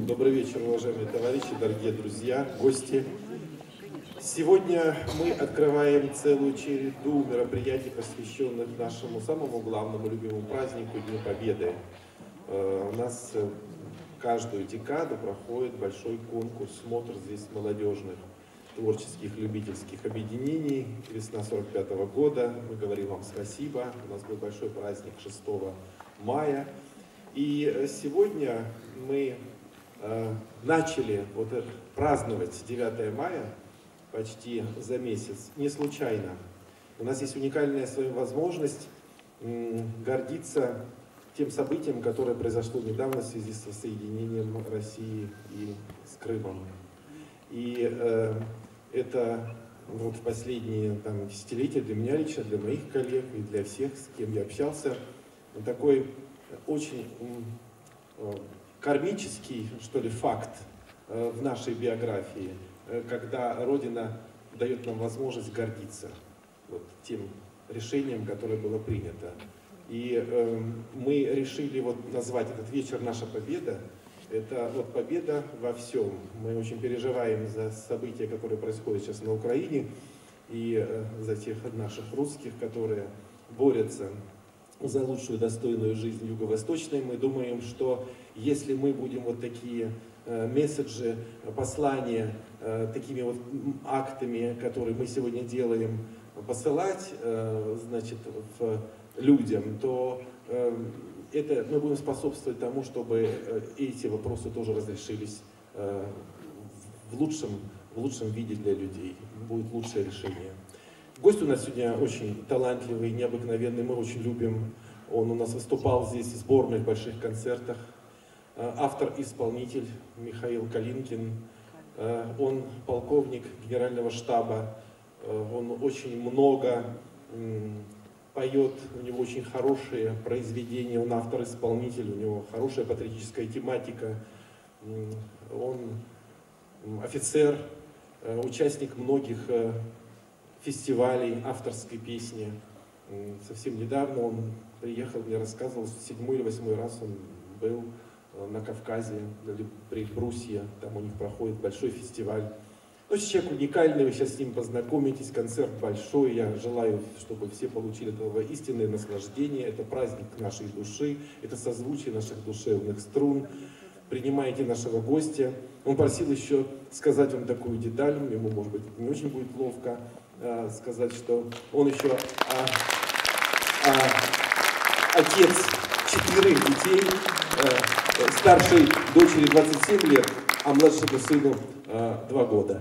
Добрый вечер, уважаемые товарищи, дорогие друзья, гости. Сегодня мы открываем целую череду мероприятий, посвященных нашему самому главному любимому празднику Дню Победы. У нас каждую декаду проходит большой конкурс, смотр здесь молодежных творческих любительских объединений. Весна 45-го года. Мы говорим вам спасибо. У нас был большой праздник 6 мая. И сегодня мы начали праздновать 9 мая почти за месяц не случайно. У нас есть уникальная с вами возможность гордиться тем событием, которое произошло недавно в связи с воссоединением России и с Крымом. И это в последние десятилетия для меня лично, для моих коллег и для всех, с кем я общался, такой очень кармический, что ли, факт в нашей биографии, когда Родина дает нам возможность гордиться тем решением, которое было принято. И мы решили назвать этот вечер «Наша победа». Это победа во всем. Мы очень переживаем за события, которые происходят сейчас на Украине, и за тех наших русских, которые борются за лучшую достойную жизнь юго-восточной. Мы думаем, что если мы будем такие месседжи, послания, такими актами, которые мы сегодня делаем, посылать, людям, то мы будем способствовать тому, чтобы эти вопросы тоже разрешились в лучшем виде для людей. Будет лучшее решение. Гость у нас сегодня очень талантливый, необыкновенный, мы очень любим. Он у нас выступал здесь в сборных больших концертах. Автор-исполнитель Михаил Калинкин. Он полковник генерального штаба. Он очень много поет, у него очень хорошие произведения, он автор-исполнитель, у него хорошая патриотическая тематика. Он офицер, участник многих фестивалей авторской песни. Совсем недавно он приехал, мне рассказывал, 7-й или 8-й раз он был на Кавказе, при Брусье, там у них проходит большой фестиваль. Человек уникальный, вы сейчас с ним познакомитесь, концерт большой, я желаю, чтобы все получили этого истинное наслаждение, это праздник нашей души, это созвучие наших душевных струн. Принимайте нашего гостя. Он просил еще сказать вам такую деталь, ему, может быть, не очень будет ловко сказать, что он еще отец 4 детей, старшей дочери 27 лет, а младшему сыну 2 года.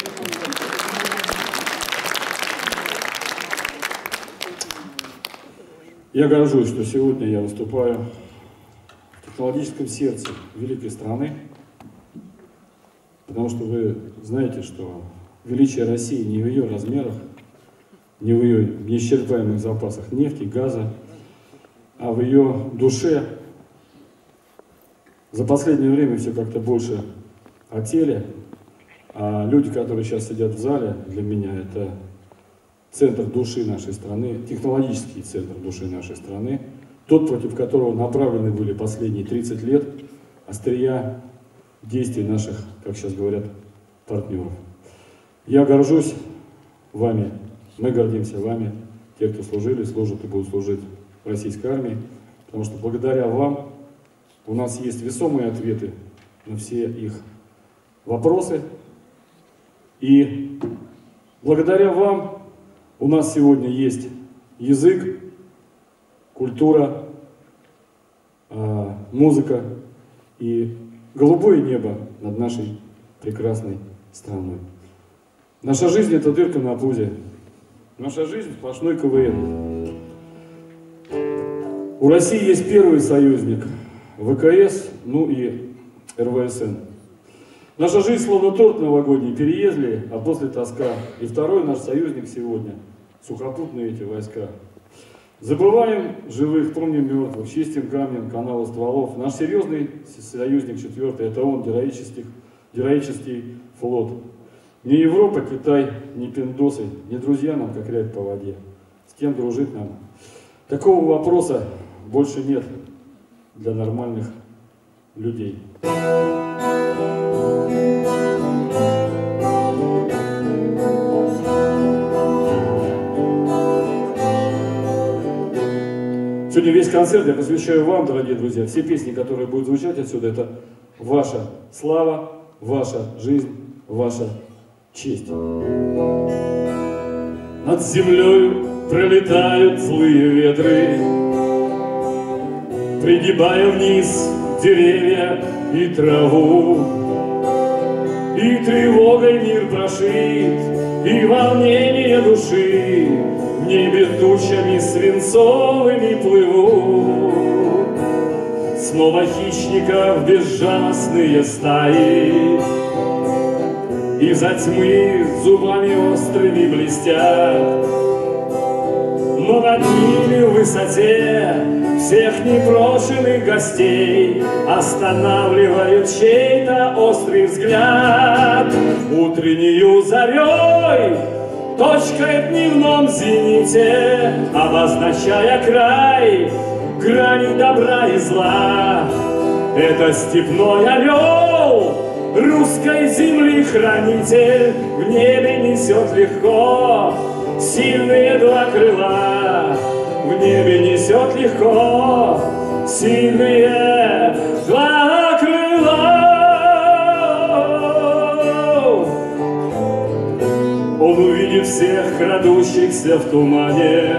Я горжусь, что сегодня я выступаю в технологическом сердце великой страны, потому что вы знаете, что величие России не в ее размерах, не в ее неисчерпаемых запасах нефти, газа, а в ее душе. За последнее время все как-то больше о теле, а люди, которые сейчас сидят в зале, для меня это центр души нашей страны, технологический центр души нашей страны, тот, против которого направлены были последние 30 лет острия действий наших, как сейчас говорят, партнеров. Я горжусь вами, мы гордимся вами, те, кто служили, служат и будут служить в российской армии, потому что благодаря вам у нас есть весомые ответы на все их вопросы. И благодаря вам у нас сегодня есть язык, культура, музыка и голубое небо над нашей прекрасной страной. Наша жизнь — это дырка на пузе. Наша жизнь — сплошной КВН. У России есть первый союзник — ВКС, ну и РВСН. Наша жизнь словно торт новогодний, переезли, а после тоска. И второй наш союзник сегодня — сухопутные эти войска. Забываем живых, помним мертвых, чистим камнем канала стволов. Наш серьезный союзник четвертый — это он, героический флот. Не Европа, Китай, не пиндосы, не друзья нам, как рябь по воде. С кем дружить нам? Такого вопроса больше нет для нормальных людей. Сегодня весь концерт я посвящаю вам, дорогие друзья. Все песни, которые будут звучать отсюда, это ваша слава, ваша жизнь, ваша честь. Над землей пролетают злые ветры, пригибая вниз деревья и траву. И тревогой мир прошит, и волнение души в небе тучами свинцовыми плывут. Снова хищников безжалостные стаи, из-за тьмы зубами острыми блестят. Но над ними в высоте всех непрошенных гостей останавливает чей-то острый взгляд. Утреннюю зарей, точкой в дневном зените, обозначая край грани добра и зла. Это степной орел, русской земли хранитель, в небе несет легко сильные два крыла. В небе несет легко сильные два крыла. Он увидит всех крадущихся в тумане,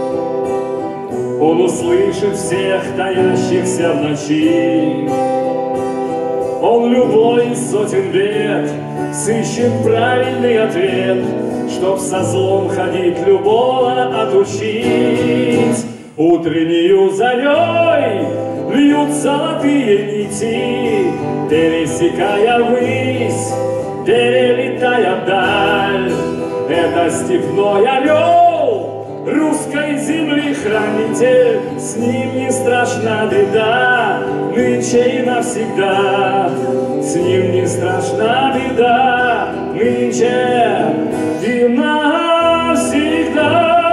он услышит всех таящихся в ночи. Он любой из сотен бед сыщет правильный ответ, чтоб со злом ходить любого отучить. Утреннюю зарей льют золотые нити, пересекая ввысь, перелетая вдаль. Это степной орел, русской земли хранитель, с ним не страшна беда, нынче и навсегда. С ним не страшна беда, нынче и навсегда.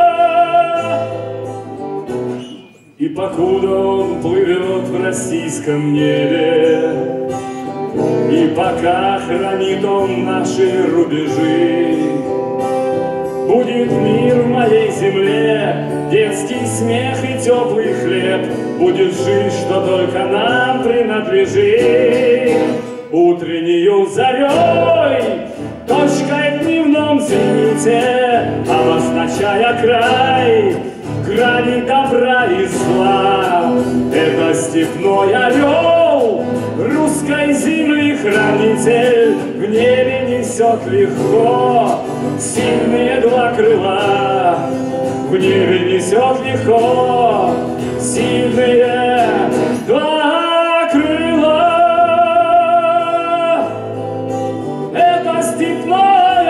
И покуда он плывет в российском небе, и пока хранит он наши рубежи, будет мир в моей земле, детский смех и теплый хлеб, будет жизнь, что только нам принадлежит. Утреннюю зарей, точкой в дневном зените, обозначая край грани добра и зла. Это степной орел, русской земли хранитель, в небе несет легко сильные два крыла. В небе несет легко сильные два крыла. Это степной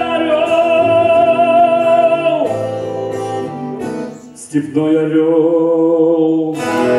орел, степной орел.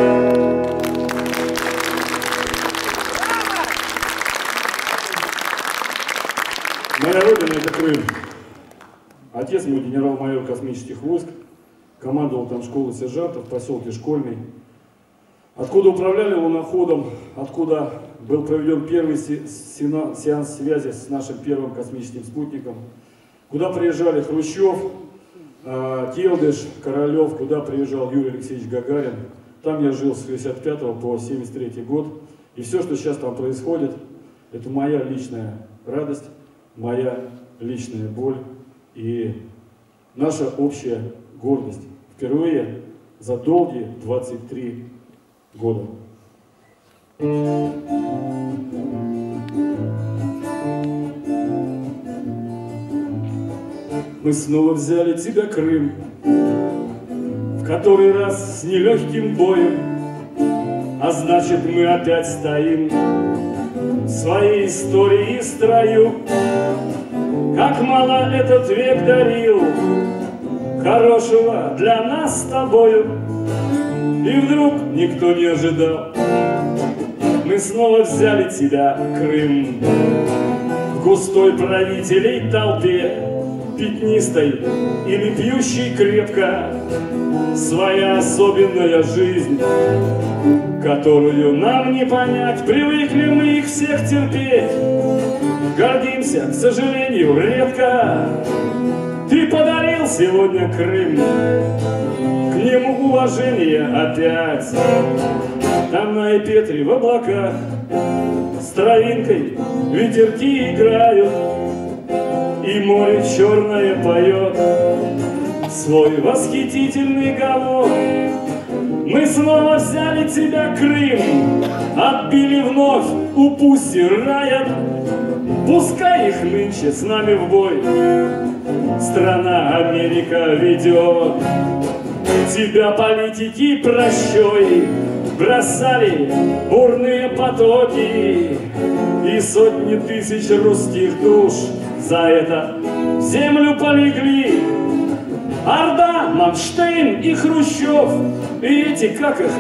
Моя родина — это Крым. Отец мой генерал-майор космических войск, командовал там школой сержантов в поселке Школьный, откуда управляли луноходом, откуда был проведен первый сеанс связи с нашим первым космическим спутником, куда приезжали Хрущев, Келдыш, Королев, куда приезжал Юрий Алексеевич Гагарин. Там я жил с 1965 по 1973 год. И все, что сейчас там происходит, это моя личная радость, моя личная боль и наша общая гордость. Впервые за долгие 23 года. Мы снова взяли тебя, Крым, в который раз с нелегким боем, а значит, мы опять стоим в своей истории и строю. Как мало этот век дарил хорошего для нас с тобою, и вдруг никто не ожидал. Мы снова взяли тебя, Крым, в густой правителей толпе, пятнистой или пьющей крепко, своя особенная жизнь, которую нам не понять, привыкли мы их всех терпеть, гордимся, к сожалению, редко. Ты подарил сегодня Крым, к нему уважение опять. Там на Ипетре в облаках с травинкой ветерки играют, и море черное поет свой восхитительный говор. Мы снова взяли тебя, Крым, отбили вновь у пусти рая. Пускай их нынче с нами в бой страна Америка ведет. Тебя политики прощой бросали бурные потоки, и сотни тысяч русских душ за это в землю полегли. Орда, Манштейн и Хрущев, и эти, как их,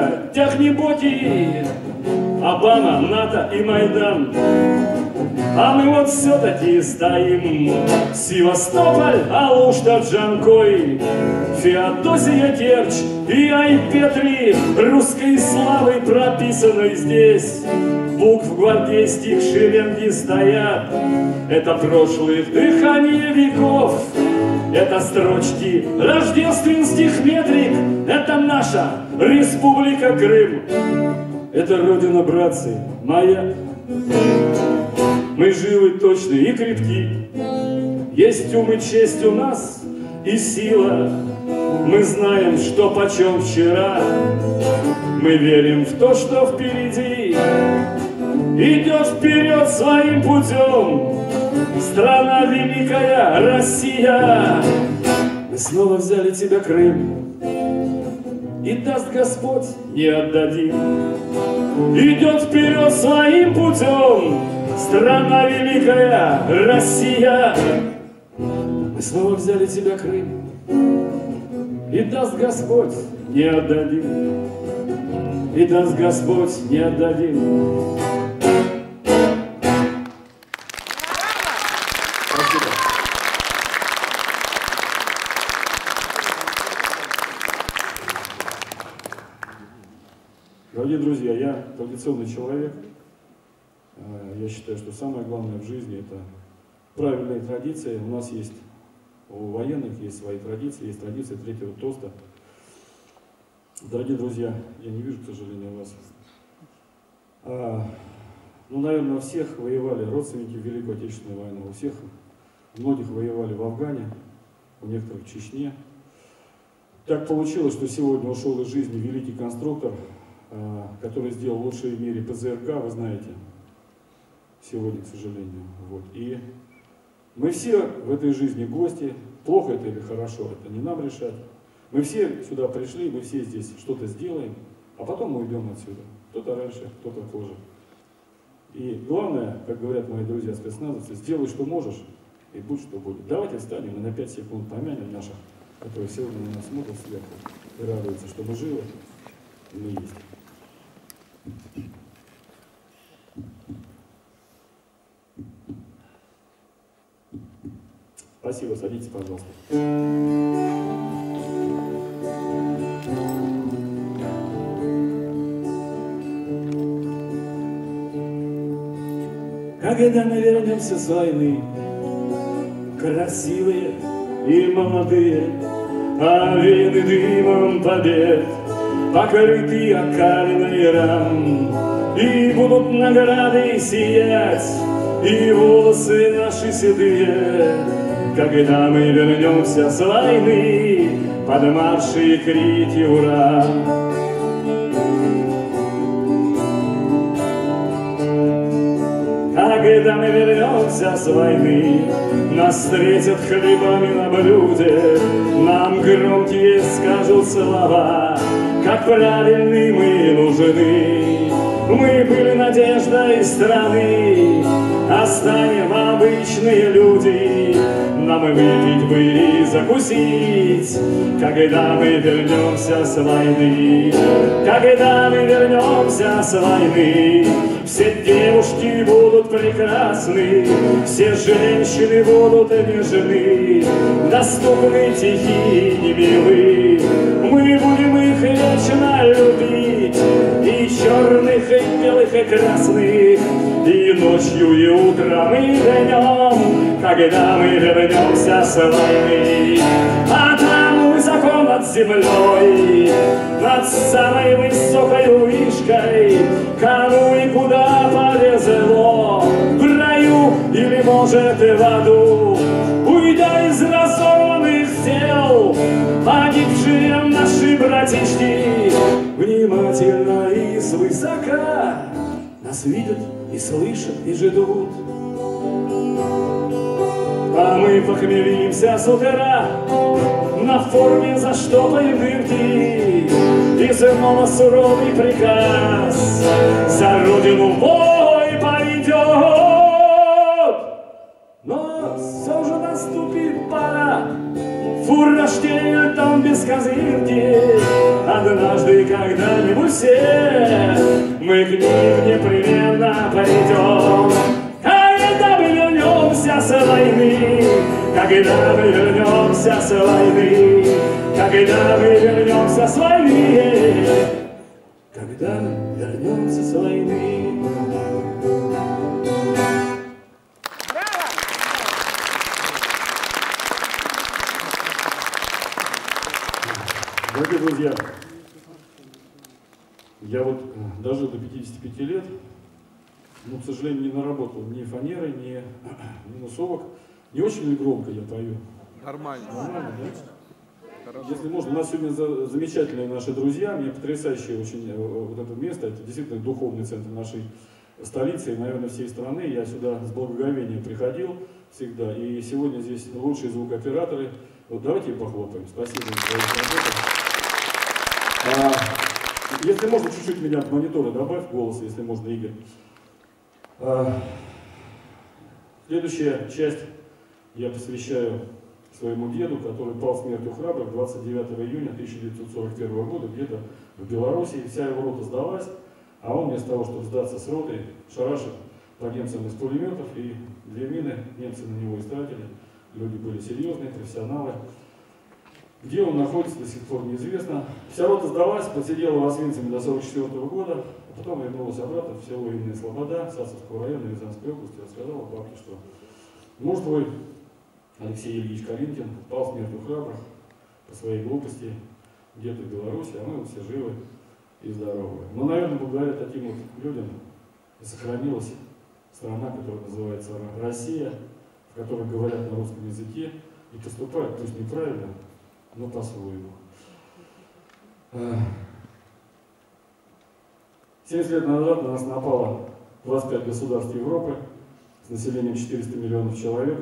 техниботи, Обама, НАТО и Майдан. А мы вот все-таки стоим. Севастополь, Алушта, Джанкой, Феодосия, Керчь и Айпетри, русской славой прописанной здесь. Букв гвардейских шеренги стоят. Это прошлых дыхание веков. Это строчки рождественских метрик. Это наша Республика Крым. Это родина, братцы, моя. Мы живы, точны и крепки. Есть ум и честь у нас и сила. Мы знаем, что почем вчера. Мы верим в то, что впереди идет вперед своим путем страна великая Россия. Мы снова взяли тебя, Крым, и даст Господь, не отдадим. Идет вперед своим путем страна великая Россия. Мы снова взяли тебя, Крым, и даст Господь, не отдадим. И даст Господь, не отдадим. Спасибо. Дорогие друзья, я традиционный человек. Я считаю, что самое главное в жизни – это правильные традиции. У нас есть, у военных есть свои традиции, есть традиция третьего тоста. Дорогие друзья, я не вижу, к сожалению, вас. Ну, наверное, у всех воевали родственники в Великую Отечественную войну, у всех, многих воевали в Афгане, у некоторых в Чечне. Так получилось, что сегодня ушел из жизни великий конструктор, который сделал лучшие в мире ПЗРК, вы знаете, сегодня, к сожалению. Вот. И мы все в этой жизни гости, плохо это или хорошо, это не нам решать. Мы все сюда пришли, мы все здесь что-то сделаем, а потом мы уйдем отсюда. Кто-то раньше, кто-то позже. И главное, как говорят мои друзья спецназовцы, сделай, что можешь, и будь, что будет. Давайте встанем и на 5 секунд помянем наших, которые сегодня на нас смотрят сверху и радуются, что мы живы, и мы есть. Спасибо, садитесь, пожалуйста. Когда мы вернемся с войны, красивые и молодые, овеяны дымом побед, покрыты окалиной ран, и будут награды сиять, и волосы наши седые, когда мы вернемся с войны под марши и крики «Ура!». Когда мы вернемся с войны, нас встретят хлебами на блюде, нам громкие скажут слова, как правильны мы нужны. Мы были надеждой страны, а станем обычные люди. Нам и выпить бы и закусить, когда мы вернемся с войны. Когда мы вернемся с войны, все девушки будут прекрасны, все женщины будут нежны, доступны, тихие и милы. Мы будем их вечно любить, и черных, и белых, и красных, и ночью, и утром, и днем, когда мы вернемся с войны. А там высоко над землей, над самой высокой вышкой, кому и куда повезло, в раю или, может, и в аду, уйдя из разорванных тел, погибшие наши братишки внимательно и свысока нас видят и слышат и ждут. А мы похмелимся с утра, на форме заштопаем дырки, и снова суровый приказ за родину в бой поведет. Но все же наступит пора, фуражки там без козырки, однажды когда-нибудь все мы к ним непременно пойдем. Когда мы вернемся с войны, когда мы вернемся с войны, когда мы вернемся с войны, когда мы вернемся с войны. Дорогие друзья, я вот дожил до 55 лет, но, к сожалению, не наработал ни фанеры, ни минусовок. Не очень ли громко я пою? Нормально. Нормально, да? Хорошо. Если можно, у нас сегодня замечательные наши друзья, мне потрясающее очень вот это место, это действительно духовный центр нашей столицы и, наверное, всей страны. Я сюда с благоговением приходил всегда, и сегодня здесь лучшие звукооператоры. Вот давайте им похлопаем. Спасибо за свою работу. Если можно, чуть-чуть меня от монитора добавь голос, если можно, Игорь. Следующая часть я посвящаю своему деду, который пал смертью храбрых 29 июня 1941 года где-то в Беларуси. Вся его рота сдалась, а он вместо того, чтобы сдаться с ротой, шарашил по немцам из пулеметов, и 2 мины немцы на него истратили. Люди были серьезные, профессионалы. Где он находится, до сих пор неизвестно. Вся рота сдалась, посидела в Освенциме до 1944 года, а потом вернулась обратно в село Ильная Слобода, Сасовского района Рязанской области, рассказала папе, что муж твой, Алексей Ильич Калинкин, пал смертью храбрых по своей глупости где-то в Беларуси, а мы вот все живы и здоровы. Но, наверное, благодаря таким вот людям и сохранилась страна, которая называется Россия, в которой говорят на русском языке и поступают, пусть неправильно, но по-своему. 70 лет назад на нас напало 25 государств Европы с населением 400 миллионов человек.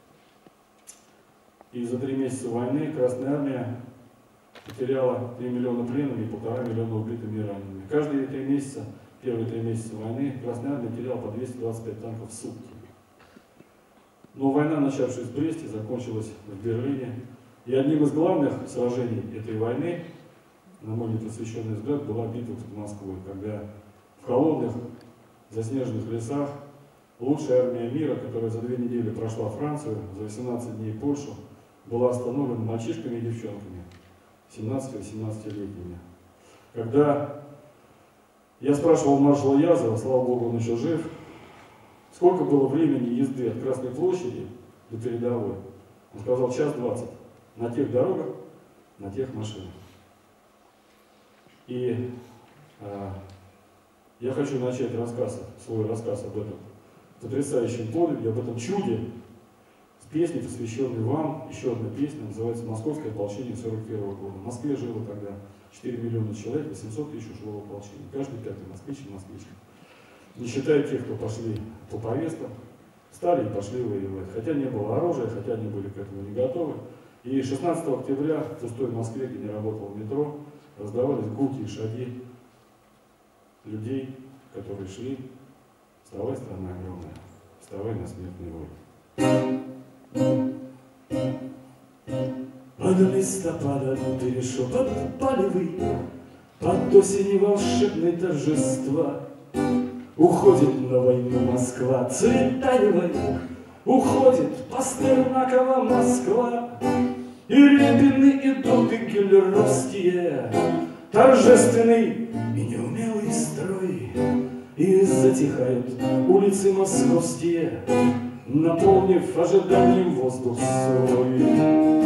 И за 3 месяца войны Красная Армия потеряла 3 миллиона пленными и 1,5 миллиона убитыми и ранеными. Каждые 3 месяца, первые 3 месяца войны, Красная Армия теряла по 225 танков в сутки. Но война, начавшись в Бресте, закончилась в Берлине. И одним из главных сражений этой войны, на мой непросвещенный взгляд, была битва под Москвой, когда в холодных заснеженных лесах лучшая армия мира, которая за 2 недели прошла Францию, за 18 дней Польшу, была остановлена мальчишками и девчонками, 17-18-летними. Когда я спрашивал маршала Язова, слава богу, он еще жив, сколько было времени езды от Красной площади до передовой, он сказал 1:20 на тех дорогах, на тех машинах. И я хочу начать свой рассказ об этом потрясающем подвиге, об этом чуде, с песней, посвященной вам. Еще одна песня, называется «Московское ополчение 1941 года». В Москве жило тогда 4 миллиона человек, 800 тысяч ушло в ополчение. Каждый 5-й москвич и москвичка. Не считая тех, кто пошли по повесткам, стали и пошли воевать. Хотя не было оружия, хотя они были к этому не готовы. И 16 октября в пустой Москве, где не работало метро, раздавались гулкие шаги людей, которые шли. Вставай, страна огромная. вставай на смертный вой. Под листопадом перешепот полевый, под осени волшебные торжества. Уходит на войну Москва Цветаевой, уходит Пастернакова Москва. И Репины идут, и гелеровские, торжественный и неумелый строй. И затихают улицы московские, наполнив ожиданием воздух свой.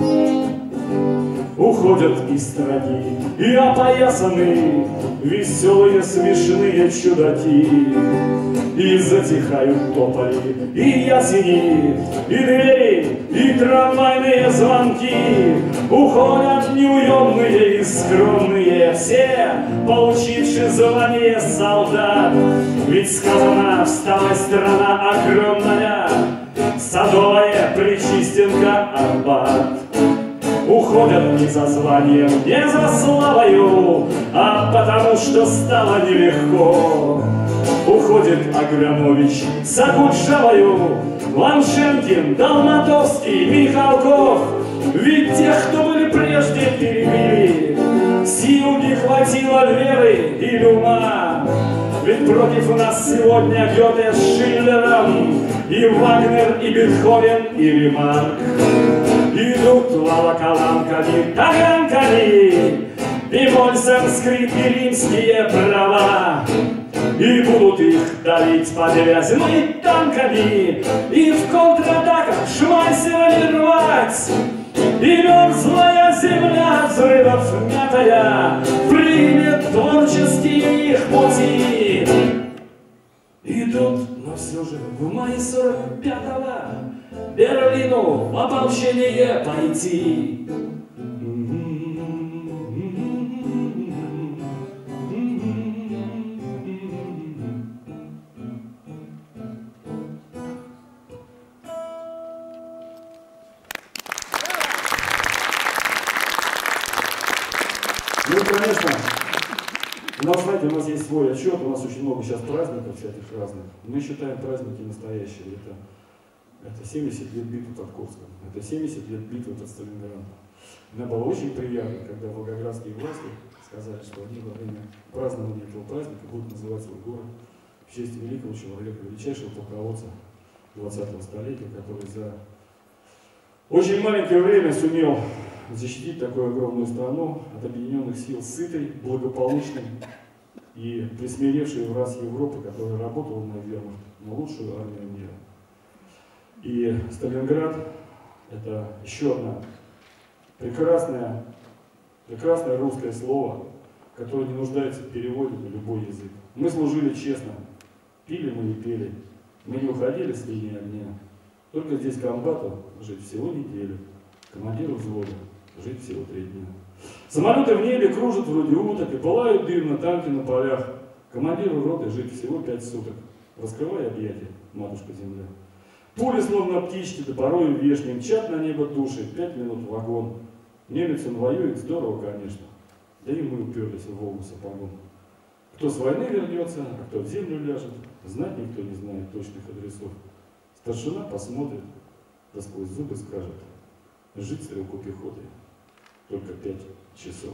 Уходят и строги, и опоясаны веселые смешные чудаки. И затихают тополи, и ясени, и двери, и трамвайные звонки. Уходят неуемные и скромные все, получившие звание солдат. Ведь сказано: вставай, страна огромная, Садовая, Пречистенка, Арбат. Уходят не за званием, не за славою, а потому что стало нелегко. Уходит Аграмович с Акуджавою, Ланшенкин, Долматовский, Михалков. Ведь тех, кто были прежде, перебили, сил не хватило веры или ума. Ведь против нас сегодня Гёте с Шиллером, и Вагнер, и Бетховен, и Ремарк. Идут волоколамками, таганками, бемоль, санскрит и римские права. И будут их давить подвязанными танками, и в контратаках шмайсерами рвать. И мерзлая земля от взрывов мятая примет творческие их пути. Идут, но все же в мае 45-го Берлину в ополчение пойти. Ну, конечно, у нас, знаете, у нас есть свой отчет, у нас очень много сейчас праздников всяких разных. Мы считаем праздники настоящие. Это 70 лет битвы под Курском, это 70 лет битвы под Сталинградом. Мне было очень приятно, когда волгоградские власти сказали, что они во время празднования этого праздника будут называть свой город в честь великого человека, величайшего полководца 20-го столетия, который за очень маленькое время сумел защитить такую огромную страну от объединенных сил, сытой, благополучной и присмиревшей в раз Европы, которая работала на вермахт, на лучшую армию мира. И Сталинград – это еще одно прекрасное русское слово, которое не нуждается в переводе на любой язык. Мы служили честно, пили мы и пели, мы не уходили с линии огня. Только здесь комбату жить всего неделю, командиру взвода жить всего 3 дня. Самолеты в небе кружат вроде уток и пылают дымно танки на полях. Командиру роты жить всего 5 суток. Раскрывай объятия, матушка земля. Пули, словно птички, топорою вешней, мчат на небо души, 5 минут в вагон. Немец он воюет, здорово, конечно. Да и мы уперлись в Волгу сапогом. Кто с войны вернется, а кто в землю ляжет, знать никто не знает точных адресов. Старшина посмотрит, да сквозь зубы скажет: жить стрелку пехоты только 5 часов.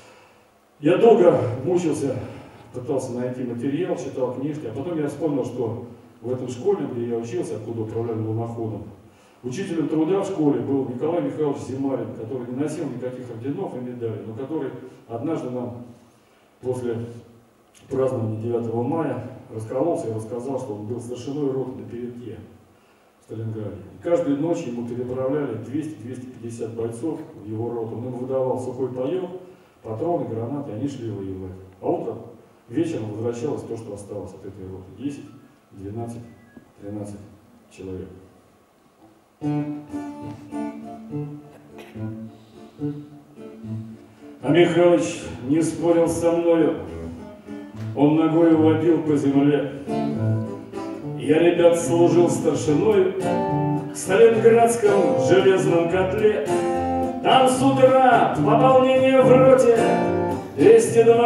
Я долго мучился, пытался найти материал, читал книжки, а потом я вспомнил, что в этом школе, где я учился, откуда управляли луноходом, учителем труда в школе был Николай Михайлович Зимарин, который не носил никаких орденов и медалей, но который однажды нам после празднования 9 мая раскололся и рассказал, что он был старшиной роты на передке в Сталинграде. И каждую ночь ему переправляли 200-250 бойцов в его роту. Он им выдавал сухой паёк, патроны, гранаты, они шли воевать. А утром, вечером возвращалось то, что осталось от этой роты. 10, 12, 13 человек. А Михалыч не спорил со мною, он ногой водил по земле. Я, ребят, служил старшиной в Сталинградском железном котле. Там с утра пополнение в роте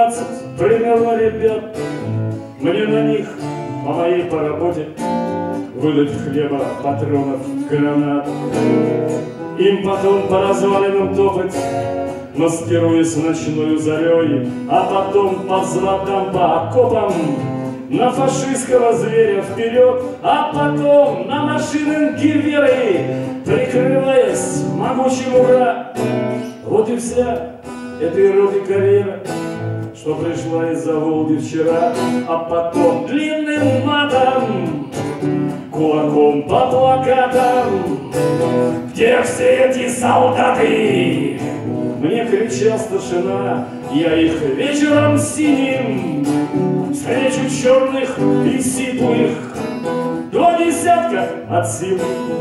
220 примерно ребят. Мне на них по моей поработе выдать хлеба, патронов, гранат. Им потом по развалинам топать, маскируясь ночною зарей, а потом по взлотам, по окопам на фашистского зверя вперед, а потом на машины гиверы, прикрываясь могучим ура. Вот и вся эта эротика вера, что пришла из-за Волги вчера, а потом длинным матом, кулаком по плакатам, где все эти солдаты? Мне кричал старшина, я их вечером синим встречу черных и сиплых 20 от силы.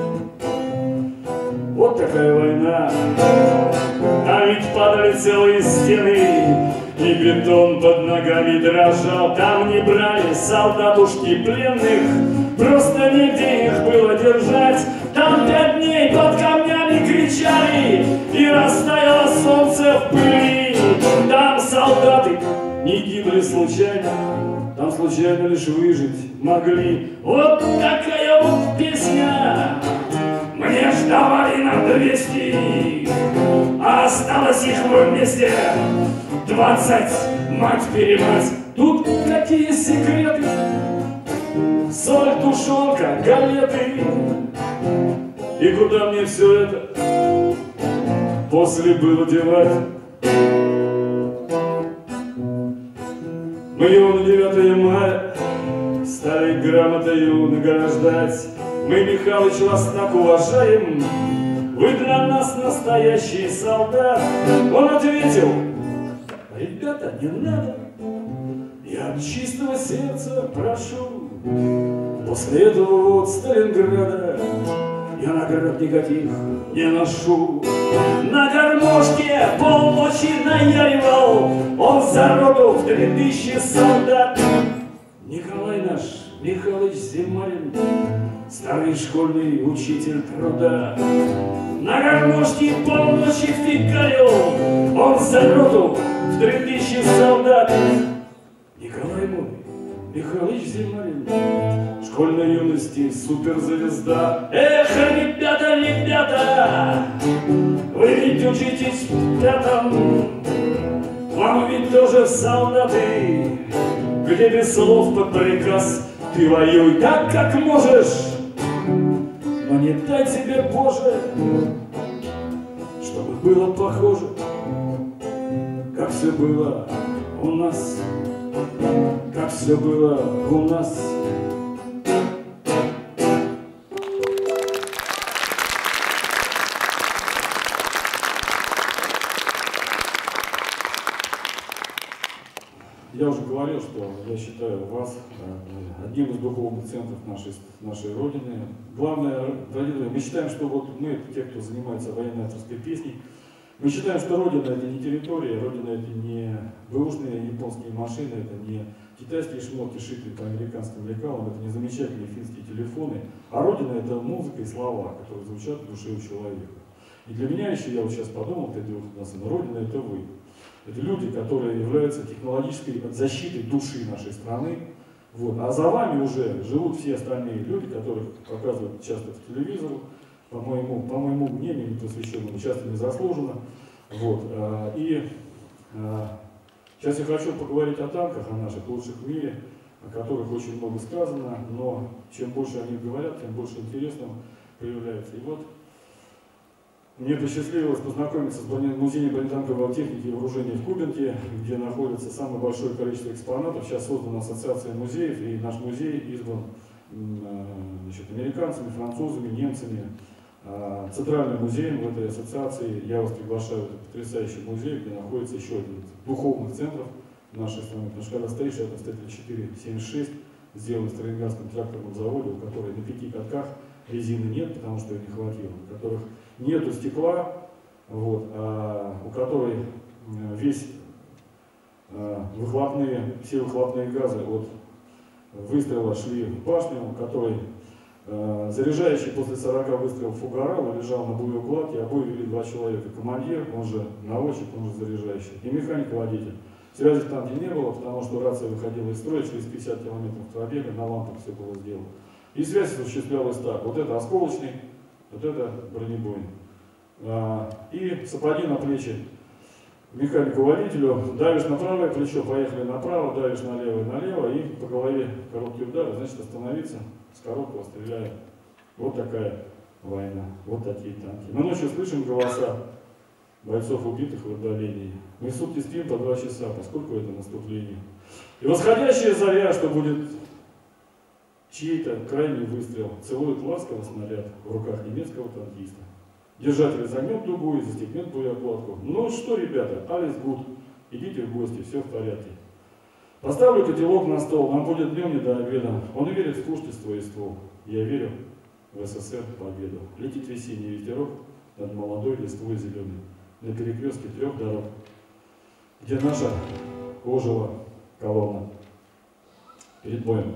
Вот такая война, а ведь падали целые стены, и бетон под ногами дрожал. Там не брали солдатушки пленных, просто негде их было держать. Там 5 дней под камнями кричали, и растаяло солнце в пыли. Там солдаты не гибли случайно, там случайно лишь выжить могли. Вот такая вот песня. Мне ж давали на 200, а осталось их вместе 20, мать-перемать. Тут какие секреты? Соль, тушенка, галеты. И куда мне все это после было девать? Мы его на 9 мая стали грамотою награждать. Мы, Михалыч, вас так уважаем, вы для нас настоящий солдат. Он ответил: ребята, не надо, я от чистого сердца прошу. После этого вот Сталинграда я наград никаких не ношу. На гармошке полночи наяривал он за роту в 3000 солдат. Николай наш, Михалыч Зимарин, старый школьный учитель труда, на гармошке полночи фигарил он за роту в 3000 солдат. Николай мой, Михалыч Зимарин, школьной юности суперзвезда. Эх, ребята, ребята, вы ведь учитесь в 5-м, вам ведь тоже солдаты, где без слов под приказ ты воюй так, как можешь. Но не дай тебе, Боже, чтобы было похоже, как все было у нас, как все было у нас. Я уже говорил, что я считаю вас одним из духовных центров нашей Родины. Главное, дорогие друзья, мы считаем, что вот мы, те, кто занимается военно-авторской песней, мы считаем, что Родина — это не территория, Родина — это не бэушные японские машины, это не китайские шмотки, шитые по американским лекалам, это не замечательные финские телефоны, а Родина — это музыка и слова, которые звучат в душе у человека. И для меня еще, я вот сейчас подумал, Родина — это вы. Это люди, которые являются технологической защитой души нашей страны. Вот. А за вами уже живут все остальные люди, которых показывают часто по телевизору, по моему мнению, непосвященному, часто незаслуженно. Вот. Сейчас я хочу поговорить о танках, о наших лучших в мире, о которых очень много сказано, но чем больше они говорят, тем больше интересного проявляется. И вот мне посчастливилось познакомиться с музеем бронетанковой техники и вооружения в Кубинке, где находится самое большое количество экспонатов. Сейчас создана ассоциация музеев, и наш музей избран американцами, французами, немцами. Центральным музеем в этой ассоциации я вас приглашаю в этот потрясающий музей, где находится еще один из духовных центров нашей страны. Потому что когда стоишь, это Т-34-76, сделан в Сталинградском тракторном заводе, у которой на 5 катках резины нет, потому что ее не хватило, у которых нету стекла, вот, у которой все выхлопные газы от выстрела шли в башню, у которой заряжающий после 40 выстрелов угорал и лежал на боеукладке, обои вели 2 человека. Командир, он же наводчик, он же заряжающий, и механик-водитель. Связи в танке не было, потому что рация выходила из строя через 50 километров пробега, на лампах все было сделано. И связь осуществлялась так. Вот это осколочный, вот это бронебойный. И сапоги на плечи механику-водителю. Давишь на правое плечо, поехали направо, давишь налево, и по голове короткий удар, значит остановиться, с короткого стреляем. Вот такая война, вот такие танки. Мы ночью слышим голоса бойцов, убитых в отдалении. Мы в сутки спим по 2 часа, поскольку это наступление. И восходящая заря, что будет чей-то крайний выстрел, целует ласково снаряд в руках немецкого танкиста. Держатель загнет дугу и застегнет боеокладку. Ну что, ребята, alles gut, идите в гости, все в порядке. Поставлю котелок на стол, нам будет днем не до обеда. Он верит в творчество и ствол. Я верю в СССР победу. Летит весенний ветерок над молодой листвой зеленой, на перекрестке 3 дорог, где наша ожила колонна перед боем.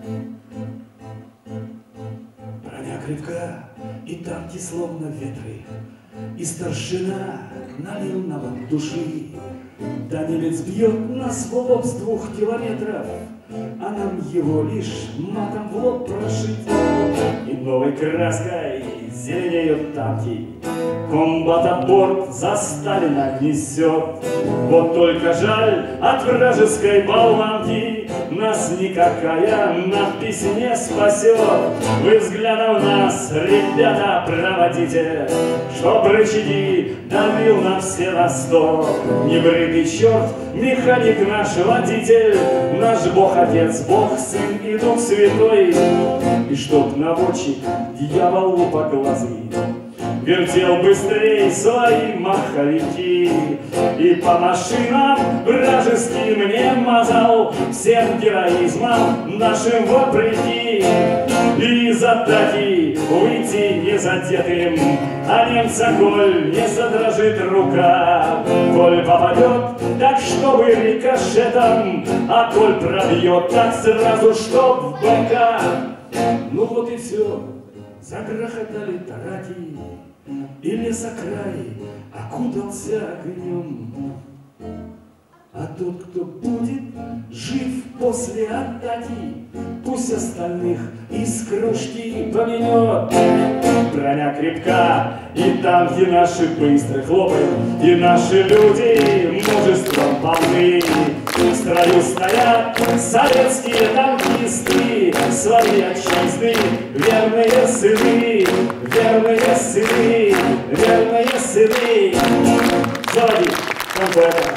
Броня крепка, и танки словно ветры, и старшина налил нам души. Да немец бьет нас в лоб с 2 километров, а нам его лишь матом в лоб прошить. И новой краской зеленеют танки, комбата борт за Сталина несет. Вот только жаль, от вражеской болванки нас никакая надпись не спасет. Вы взглянув нас, ребята, проводите, чтоб рычаги давил на все на 100. Небритый черт, механик наш водитель, наш Бог Отец, Бог Сын и Дух Святой. И чтоб наводчик, дьявол лупоглазый, вертел быстрей свои маховики и по машинам вражеским не мазал, всем героизмом нашим вопреки. И из атаки выйти не задетым, а немца коль не задрожит рука. Коль попадет, так чтобы рикошетом, а коль пробьет, так сразу чтоб в бока. Ну вот и все, загрохотали тараки, и лесокрай окутался огнем. А тот, кто будет жив после атаки, пусть остальных из кружки поменет. Броня крепка, и танки наши быстро хлопают, и наши люди мужеством полны. В строю стоят советские танкисты, свои отчизны, верные сыны, верные сыны, верные сыны. Заводи, концерт.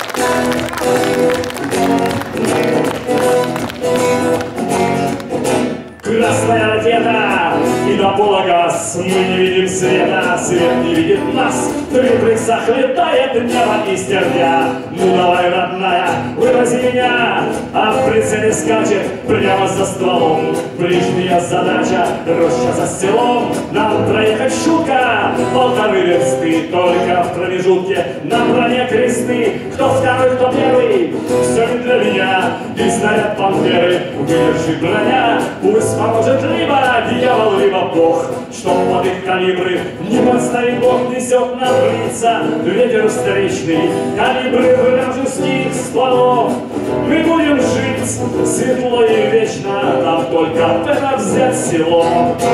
Красная ракета, и до пола газ, мы не видим света, свет не видит нас. В триплексах летает небо и стерня. Ну давай, родная, вывози меня, а в прицеле скачет прямо за стволом. Ближняя задача, роща за селом, нам проехать шутка, 1,5 версты, только в промежутке на броне кресты. Кто второй, кто первый, все не для меня, и снаряд пантеры, выдержи броня, пусть поможет либо дьявол, либо Бог, чтоб под их калибры не подставить Бог несет нам лица ветер встречный, калибры вражеских стволов. Мы будем жить светло и вечно, нам только это взять село.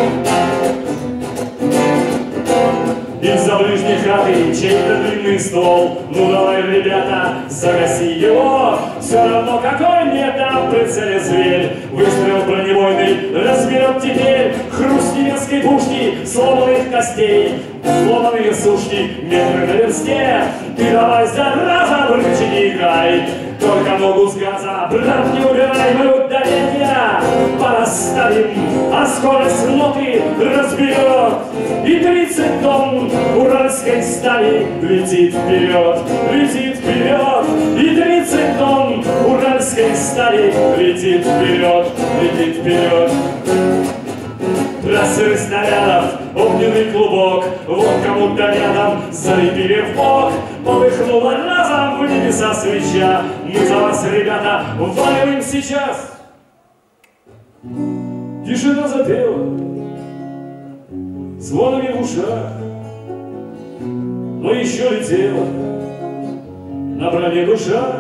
Из-за ближней хаты чей-то длинный ствол. Ну давай, ребята, загаси его. Все равно какой мне там в прицеле зверь. Выстрел бронебойный разберет теперь хруст немецкой пушки, сломанных костей, сломанные сушки, метры на версте. Ты давай, зараза, в рычаги играй. Только ногу с газа, брат, не убирай, мы удаления пораставим, а скорость ноты разберет. И 30 тонн уральской стали летит вперед, летит вперед. И 30 тонн уральской стали летит вперед, летит вперед. Трассеры снарядов, огненный клубок, вот кому-то рядом залепили в бок. Полыхнула разом в небеса свеча. Мы за вас, ребята, воюем сейчас. Тишина запела звонами в ушах, но еще летела на броне душа.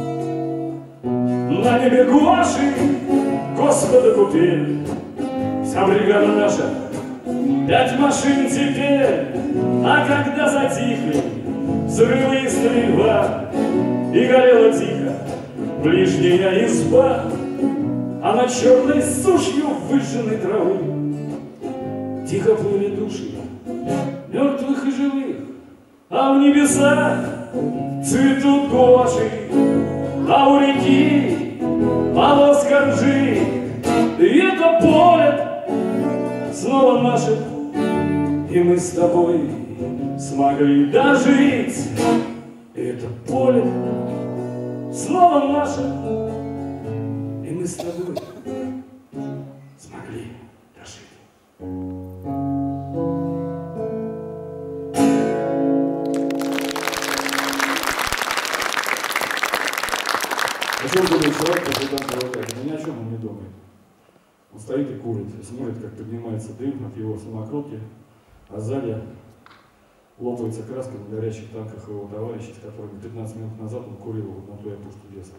На небе гуаши Господа купель, вся бригада наша, 5 машин теперь, а когда затихли взрывы и стрельба, и горела тихо ближняя изба, а на черной сушью выжженной травы тихо плыли души мертвых и живых, а в небесах цветут гоши, а у реки полоска ржи, и это поле снова наше, и мы с тобой смогли дожить. И это поле снова наше, и мы с тобой смогли дожить. О чем думает человек, когда говорит? Ни о чем он не думает. Он стоит и курит, и смотрит, как поднимается дым от его самокрутки, а сзади лопается краска на горящих танках его товарищей, с которыми 15 минут назад он курил вот на той опушке леса.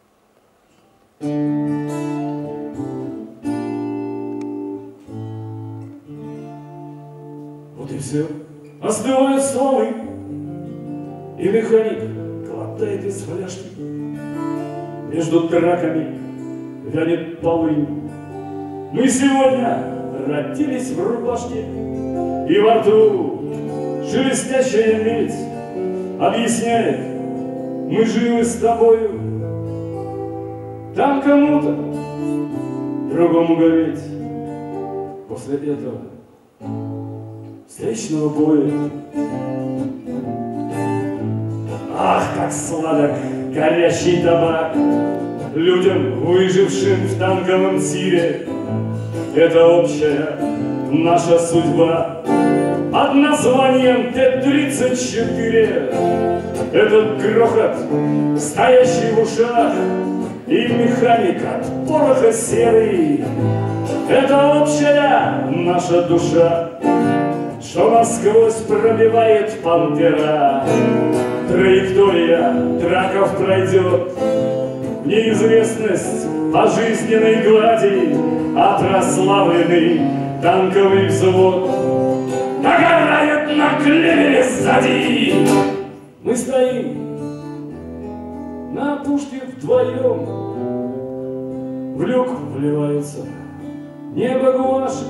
Вот и все. Остывают стволы, и механик глотает из фляжки. Между траками вянет полынь. Мы сегодня родились в рубашке, и во рту шелестящая медь объясняет, мы живы с тобою. Там кому-то, другому гореть. После этого встречного боя. Ах, как сладок горящий табак людям, выжившим в танковом тире. Это общая наша судьба под названием Т-34. Этот грохот, стоящий в ушах, и механик от пороха серый. Это общая наша душа, что насквозь пробивает пантера. Траектория траков пройдет в неизвестность по жизненной глади, а прославленный танковый взвод догорает на клевере сзади. Мы стоим на опушке вдвоем, в люк вливаются небо гуаши.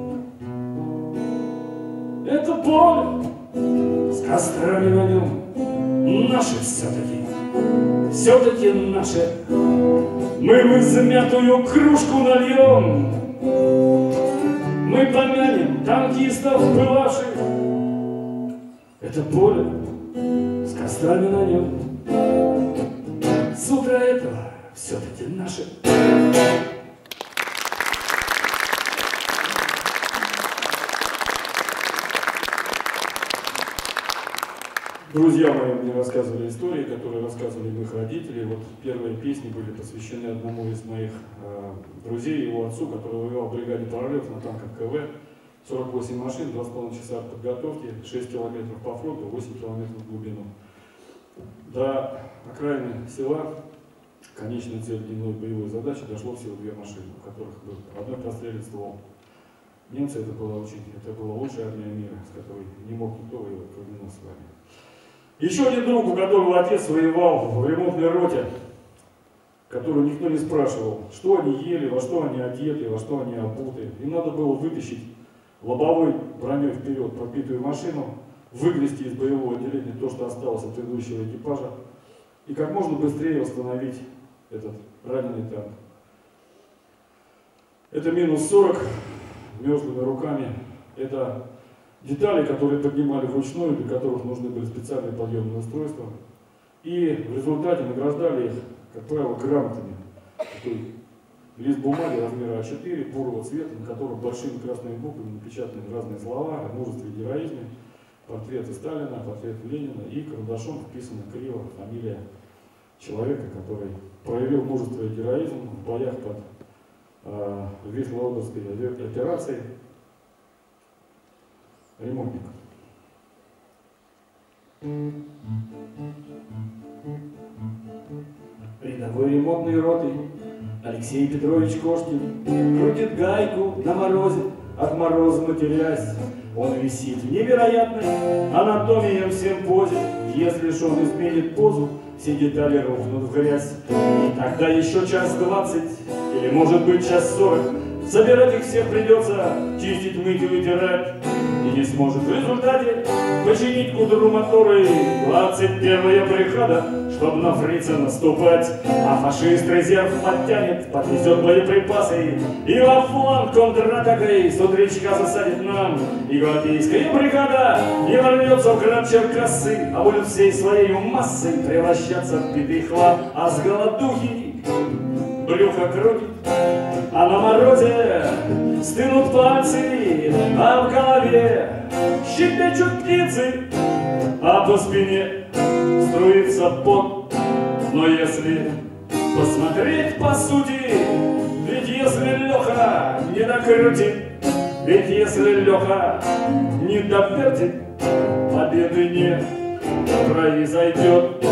Это поле с кострами на нем наше все-таки наше. Мы в измятую кружку нальем, мы помянем танкистов бывавших. Это поле с кострами на нем, с утра этого все-таки наше. Друзья мои мне рассказывали истории, которые рассказывали их родители. Вот первые песни были посвящены одному из моих друзей, его отцу, который воевал в бригаде прорыв на танках КВ. 48 машин, 2,5 часа подготовки, 6 километров по фронту, 8 километров в глубину. До окраины села конечной цель дневной боевой задачи дошло всего 2 машины, у которых был одной прострелен ствол. Немцы это была лучшая армия мира, с которой не мог никто воевать, кроме нас с вами. Еще один друг, у которого отец воевал в ремонтной роте, которого никто не спрашивал, что они ели, во что они одеты, во что они обуты. Им надо было вытащить лобовой броней вперед пробитую машину, выгрести из боевого отделения то, что осталось от предыдущего экипажа, и как можно быстрее восстановить этот раненый танк. Это минус 40, мерзлыми руками. Это детали, которые поднимали вручную, для которых нужны были специальные подъемные устройства. И в результате награждали их, как правило, грамотами. Такой лист бумаги размера А4, бурого цвета, на котором большими красными буквами напечатаны разные слова о мужестве и героизме, портреты Сталина, портрет Ленина, и карандашом вписана криво фамилия человека, который проявил мужество и героизм в боях под Висло-Одерской операцией. Ремонтник. Рядовой ремонтной роты Алексей Петрович Кошкин крутит гайку на морозе, от мороза матерясь. Он висит в невероятной анатомией всем позе. Если ж он изменит позу, все детали рухнут в грязь. И тогда еще час 20, или может быть час 40, собирать их всех придется, чистить, мыть и вытирать. И не сможет в результате починить кудру моторы 21-я бригада, чтоб на фрица наступать. А фашист резерв подтянет, подвезет боеприпасы, и во фланг контратакой с утречка засадит нам. И гвардейская бригада не ворвется в град Черкассы, а будет всей своей массой превращаться в битый хлам. А с голодухи брюхо крутит, а на морозе стынут пальцы, а в голове щебечут птицы, а по спине струится пот. Но если посмотреть по сути, ведь если Леха не докрутит, ведь если Леха не довертит, победы не произойдет.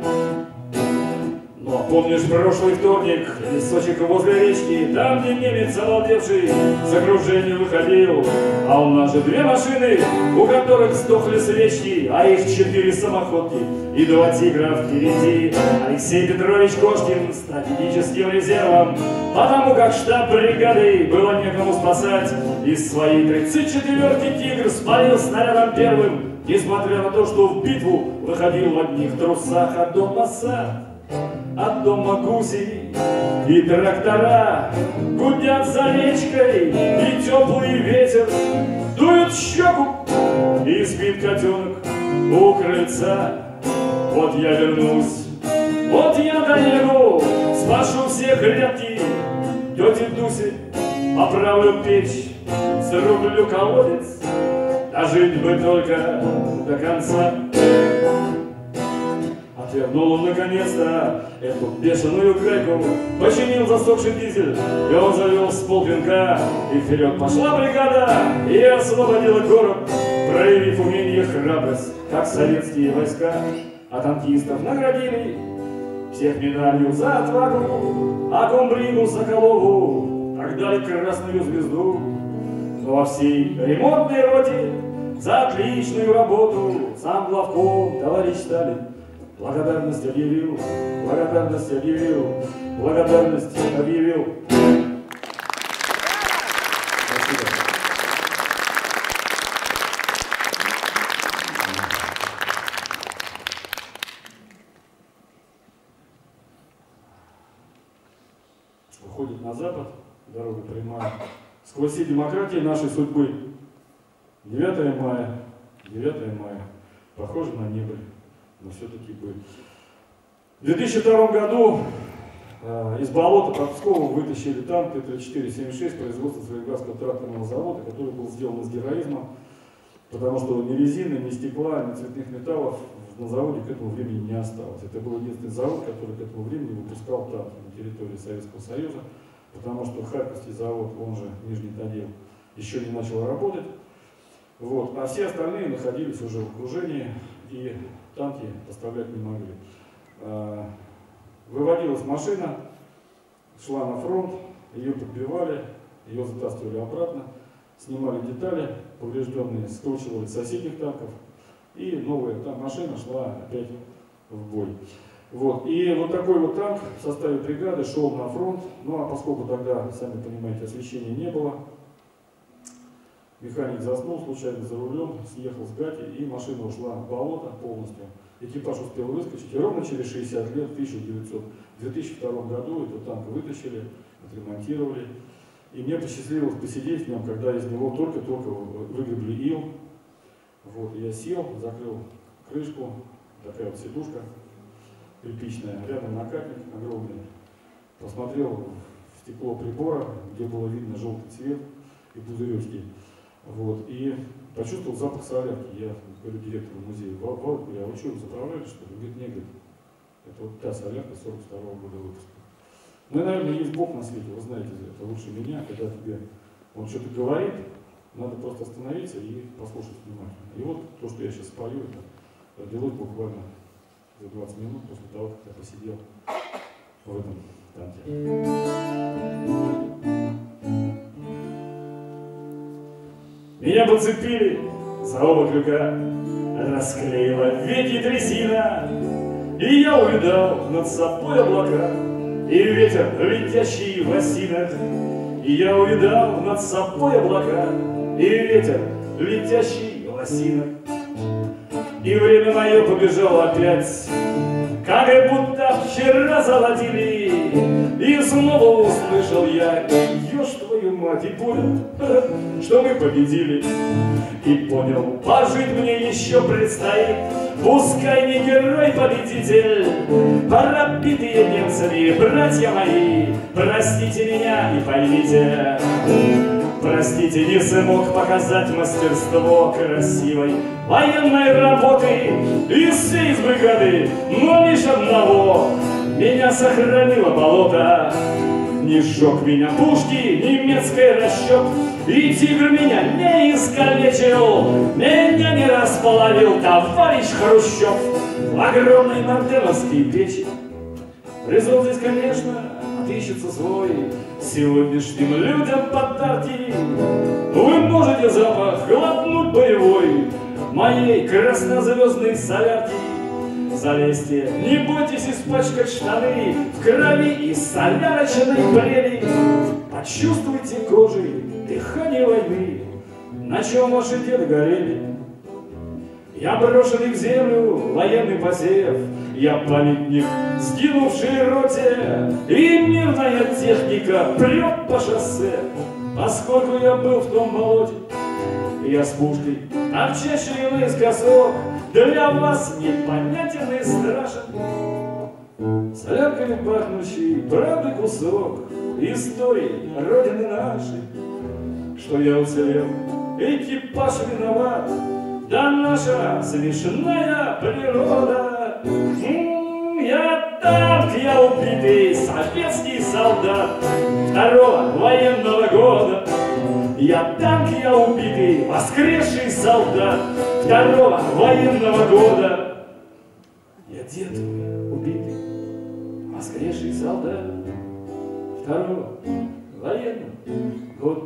Но помнишь прошлый вторник, лесочек возле речки, там, где немец обалдевший с окружения выходил, а у нас же 2 машины, у которых сдохли свечки, а их 4 самоходки и 2 тигра впереди. Алексей Петрович Кошкин стратегическим резервом, потому как штаб бригады было некому спасать. Из своей 34-ки «Тигр» спалил снарядом первым, несмотря на то, что в битву выходил в одних трусах. А дома сад, от дома гуси и трактора гудят за речкой, и теплый ветер дует в щеку, и спит котенок у крыльца. Вот я вернусь, вот я доеду, спашу все грядки тети Дуси, поправлю печь, срублю колодец, дожить бы только до конца. Отвернул он наконец-то эту бешеную гайку, починил засохший дизель, и он завел с полпинка. И вперед пошла бригада, и освободила город, проявив умение и храбрость, как советские войска. А танкистов наградили всех медалью за отвагу, а комбригу Соколову так дали красную звезду. Но во всей ремонтной роте за отличную работу сам главком товарищ Сталин благодарность объявил, благодарность объявил, благодарность объявил. Спасибо. Выходит на запад, дорога прямая, сквозь все демократии нашей судьбы. 9 мая, 9 мая, похоже на небо. Но все-таки бы. В 2002 году из болота под Псковом вытащили танк Т-34-76 производства Солиградского тракторного завода, который был сделан из героизма, потому что ни резины, ни стекла, ни цветных металлов на заводе к этому времени не осталось. Это был единственный завод, который к этому времени выпускал танки на территории Советского Союза, потому что Харьковский завод, он же Нижний Тагил, еще не начал работать. Вот. А все остальные находились уже в окружении, и танки поставлять не могли. Выводилась машина, шла на фронт, ее подбивали, ее затаскивали обратно, снимали детали поврежденные, скручивали с соседних танков, и новая машина шла опять в бой. Вот. И вот такой вот танк в составе бригады шел на фронт, ну а поскольку тогда, сами понимаете, освещения не было, механик заснул случайно за рулем, съехал с гати, и машина ушла в болото полностью. Экипаж успел выскочить, и ровно через 60 лет, в 2002 году, этот танк вытащили, отремонтировали. И мне посчастливилось посидеть в нем, когда из него только-только выгребли ил. Вот, я сел, закрыл крышку, такая вот сидушка кирпичная, рядом накатник огромный. Посмотрел в стекло прибора, где было видно желтый цвет и пузыречки. Вот, и почувствовал запах солярки. Я говорю директору музея: Володь, а вы что, заправляли, что ли? Говорит: нет, говорит, это вот та солярка 42-го года выпуска. Ну и, наверное, есть Бог на свете, вы знаете это лучше меня, когда тебе он что-то говорит, надо просто остановиться и послушать внимательно. И вот то, что я сейчас спою, это родилось буквально за 20 минут после того, как я посидел в этом танке. Меня подцепили за оба крюка, расклеила веки трясина, и я увидал над собой облака и ветер, летящий в осинах. И я увидал над собой облака и ветер, летящий в осинах. И время мое побежало опять, как и будто вчера заводили. И снова услышал я, ешь твою мать, и понял, что мы победили. И понял, пожить мне еще предстоит, пускай не герой-победитель. Пробитые немцами, братья мои, простите меня и поймите. Простите, не смог показать мастерство красивой военной работы из всей бригады, но лишь одного меня сохранило болото. Не сжег меня пушки, немецкий расчет, и тигр меня не искалечил, меня не располовил товарищ Хрущев в огромной мартеновской печи. Резон здесь, конечно, отыщется свой сегодняшним людям подарки. Вы можете запах глотнуть боевой моей краснозвездной солярки. Залезьте, не бойтесь испачкать штаны в крови и солярочной прели. Почувствуйте кожей дыхание войны, на чем ваши деды горели. Я брошенный в землю военный посев, я памятник сгинувшей роте, и мирная техника прет по шоссе, поскольку я был в том болоте. Я с пушкой, торчащей наискосок, для вас непонятен и страшен. Солярками пахнущий правды кусок истории Родины нашей. Что я уцелел, экипаж виноват, да наша смешная природа. Я танк, я убитый советский солдат второго военного года. Я танк, я убитый, воскресший солдат второго военного года. Я дед убитый, воскресший солдат второго военного года.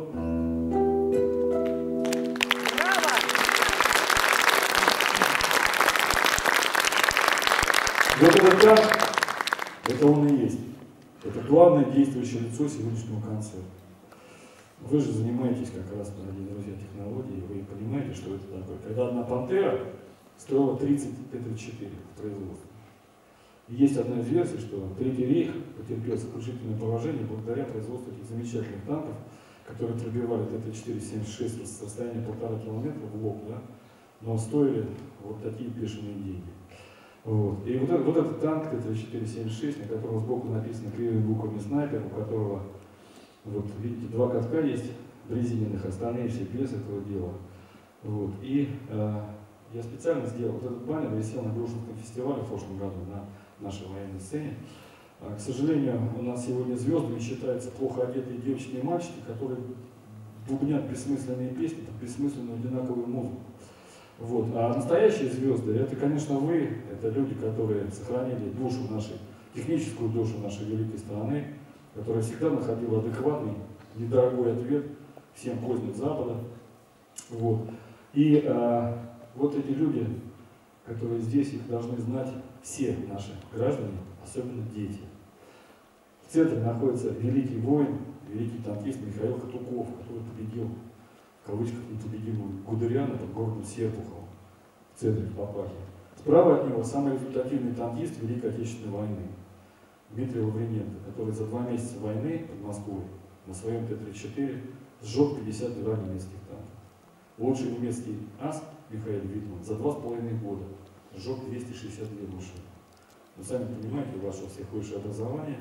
Вот этот танк, это он и есть. Это главное действующее лицо сегодняшнего концерта. Вы же занимаетесь как раз, дорогие друзья, технологией, вы понимаете, что это такое. Когда одна «Пантера» строила 30 Т-34 в производстве. И есть одна из версий, что Третий рейх потерпел сокрушительное поражение благодаря производству этих замечательных танков, которые пробивали Т-34-76 с расстояния 1,5 километра в лоб, да, но стоили вот такие бешеные деньги. Вот. И вот этот танк Т-34-76, на котором сбоку написано кривыми буквами «Снайпер», у которого, вот видите, два катка есть резиновых, остальные все без этого дела. Вот. И я специально сделал вот этот баннер, висел на Грушинском фестивале в прошлом году на нашей военной сцене. К сожалению, у нас сегодня звездами считаются плохо одетые девочки и мальчики, которые бубнят бессмысленные песни под бессмысленную одинаковую музыку. Вот. А настоящие звезды, это, конечно, вы, это люди, которые сохранили душу нашей, техническую душу нашей великой страны, которая всегда находила адекватный, недорогой ответ всем козням Запада. Вот. И вот эти люди, которые здесь, их должны знать все наши граждане, особенно дети. В центре находится великий воин, великий танкист Михаил Хатуков, который победил, в кавычках, непобедимого Гудериана под городом Серпухово в центре Папахи. Справа от него самый результативный танкист Великой Отечественной войны Дмитрий Лавриненко, который за 2 месяца войны под Москвой на своем Т-34 сжег 52 немецких танка. Лучший немецкий ас Михаил Витман за 2,5 года сжег 262 машины. Вы сами понимаете, у вас у всех высшее образование.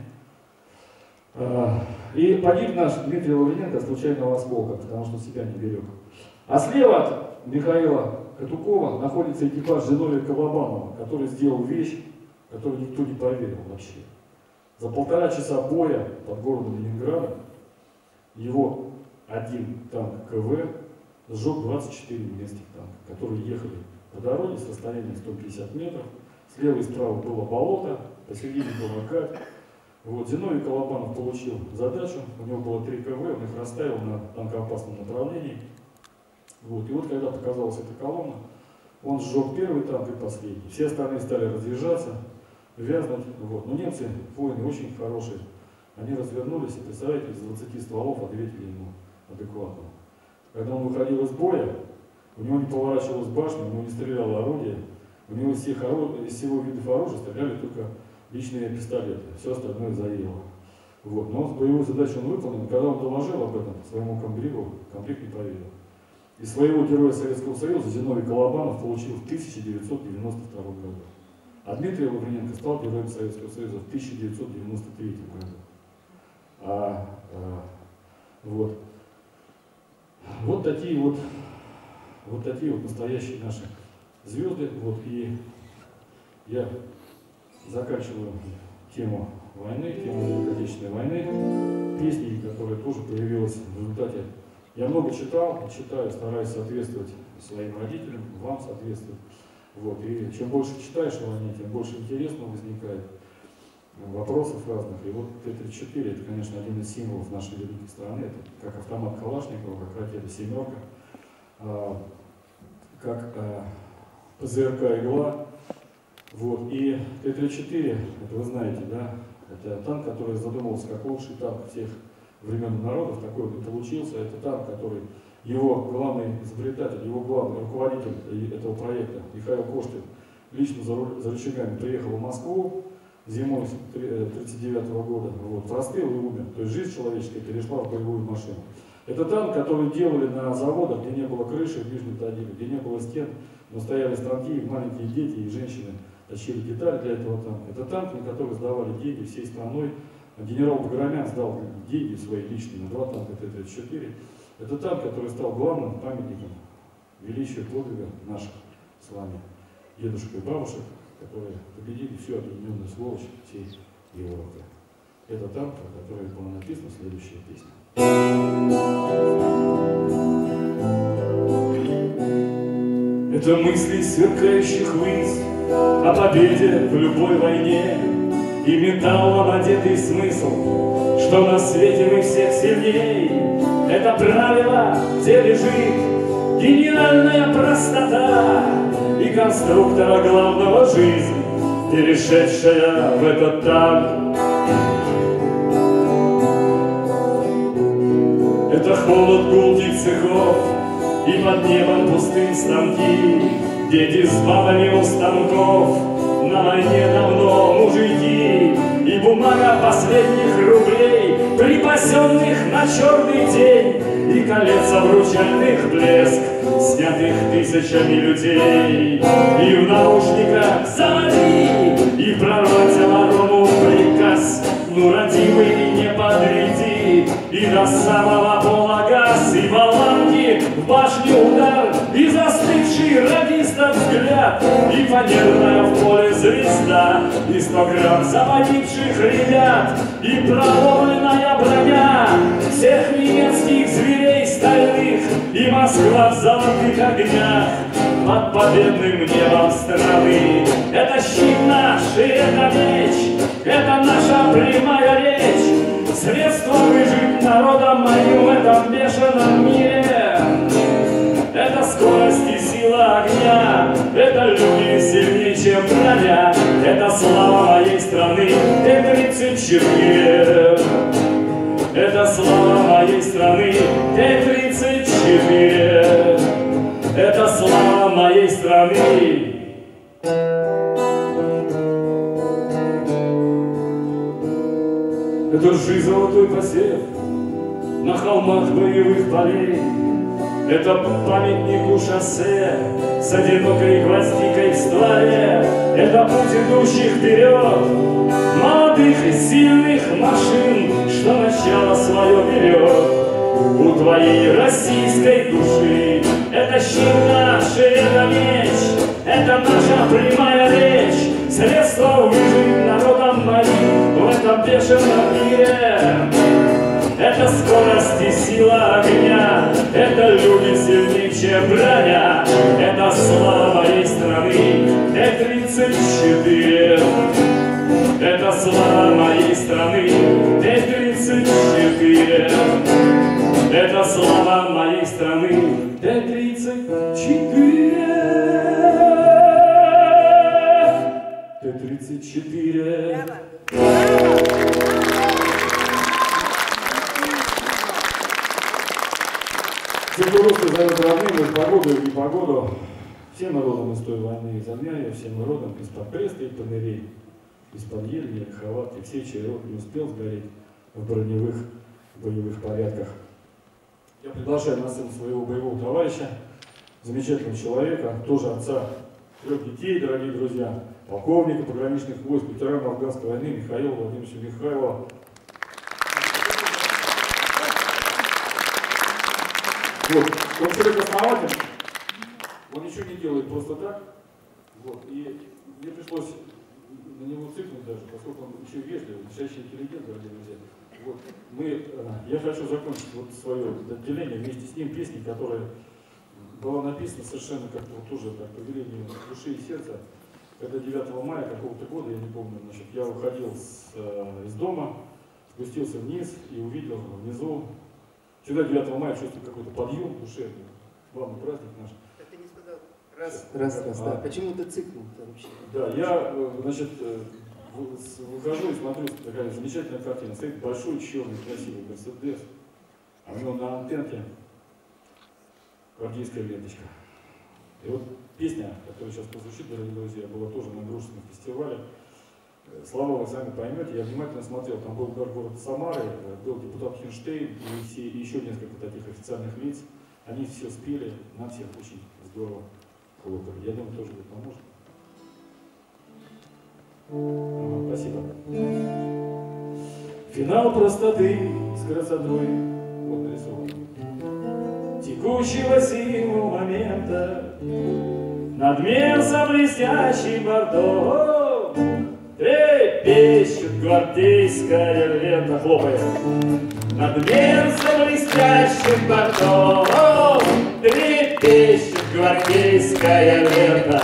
И погиб наш Дмитрий Лавриненко от случайного осколка, потому что себя не берег. А слева от Михаила Хатукова находится экипаж Зиновия Колобанова, который сделал вещь, которую никто не поверил вообще. За 1,5 часа боя под городом Ленинградом его один танк КВ сжег 24 немецких танка, которые ехали по дороге с расстояния 150 метров. Слева и справа было болото, посередине была кать. Вот, Зиновий Колобанов получил задачу, у него было 3 КВ, он их расставил на танкоопасном направлении. Вот, и вот когда показалась эта колонна, он сжег первый танк и последний. Все остальные стали разъезжаться, вязнуть. Вот. Но немцы, воины очень хорошие, они развернулись и, представляете, из 20 стволов ответили ему адекватно. Когда он выходил из боя, у него не поворачивалась башня, у него не стреляло орудие, у него из всего видов оружия стреляли только личные пистолеты, все остальное заело. Вот. Но боевую задачу он выполнил, и когда он доложил об этом своему комбригу, комбриг не поверил. И своего героя Советского Союза Зиновий Колобанов получил в 1992 году. А Дмитрий Лавриненко стал героем Советского Союза в 1993 году. Вот такие вот настоящие наши звезды. Вот, и я заканчиваю тему войны, тему Великой Отечественной войны, песней, которая тоже появилась в результате. Я много читал, читаю, стараюсь соответствовать своим родителям, вам соответствовать. Вот, и чем больше читаешь о войне, тем больше интересного возникает, вопросов разных. И вот Т-34 это, конечно, один из символов нашей великой страны. Это как автомат Калашникова, как ракета «Семерка», как ПЗРК «Игла». Вот. И Т-34, это вы знаете, да, это танк, который задумывался как лучший танк всех времен народов, такой вот и получился. Это танк, который его главный изобретатель, его главный руководитель этого проекта Михаил Коштин лично за рычагами приехал в Москву зимой 1939 года, вот, простыл и умер. То есть жизнь человеческая перешла в боевую машину. Это танк, который делали на заводах, где не было крыши в Нижнем Тагиле, где не было стен, но стояли станки, маленькие дети и женщины тащили детали для этого танка. Это танк, на который сдавали деньги всей страной. Генерал Баграмян сдал деньги свои личные на 2 танка Т-34. Это танк, который стал главным памятником величия подвига наших с вами дедушек и бабушек, которые победили всю объединенную сволочь всей Европы. Это танк, о котором была написана следующая песня. Это мысли сверкающих ввысь о победе в любой войне и металлом одетый смысл, что на свете мы всех сильней. Это правило, где лежит гениальная простота и конструктора главного жизнь, перешедшая в этот танк. Это холод гулких цехов и под небом пустым станки, дети с бабами у станков, на войне давно мужики, и бумага последних рублей, припасенных на черный день, и колец обручальных блеск, снятых тысячами людей. И в наушниках заводи, и прорвать оборону приказ, ну родимый не подведи, и до самого пола газ, и болванки в башню удар, и застывший радиста взгляд, и фанерная в поле звезда, и 100 грамм заводивших ребят, и проломленная броня всех немецких зверей стальных, и Москва в золотых огнях под победным небом страны. Это щит наш, и это меч, это наша прямая речь, средство выжить народом моим в этом бешеном мире. Это скорость и сила огня, это люди сильнее, чем броня, это слава моей страны, Т-34. Это слава моей страны, Т-34. Это слава моей страны. Это ржи золотой посев на холмах боевых полей. Это памятнику шоссе с одинокой гвоздикой в стволе. Это путь идущих вперед молодых и сильных машин, что начало свое берет у твоей российской души. Это щит наш, это меч, это наша прямая речь, средство выжить народом моим в этом бешеном мире. Это скорость и сила огня, это люди сильнее, чем броня, это слава моей страны, Т-34. Это слава моей страны, Т-34. Это слава моей страны, Т-34. Т-34. Всем русским зовут родным, и погоду, и непогоду. Всем народам из той войны, из огня, и всем народам из-под Бреста и Панырей, из-под Ельни, Хават, и все, чей род не успел сгореть в броневых боевых порядках. Я приглашаю на сцену своего боевого товарища, замечательного человека, тоже отца 3 детей, дорогие друзья, полковника пограничных войск, ветерана афганской войны Михаила Владимировича Михайлова. Вот. Он человек-основатель, он ничего не делает просто так. Вот. И мне пришлось на него цикнуть даже, поскольку он еще вежливый, настоящий интеллигент, дорогие друзья. Вот. Я хочу закончить вот свое отделение вместе с ним песней, которая была написана совершенно как-то вот тоже так, по велению души и сердца. Когда 9 мая какого-то года, я не помню, значит, я уходил из дома, спустился вниз и увидел внизу. Всегда 9 мая чувствую какой-то подъем душевный, главный праздник наш. Так ты не сказал. Раз, да. Почему ты цикнул-то вообще? Да, я, значит, выхожу и смотрю, такая замечательная картина. Стоит большой черный красивый Мерседес, а у него на антенке гвардейская ленточка. И вот песня, которая сейчас прозвучит, дорогие друзья, была тоже на Грушинском фестивале. Слова вы сами поймете, я внимательно смотрел, там был город Самары, был депутат Хинштейн и еще несколько таких официальных лиц. Они все спели, нам всех очень здорово хлопали. Я думаю, тоже будет поможет. Спасибо. Финал простоты с красотой, вот нарисован, текущего силу момента, над мерзом блестящим бортом трепещет гвардейская лента, хлопает. Над мерзом блестящим бортом трепещет гвардейская лента,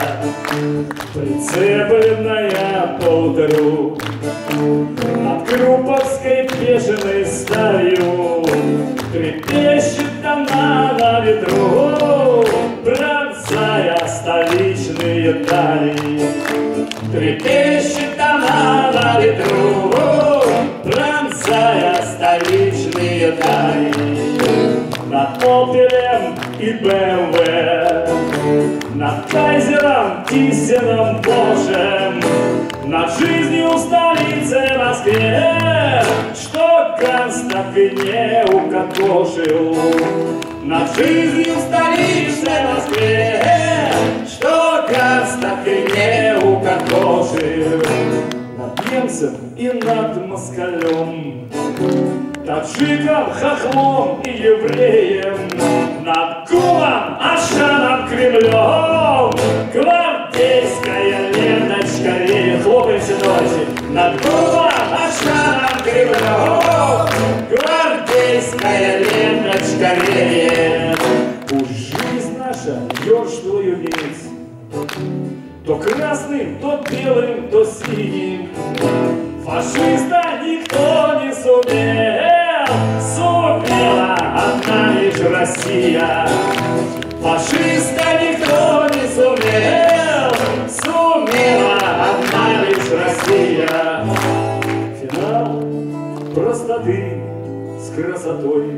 прицепленная поутру над Крупповской бешеной сталью. Трепещет она на ветру, пронзая столичные дали. Трепещет она на ветру, пронзая столичные дали. Над Опелем и БМВ, над Кайзером, Тиссеном, Божем, над жизнью столицы Москве, что Ганс так и не укокошил. Над жизнью столицы Москве, что Ганс так и не укокошил. Над немцем и над москалем, таджиком, хохлом и евреем, над кумом, Ашаном, Кремлем, гвардейская ленточка реет. Хлопаемся, товарищи. Над кумом, Ашаном, Кремлем, гвардейская ленточка реет. Пусть жизнь наша ершливый вниз, то красным, то белым, то синим. Фашиста никто не сумел, сумела одна лишь Россия. Фашиста никто не сумел, сумела одна лишь Россия. Финал простоты с красотой,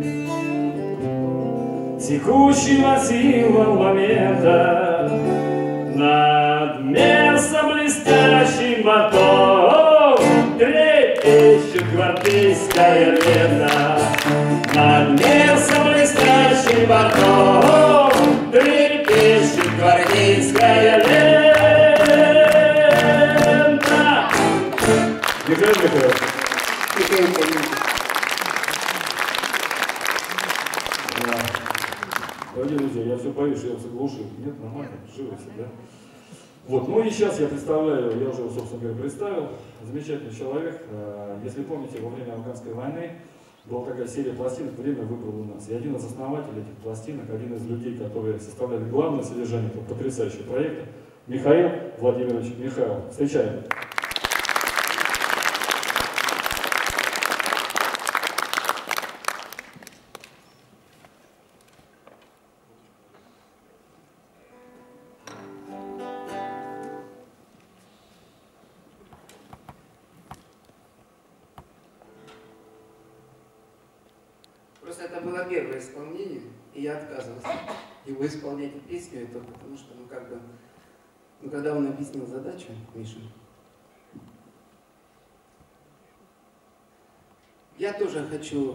текущего символ момента, над мерзом блестящим бортом трепещет гвардейская лента. Над мерзом блестящим бортом трепещет гвардейская лента. Михаил Михайлович. Дорогие друзья, я все боюсь, что я заглушил. Нет, нормально, живо всегда. Вот, ну и сейчас я представляю, я уже его, собственно говоря, представил, замечательный человек. Если помните, во время афганской войны была такая серия пластинок «Время выбрало нас». И один из основателей этих пластинок, один из людей, которые составляли главное содержание этого потрясающего проекта, Михаил Владимирович Михайлов. Встречаем. было первое исполнение, и я отказывался его исполнять эту песню, это потому что, когда он объяснил задачу, Миша, я тоже хочу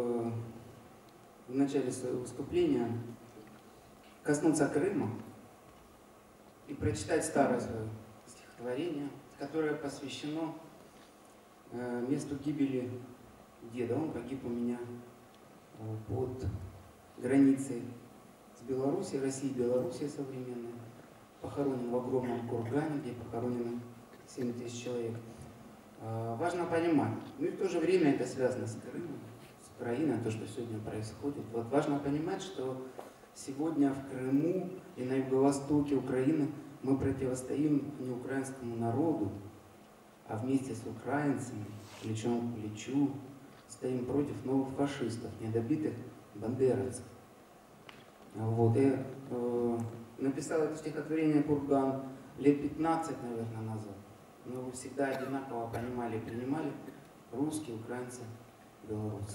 в начале своего выступления коснуться Крыма и прочитать старое свое стихотворение, которое посвящено месту гибели деда. Он погиб у меня под границей с Белоруссией, России и Белоруссии современной. Похоронен в огромном кургане, где похоронено 7 тысяч человек. Важно понимать, ну и в то же время это связано с Крымом, с Украиной, то, что сегодня происходит. Вот важно понимать, что сегодня в Крыму и на юго-востоке Украины мы противостоим не украинскому народу, а вместе с украинцами, плечом к плечу, стоим против новых фашистов, недобитых бандеровцев. Вот. Я написал это стихотворение «Курган» лет 15, наверное, назад. Но вы всегда одинаково понимали и принимали русские, украинцы, белорусы.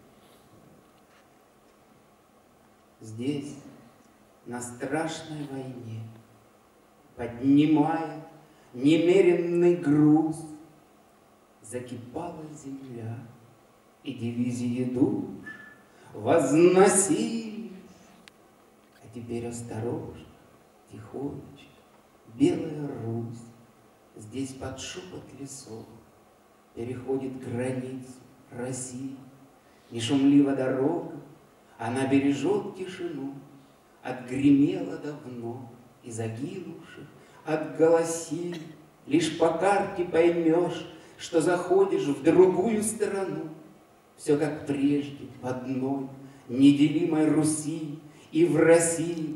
Здесь, на страшной войне, поднимая немеренный груз, закипала земля, и дивизии душ возносились. А теперь осторожно, тихонечко, белая Русь здесь под шепот лесов переходит границу России. Не шумлива дорога, она бережет тишину, отгремела давно и загинувших отголосили. Лишь по карте поймешь, что заходишь в другую страну. Все как прежде, в одной неделимой Руси и в России.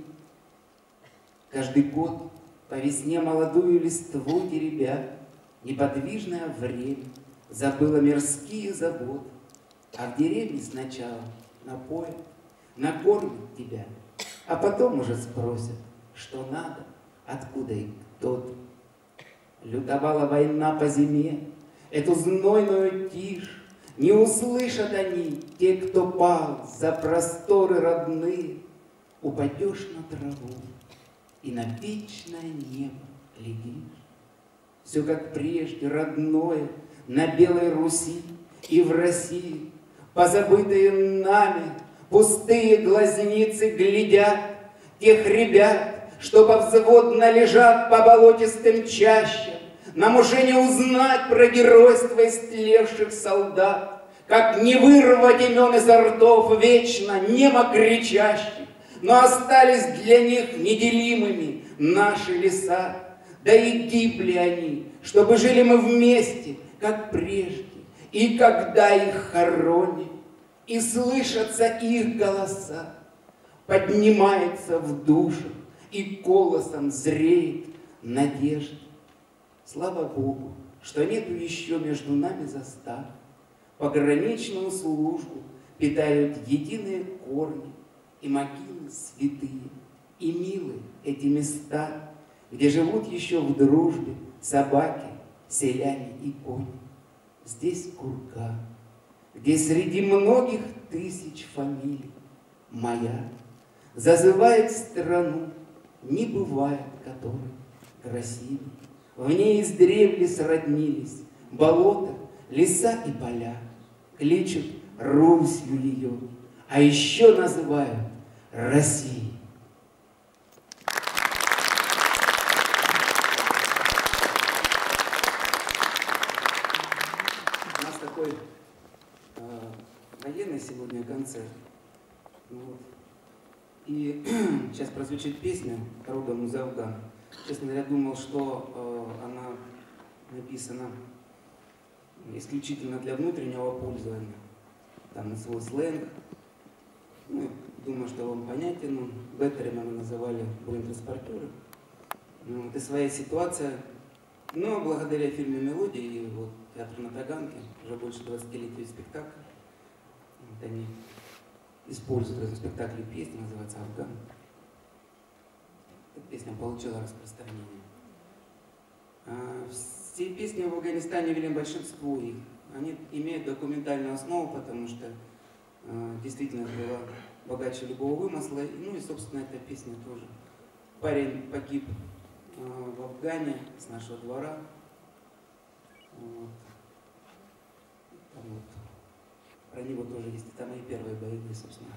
Каждый год по весне молодую листву теребя, неподвижное время забыло мирские заботы, а в деревне сначала напоят, накормят тебя, а потом уже спросят, что надо, откуда и кто-то. Лютовала война по зиме, эту знойную тишь не услышат они, те, кто пал за просторы родные. Упадешь на траву и на вечное небо глядишь. Все как прежде, родное, на белой Руси и в России. Позабытые нами пустые глазницы глядят тех ребят, что повзводно лежат по болотистым чащам. Нам уже не узнать про геройство истлевших солдат, как не вырвать имен изо ртов вечно немо кричащих, но остались для них неделимыми наши леса. Да и гибли они, чтобы жили мы вместе, как прежде, и когда их хоронят, и слышатся их голоса, поднимается в душах и голосом зреет надежда. Слава Богу, что нету еще между нами застав. Пограничную службу питают единые корни и могилы святые. И милы эти места, где живут еще в дружбе собаки, селяне и кони. Здесь курган, где среди многих тысяч фамилий моя зазывает страну, не бывает которой красивей. В ней издревле сроднились болота, леса и поля. Кличут Русью ее, а еще называют Россией. У нас такой военный сегодня концерт. Вот. И сейчас прозвучит песня «Родом из Афгана». Честно говоря, думал, что она написана исключительно для внутреннего пользования. Там свой сленг. Ну, думаю, что он понятен. Беттерами мы называли бронетранспортеры. Вот, и своя ситуация. Но благодаря фильму «Мелодия» и вот, театру на Таганке, уже больше 20 лет есть спектакль. Вот они используют в этом спектакле песню, называется «Афган». Эта песня получила распространение. Все песни в Афганистане, или большинство их, они имеют документальную основу, потому что действительно была богаче любого вымысла. Ну и, собственно, эта песня тоже. Парень погиб в Афгане с нашего двора. Вот. Там вот. Про него тоже есть. Это мои первые боевые, собственно.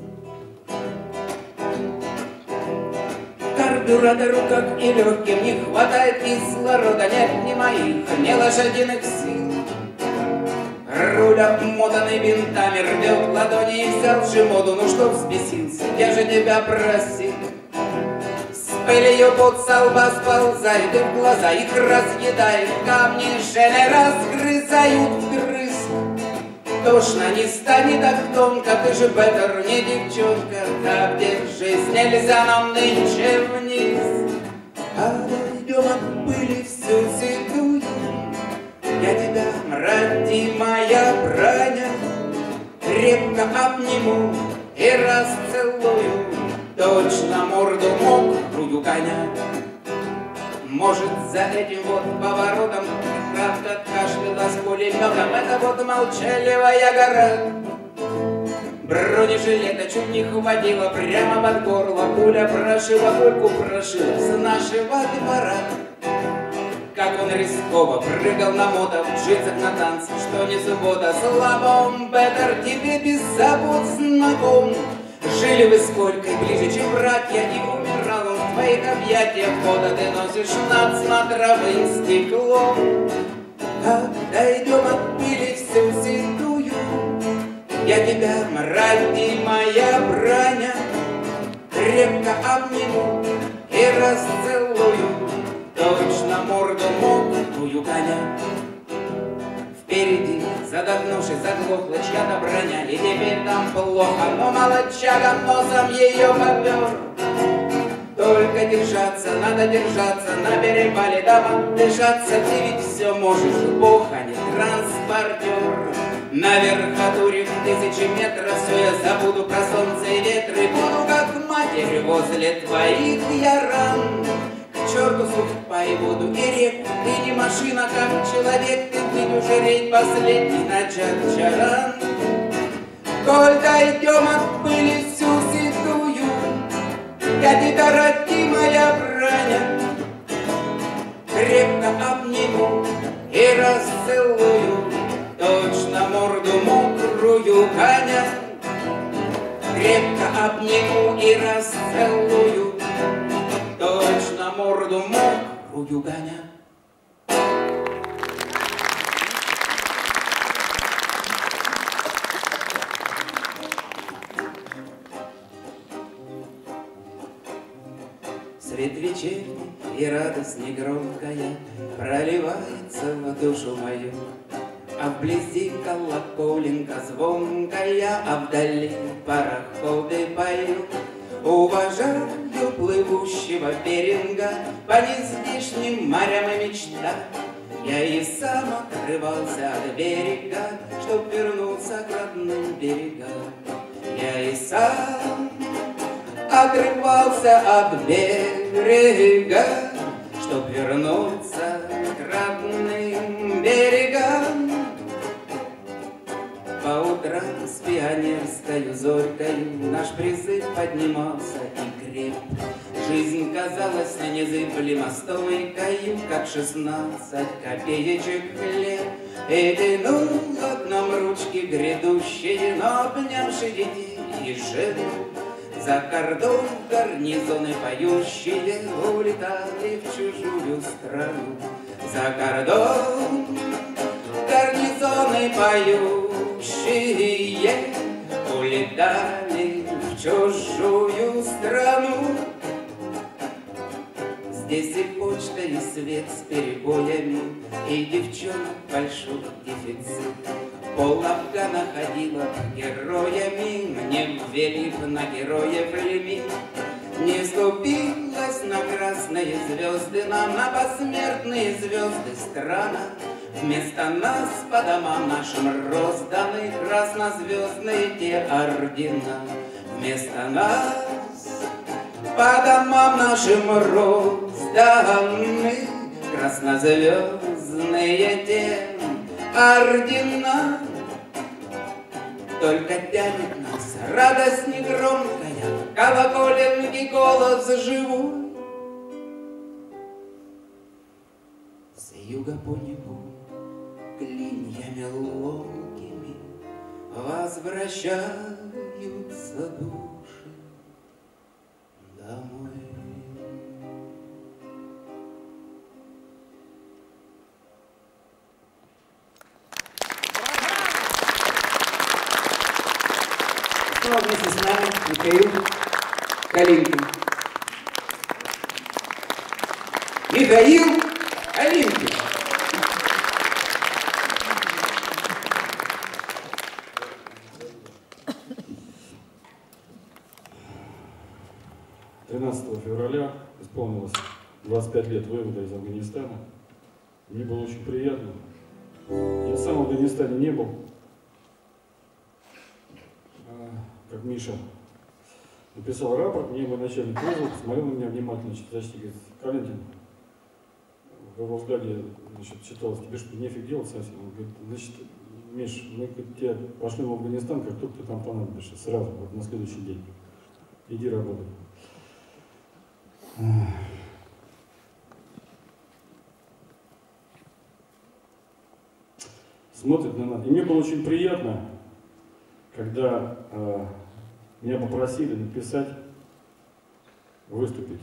Карбюратору, как и легким, не хватает кислорода, нет ни моих, ни лошадиных сил. Руль обмотанный бинтами рвет ладони и взял моду, ну что взбесился, я же тебя просил. С пылью под со лба сползает и в глаза их разъедает, камни шены разгрызают вдрызг. Тошно не станет так тонко, ты же беттер, не девчонка, так держись, нельзя нам нынче вниз. Отойдем от пыли всю седую, я тебя, родимая броня, крепко обниму и расцелую, точно морду мокрую коня. Может, за этим вот поворотом правда кашлялась пулеметом, это вот молчаливая гора. Бронежилета чуть не хватило прямо под горло, пуля прошила, пульку прошила с нашего двора. Как он рисково прыгал на мото в джинсах на танце, что не суббота, слабом, беттер, тебе без забот знаком. Жили вы сколько, ближе, чем братья, и умирал он в твоих объятиях. Фото ты носишь над смотровым стеклом. Отойдем от пыли всю седую, я тебя, родимая броня, крепко обниму и расцелую, точно морду мокрую коня. Впереди, задохнувшись, заглохла чья-то броня, и теперь там плохо, но молодчага носом ее попер. Только держаться, надо держаться, на перевале дома дышаться, ты ведь все можешь, Бог, а не транспортер. На верхотуре в 1000 метров все я забуду про солнце и ветры, буду как матерь возле твоих я ран. К черту судьба и воду и реку, ты не машина, как человек, ты будешь жреть последний начат чаран. Только идем от пыли всю седую, я тебя, родимая броня, крепко обниму и расцелую, точно морду мокрую коня. Крепко обниму и расцелую, точно морду мокрую коня. Свет вечерний и радость негромкая проливается в душу мою, а вблизи колоколенка звонкая, а вдали пароходы поют. Уважаю плывущего берега по нездешним морям и мечтам. Я и сам отрывался от берега, чтоб вернуться к родным берегам. Я и сам отрывался от берега, чтоб вернуться к родным берегам. По утрам с пионерскою зорькою наш призыв поднимался и креп. Жизнь казалась незыблемо стойкою, как 16 копеечек хлеб. И тянула к нам ручки грядущие, но обнявши детей и жену, за кордон гарнизоны поющие улетали в чужую страну. За кордон гарнизоны поющие улетали в чужую страну. Здесь и почта, и свет с перебоями, и девчонок большой дефицит. Пол Афгана ходила героями, мне ввели на героев лимит. Не ступилась на красные звезды нам, на посмертные звезды страна. Вместо нас по домам нашим розданы краснозвездные те ордена. Вместо нас по домам нашим розданы краснозвездные те ордена. только тянет нас радость негромкая, колоколенный голос живой. С юга по небу клиньями ломкими возвращаются души домой. Снова вместе с нами Михаил Калинкин. Михаил Калинкин. Февраля исполнилось 25 лет вывода из Афганистана. Мне было очень приятно. Я сам в Афганистане не был. Как Миша написал рапорт, мне мой начальник вызвал, посмотрел на меня внимательно, значит, говорит: Калинкин, в взгляде, значит, читалось, тебе что, нефиг делать совсем? Он говорит: значит, Миш, мы тебя пошлем в Афганистан, как только ты там понадобишься, сразу, вот на следующий день. Иди работай. Смотрит на нас. И мне было очень приятно, когда меня попросили написать, выступить.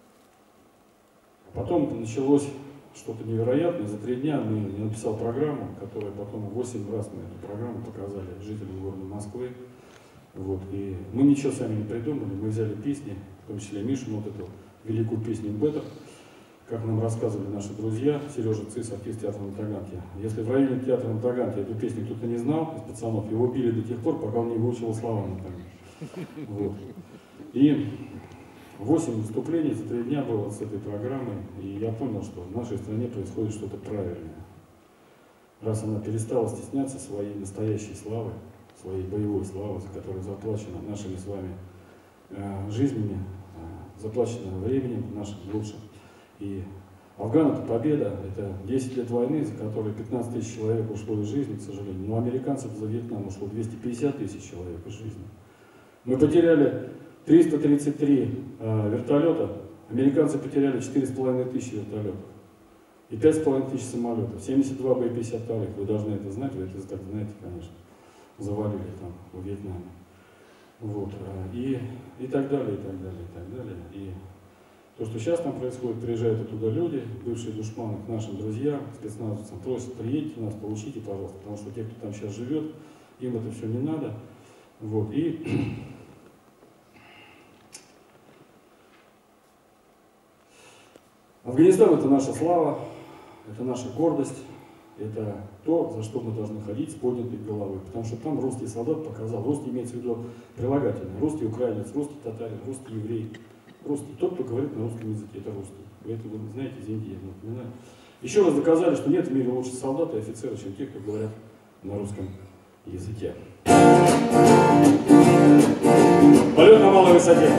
А потом началось что-то невероятное. За 3 дня я написал программу, которая потом 8 раз мы эту программу показали жителям города Москвы. Вот. И мы ничего сами не придумали, мы взяли песни, в том числе Мишину, вот эту великую песню «Беттер», как нам рассказывали наши друзья, Сережа Цис, артист театра на Таганке. Если в районе театра на Таганке эту песню кто-то не знал из пацанов, его били до тех пор, пока он не выучил слова на Таганке. Вот. И 8 выступлений за 3 дня было с этой программой, и я понял, что в нашей стране происходит что-то правильное. Раз она перестала стесняться своей настоящей славы, своей боевой славы, за которую заплачено нашими с вами жизнями, заплачено временем нашим лучшим. И Афган — это победа, это 10 лет войны, за которые 15 тысяч человек ушло из жизни, к сожалению. Но американцев за Вьетнам ушло 250 тысяч человек из жизни. Мы потеряли 333 вертолета, американцы потеряли 4,5 тысячи вертолетов и 5,5 тысяч самолетов, 72 боеприпасов, вы должны это знать, вы это так знаете, конечно, завалили там в Вьетнаме. Вот. И так далее, и так далее, и так далее. И то, что сейчас там происходит, приезжают оттуда люди, бывшие душманы, к нашим друзьям, спецназовцам, просят: приедьте нас, получите, пожалуйста, потому что те, кто там сейчас живет, им это все не надо. Вот. И Афганистан — это наша слава, это наша гордость, это то, за что мы должны ходить с поднятой головой, потому что там русский солдат показал, русский имеется в виду прилагательное, русский украинец, русский татарин, русский еврей, русский, тот, кто говорит на русском языке, это русский. Вы это вы знаете, извините, я не напоминаю. Еще раз доказали, что нет в мире лучше солдат и офицеров, чем те, кто говорят на русском языке. Полет на малой высоте.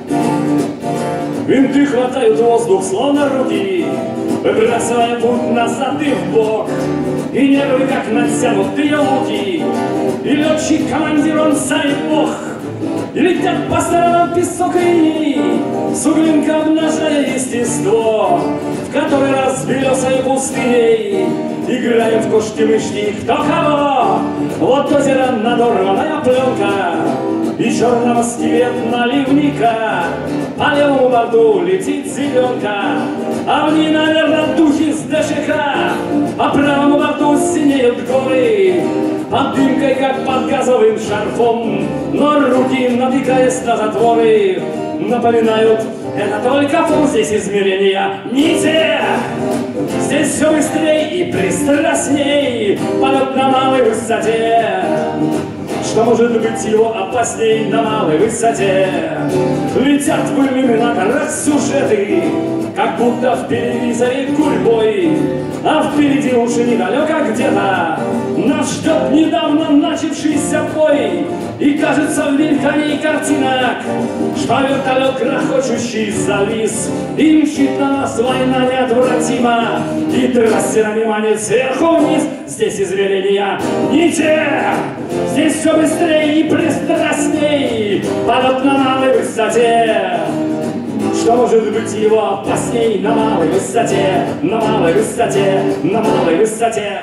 Винты хватают воздух, словно руки, выбрасывая путь назад и вбок. И нервы, как натянутые луки, и летчик, командир, он сам и бог. И летят по сторонам песок и иней, суглинка обнажая естество, в который раз белесой пустыней играем в кошки-мышки кто кого. Вот озеро, надорванная пленка, и черного скелет наливника. По левому борту летит зеленка, а в ней, наверное, духи с ДШК. По правому борту синеют горы, под дымкой, как под газовым шарфом. Но руки, натыкаясь на затворы, напоминают: это только фон, здесь измерения не те. Здесь все быстрей и пристрастней, полет на малой высоте. Что может быть его опасней на малой высоте? Летят в иллюминаторах сюжеты, как будто в телевизоре гурьбой, а впереди уж и недалеко где-то нас ждет недавно начавшийся бой. И кажется, в мелькании картинок так, что вертолет грохочущий завис, и мчит на нас война неотвратима, и трассерами манит сверху вниз. Здесь измерения не те, здесь все быстрее и пристрастней, полет на малой высоте. Что может быть его опасней на малой высоте, на малой высоте, на малой высоте?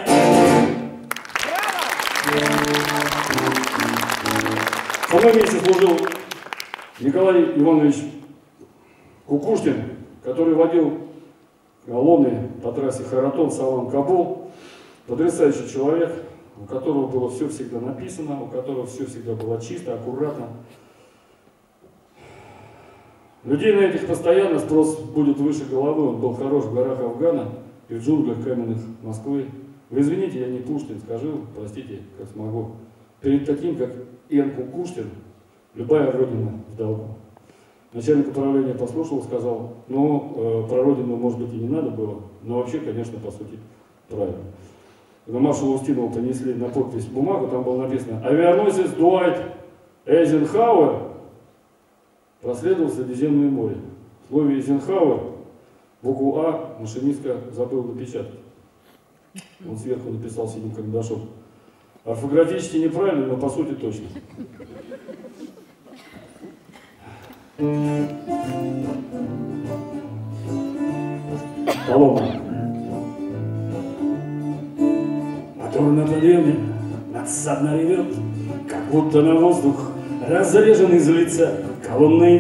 Со мной вместе служил Николай Иванович Кукушкин, который водил колонны по трассе Харатон-Салам-Кабул. Потрясающий человек, у которого было все всегда написано, у которого все всегда было чисто, аккуратно. Людей на этих постоянно спрос будет выше головы. Он был хорош в горах Афгана и в джунглях каменных Москвы. Вы извините, я не Пушкин, скажу, простите, как смогу. Перед таким, как Н. Кукушкин, любая родина в долгу. Начальник управления послушал, сказал, ну, про родину, может быть, и не надо было, но вообще, конечно, по сути, правильно. Когда маршалу Устинову принесли на подпись бумагу, там было написано «Авианосец Дуайт Эйзенхауэр проследовал Средиземное море». В слове «Эйзенхауэр» букву «А» машинистка забыл напечатать. Он сверху написал синим карандашом. Орфографически неправильно, но по сути точно. Колонна. Мотор на подъеме надсадно ревет, как будто на воздух разрежен из лица. Колонна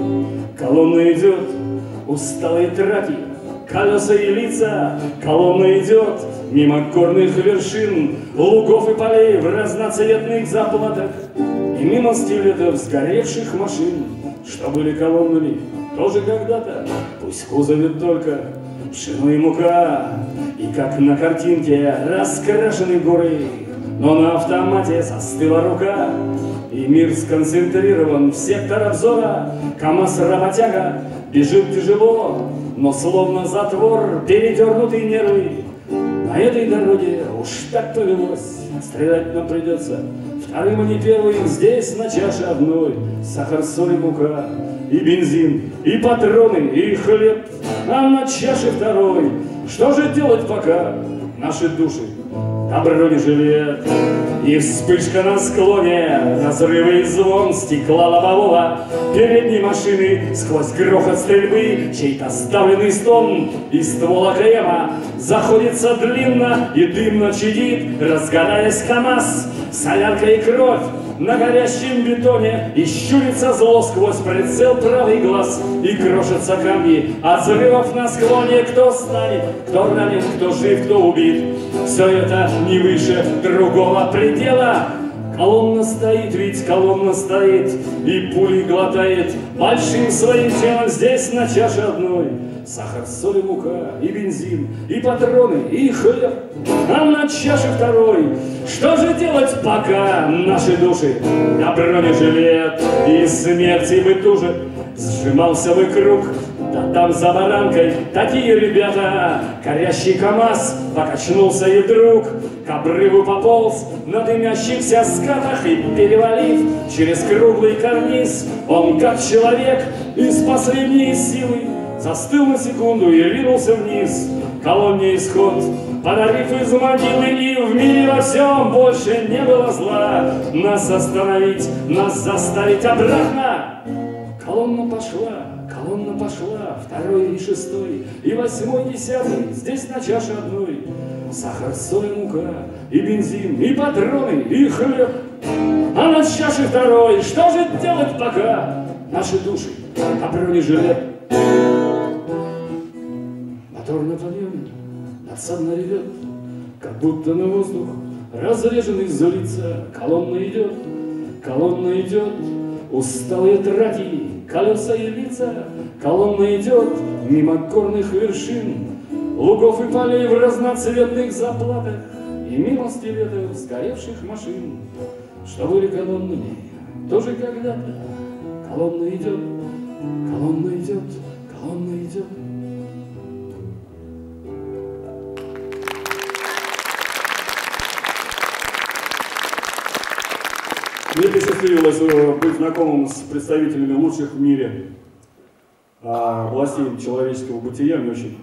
идет, усталые траки, колеса и лица. Колонна идет мимо горных вершин, лугов и полей в разноцветных заплатах, и мимо стилетов сгоревших машин, что были колоннами тоже когда-то. Пусть в кузове только пшено и мука, и как на картинке раскрашены горы, но на автомате застыла рука, и мир сконцентрирован в сектор обзора. КамАЗ-работяга бежит тяжело, но словно затвор передернутые нервы. На этой дороге уж так повелось, стрелять нам придется вторым, а не первым. Здесь на чаше одной сахар, соль и мука, и бензин, и патроны, и хлеб. А на чаше второй что же делать, пока наши души на бронежилет? И вспышка на склоне, разрывы и звон стекла лобового передней машины, сквозь грохот стрельбы чей-то сдавленный стон, и ствол АКМа заходится длинно и дымно чадит, разгораясь КамАЗ. Солярка и кровь на горящем бетоне, и щурится зло сквозь прицел правый глаз, и крошатся камни от взрывов на склоне. Кто станет, кто ранен, кто жив, кто убит, все это не выше другого предела. Колонна стоит, ведь колонна стоит, и пули глотает большим своим телом. Здесь на чаше одной сахар, соль и мука, и бензин, и патроны, и хлеб. А на чаше второй что же делать, пока наши души на бронежилет? И смерти бы туже сжимался бы круг, да там за баранкой такие ребята. Горящий КамАЗ покачнулся и вдруг к обрыву пополз на дымящихся скатах, и, перевалив через круглый карниз, он, как человек из последней силы, застыл на секунду и ринулся вниз. Колонне исход, подарив из могилы, и в мире во всем больше не было зла. Нас остановить, нас заставить обратно. Колонна пошла, второй и шестой, и восьмой, десятый, здесь на чаше одной сахар, соль и мука, и бензин, и патроны, и хлеб. А на чаше второй что же делать, пока наши души на бронежилет? Мотор на подъеме надсадно ревет, как будто на воздух разрежен из-за лица. Колонна идет, усталые траки, колеса и лица. Колонна идет мимо горных вершин, лугов и полей в разноцветных заплатах, и мимо стилетов сгоревших машин, что были колоннами тоже когда-то. Колонна идет, колонна идет, колонна идет. Мне присутствует посчастливилось быть знакомым с представителями лучших в мире областей человеческого бытия.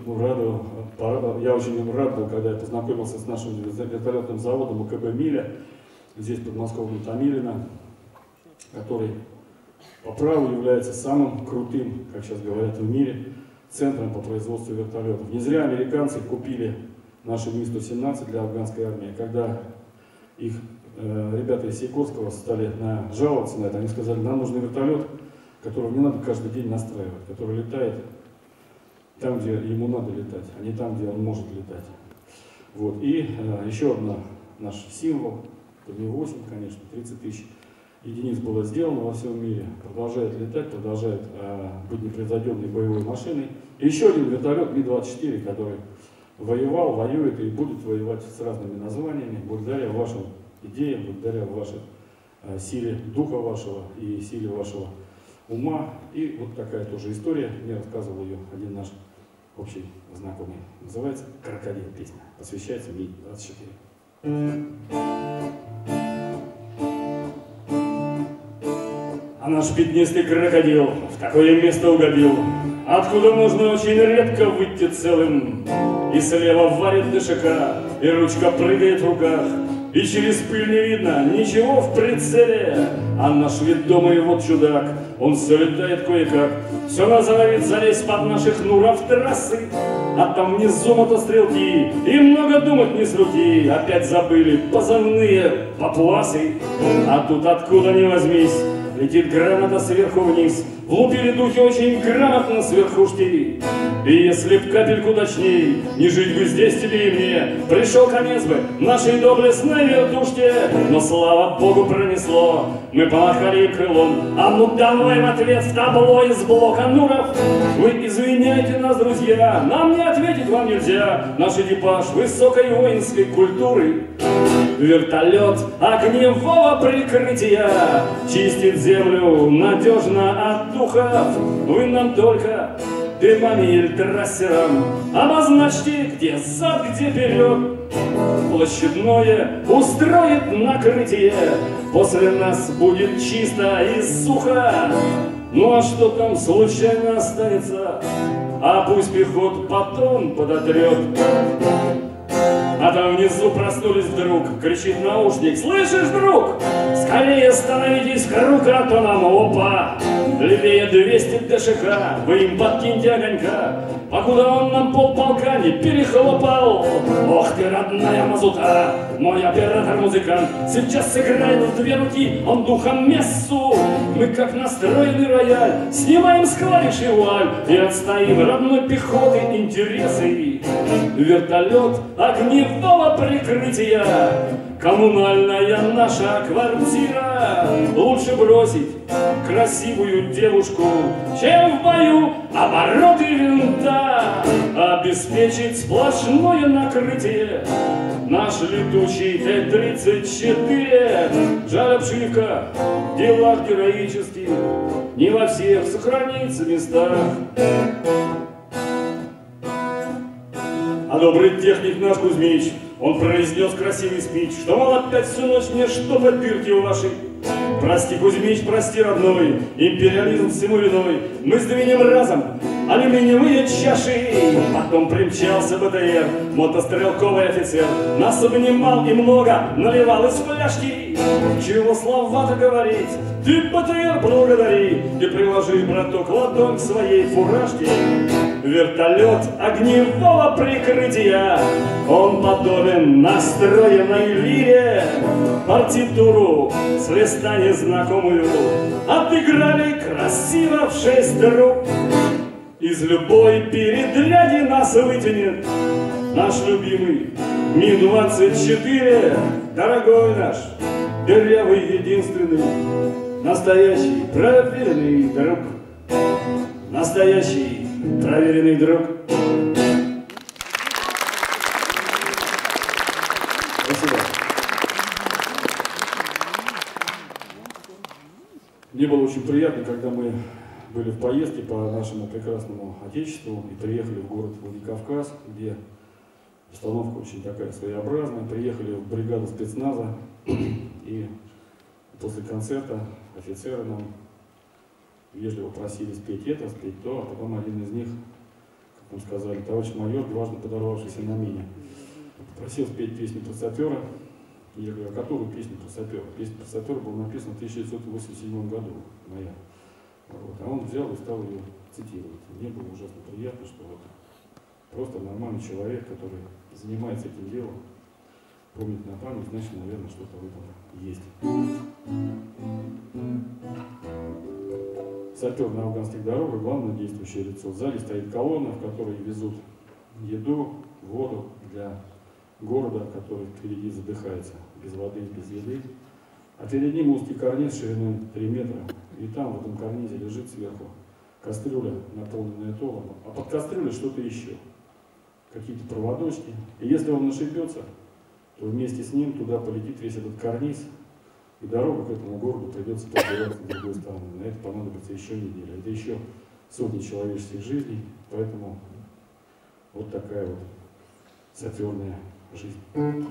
Я очень рад был, когда я познакомился с нашим вертолетным заводом УКБ «Миля», здесь в подмосковном Томилино, который по праву является самым крутым, как сейчас говорят, в мире центром по производству вертолетов. Не зря американцы купили наши Ми-117 для афганской армии. Когда их ребята из Сейковского стали жаловаться на это, они сказали: нам нужен вертолет, которого не надо каждый день настраивать, который летает там, где ему надо летать, а не там, где он может летать. Вот. И еще одна наш символ, Ми-8, конечно, 30 тысяч единиц было сделано во всем мире, продолжает летать, продолжает быть непревзойденной боевой машиной. И еще один вертолет Ми-24, который воевал, воюет и будет воевать с разными названиями, благодаря вашим идеям, благодаря вашей силе духа вашего и силе вашего ума. И вот такая тоже история, мне рассказывал ее один наш общий знакомый. Называется «Крокодил» песня, посвящается Ми-24. А наш пятнистый крокодил в такое место угодил, откуда можно очень редко выйти целым. И слева варит ДШК, и ручка прыгает в руках, и через пыль не видно ничего в прицеле. А наш ведомый вот чудак, он все летает кое-как, все норовит залезть под наших Нуров трассы. А там внизу мотострелки, и много думать не с руки, опять забыли позывные папуасы. А тут откуда ни возьмись летит граната сверху вниз, влупили духи очень грамотно с верхушки. И если б капельку точней, не жить бы здесь тебе и мне, пришел конец бы нашей доблестной вертушке. Но слава богу пронесло, мы помахали им крылом. А ну давай в ответ в табло из блока Нуров. Вы извиняйте нас, друзья, нам не ответить вам нельзя. Наш экипаж высокой воинской культуры, вертолет огневого прикрытия, чистит землю надежно от духов. Вы нам только дымами или трассером обозначьте, где зад, где вперед. Площадное устроит накрытие, после нас будет чисто и сухо. Ну а что там случайно останется, а пусть пехот потом подотрет. А там внизу проснулись вдруг, кричит наушник: слышишь, друг, скорее становитесь в круг, а то нам опа. Левее 200 ДШК, вы им подкиньте огонька, покуда он нам полполка не перехлопал. Ох ты, родная мазута, мой оператор-музыкант, сейчас сыграет в две руки он духом мессу. Мы как настроенный рояль, снимаем с клавиши вуаль и отстоим родной пехоты интересы. Вертолет огневого прикрытия, коммунальная наша квартира. Лучше бросить красивую девушку, чем в бою обороты винта. Обеспечить сплошное накрытие наш летучий Т-34. Жаль, обшивка в делах героических не во всех сохранится местах. А добрый техник наш Кузьмич, он произнес красивый спич, что, мол, опять всю ночь мне штопать дырки у вашей. Прости, Кузьмич, прости, родной, империализм всему виной. Мы сдвинем разом алюминиевые чаши. Потом примчался БТР, мотострелковый офицер, нас обнимал и много наливал из фляжки. Чего слова-то говорить, ты БТР благодари, ты приложи, браток, ладонь к своей фуражке. Вертолет огневого прикрытия, он подобен настроенной лире. Партитуру с листа незнакомую отыграли красиво в 6 рук. Из любой передряги нас вытянет наш любимый Ми-24. Дорогой наш, дырявый, единственный, настоящий проверенный друг. Настоящий проверенный друг. Спасибо. Мне было очень приятно, когда мы были в поездке по нашему прекрасному Отечеству и приехали в город Владикавказ, где обстановка очень такая своеобразная. Приехали в бригаду спецназа, и после концерта офицеры нам вежливо просили спеть это, спеть то, а потом один из них, как нам сказали, товарищ майор, дважды подорвавшийся на мине, просил спеть песню про сапера. И я говорю, а которую песню про сапера? Песня про сапера была написана в 1987 году, моя. Вот. А он взял и стал ее цитировать. И мне было ужасно приятно, что вот просто нормальный человек, который занимается этим делом, помнит на память, значит, наверное, что-то в этом есть. Сапер на афганских дорогах, главное действующее лицо. В зале стоит колонна, в которой везут еду, воду для города, который впереди задыхается, без воды, без еды. А перед ним узкий карниз шириной 3 метра, и там, в этом карнизе, лежит сверху кастрюля, наполненная толом, а под кастрюлей что-то еще, какие-то проводочки. И если он ошибется, то вместе с ним туда полетит весь этот карниз, и дорогу к этому городу придется пробираться с другой стороны. На это понадобится еще неделя. Это еще сотни человеческих жизней, поэтому вот такая вот саперная жизнь.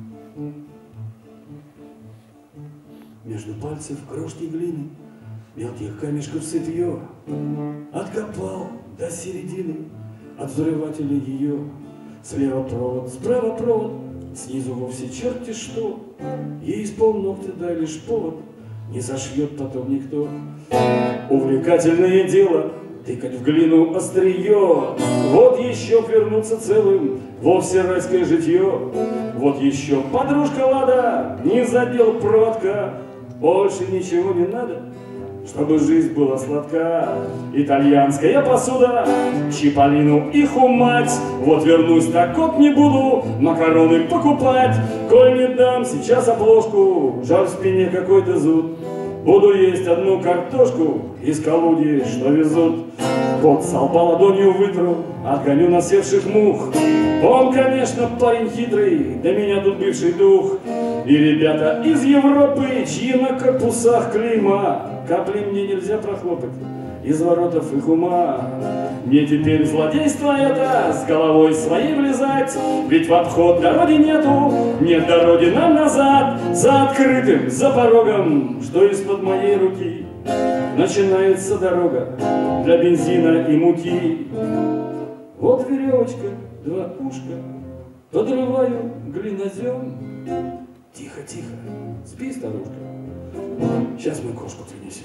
Между пальцев крошки глины, мелких камешков сыпье, откопал до середины, от взрывателя ее. Слева провод, справа провод, снизу вовсе черти что. Ей с полногтя дай лишь повод, не зашьет потом никто. Увлекательное дело тыкать в глину острие, вот еще вернуться целым, вовсе райское житье. Вот еще подружка Лада не задел проводка, больше ничего не надо, чтобы жизнь была сладка. Итальянская посуда, чиполлину и хумать. Вот вернусь, так вот не буду макароны покупать. Коль не дам сейчас обложку, жаль в спине какой-то зуд. Буду есть одну картошку из колодьи, что везут. Вот со лба ладонью вытру, отгоню насевших мух. Он, конечно, парень хитрый, да меня тут бывший дух. И ребята из Европы, чьи на корпусах клейма, капли мне нельзя прохлопать из воротов их ума. Мне теперь злодейство это с головой своей влезать, ведь в обход дороги нету, нет дороги нам назад. За открытым, за порогом, что из-под моей руки начинается дорога для бензина и муки. Вот веревочка, 2 ушка, подрываю глинозем. Тихо, тихо, спи, старушка, сейчас мы кошку принесем.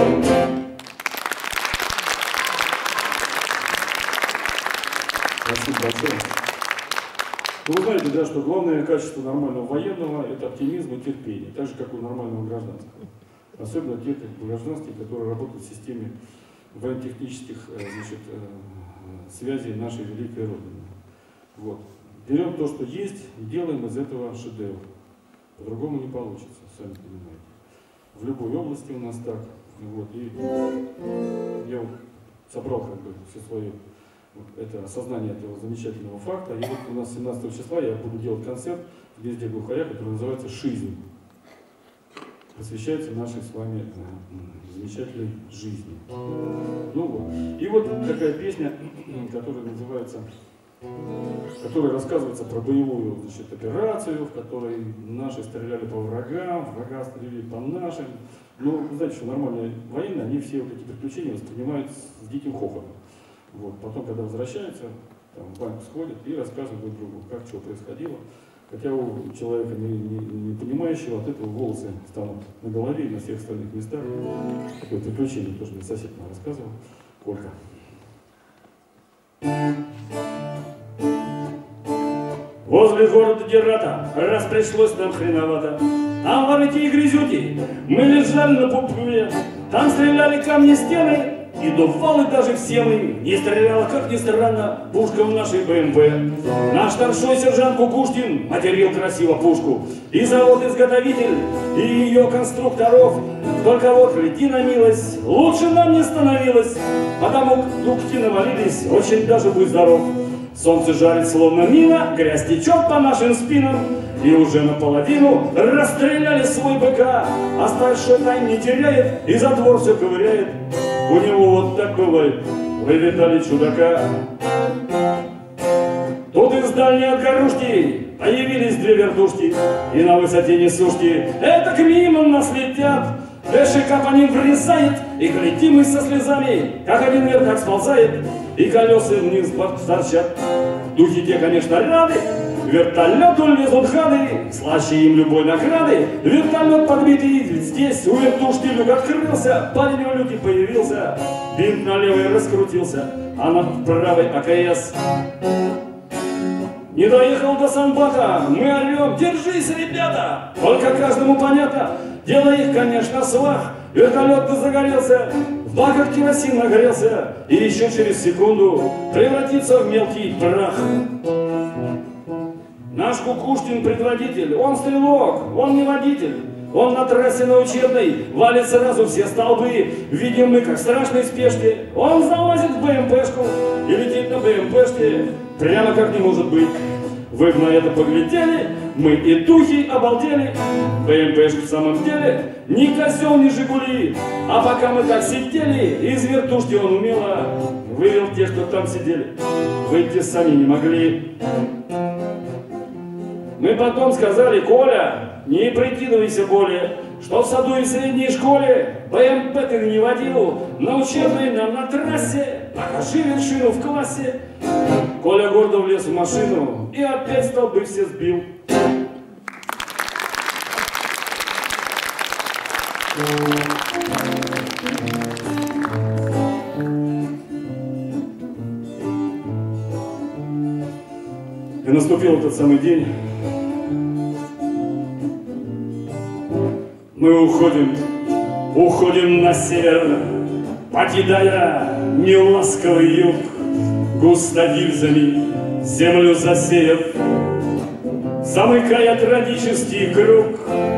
Спасибо большое. Вы знаете, да, что главное качество нормального военного – это оптимизм и терпение, так же, как у нормального гражданского. Особенно тех гражданских, которые работают в системе военно-технических связей нашей великой Родины. Вот. Берем то, что есть, и делаем из этого шедевр. По-другому не получится, сами понимаете. В любой области у нас так. Вот. И я вот собрал как бы все свое это осознание этого замечательного факта. И вот у нас 17 числа я буду делать концерт в гнезде глухаря, который называется «Жизнь». Посвящается нашей с вами замечательной жизни. Ну вот. И вот такая песня, которая называется, которая рассказывается про боевую, значит, операцию, в которой наши стреляли по врагам, врага стреляли по нашим. Ну, вы знаете, что нормальные военные, они все вот эти приключения воспринимают с диким хохотом. Вот. Потом, когда возвращаются, там, в банк сходят и рассказывают друг другу, как что происходило. Хотя у человека, не понимающего, от этого волосы станут на голове и на всех остальных местах. Такое приключение тоже мне сосед нам рассказывал, Колька. Возле города Герата, раз пришлось нам хреновато, а в Арыке и Грязюке мы лежали на пупе. Там стреляли камни, стены и дувалы даже все мы. Не стреляла, как ни странно, пушка в нашей БМВ. Наш старшой сержант Кукушкин материл красиво пушку. И завод-изготовитель, и ее конструкторов. Только вот гляди на милость, лучше нам не становилось, потому дубки навалились, очень даже будь здоров. Солнце жарит словно мина, грязь течет по нашим спинам. И уже наполовину расстреляли свой БК, а старший тайм не теряет и затвор все ковыряет. У него вот так бывает, вывидали чудака. Тут из дальней отгорушки Появились две вертушки, и на высоте несушки это мимо нас летят. ДШК по ним врезает, и глядим мы со слезами, как один вверх как сползает, и колеса вниз торчат. Духи те, конечно, рады, вертолету лезут гады, слаще им любой награды. Вертолет подбитый здесь, у вертушки люк открылся, парень в люке появился, бинт на левой раскрутился, а на правой АКС. Не доехал до Санбата, мы орем, держись, ребята! Только каждому понятно, дело их, конечно, свах. Вертолет-то загорелся, в баках керосин нагрелся, и еще через секунду превратится в мелкий прах. Наш Кукушкин предводитель, он стрелок, он не водитель. Он на трассе на учебной валит сразу все столбы. Видим мы, как в страшной спешке он залазит в БМПшку и летит на БМПшке, прямо как не может быть. Вы бы на это поглядели, мы и духи обалдели. БМПшка в самом деле ни козел, ни Жигули. А пока мы так сидели, из вертушки он умело вывел тех, кто там сидели. Выйти сами не могли. Мы потом сказали: Коля, не прикидывайся более, что в саду и в средней школе БМП ты не водил, на учебной нам на трассе, покажи вершину в классе. Коля гордо влез в машину и опять столбы все сбил. И наступил этот самый день. Мы уходим на север, покидая неласковый юг, густо гильзами землю засеяв, замыкая трагический круг.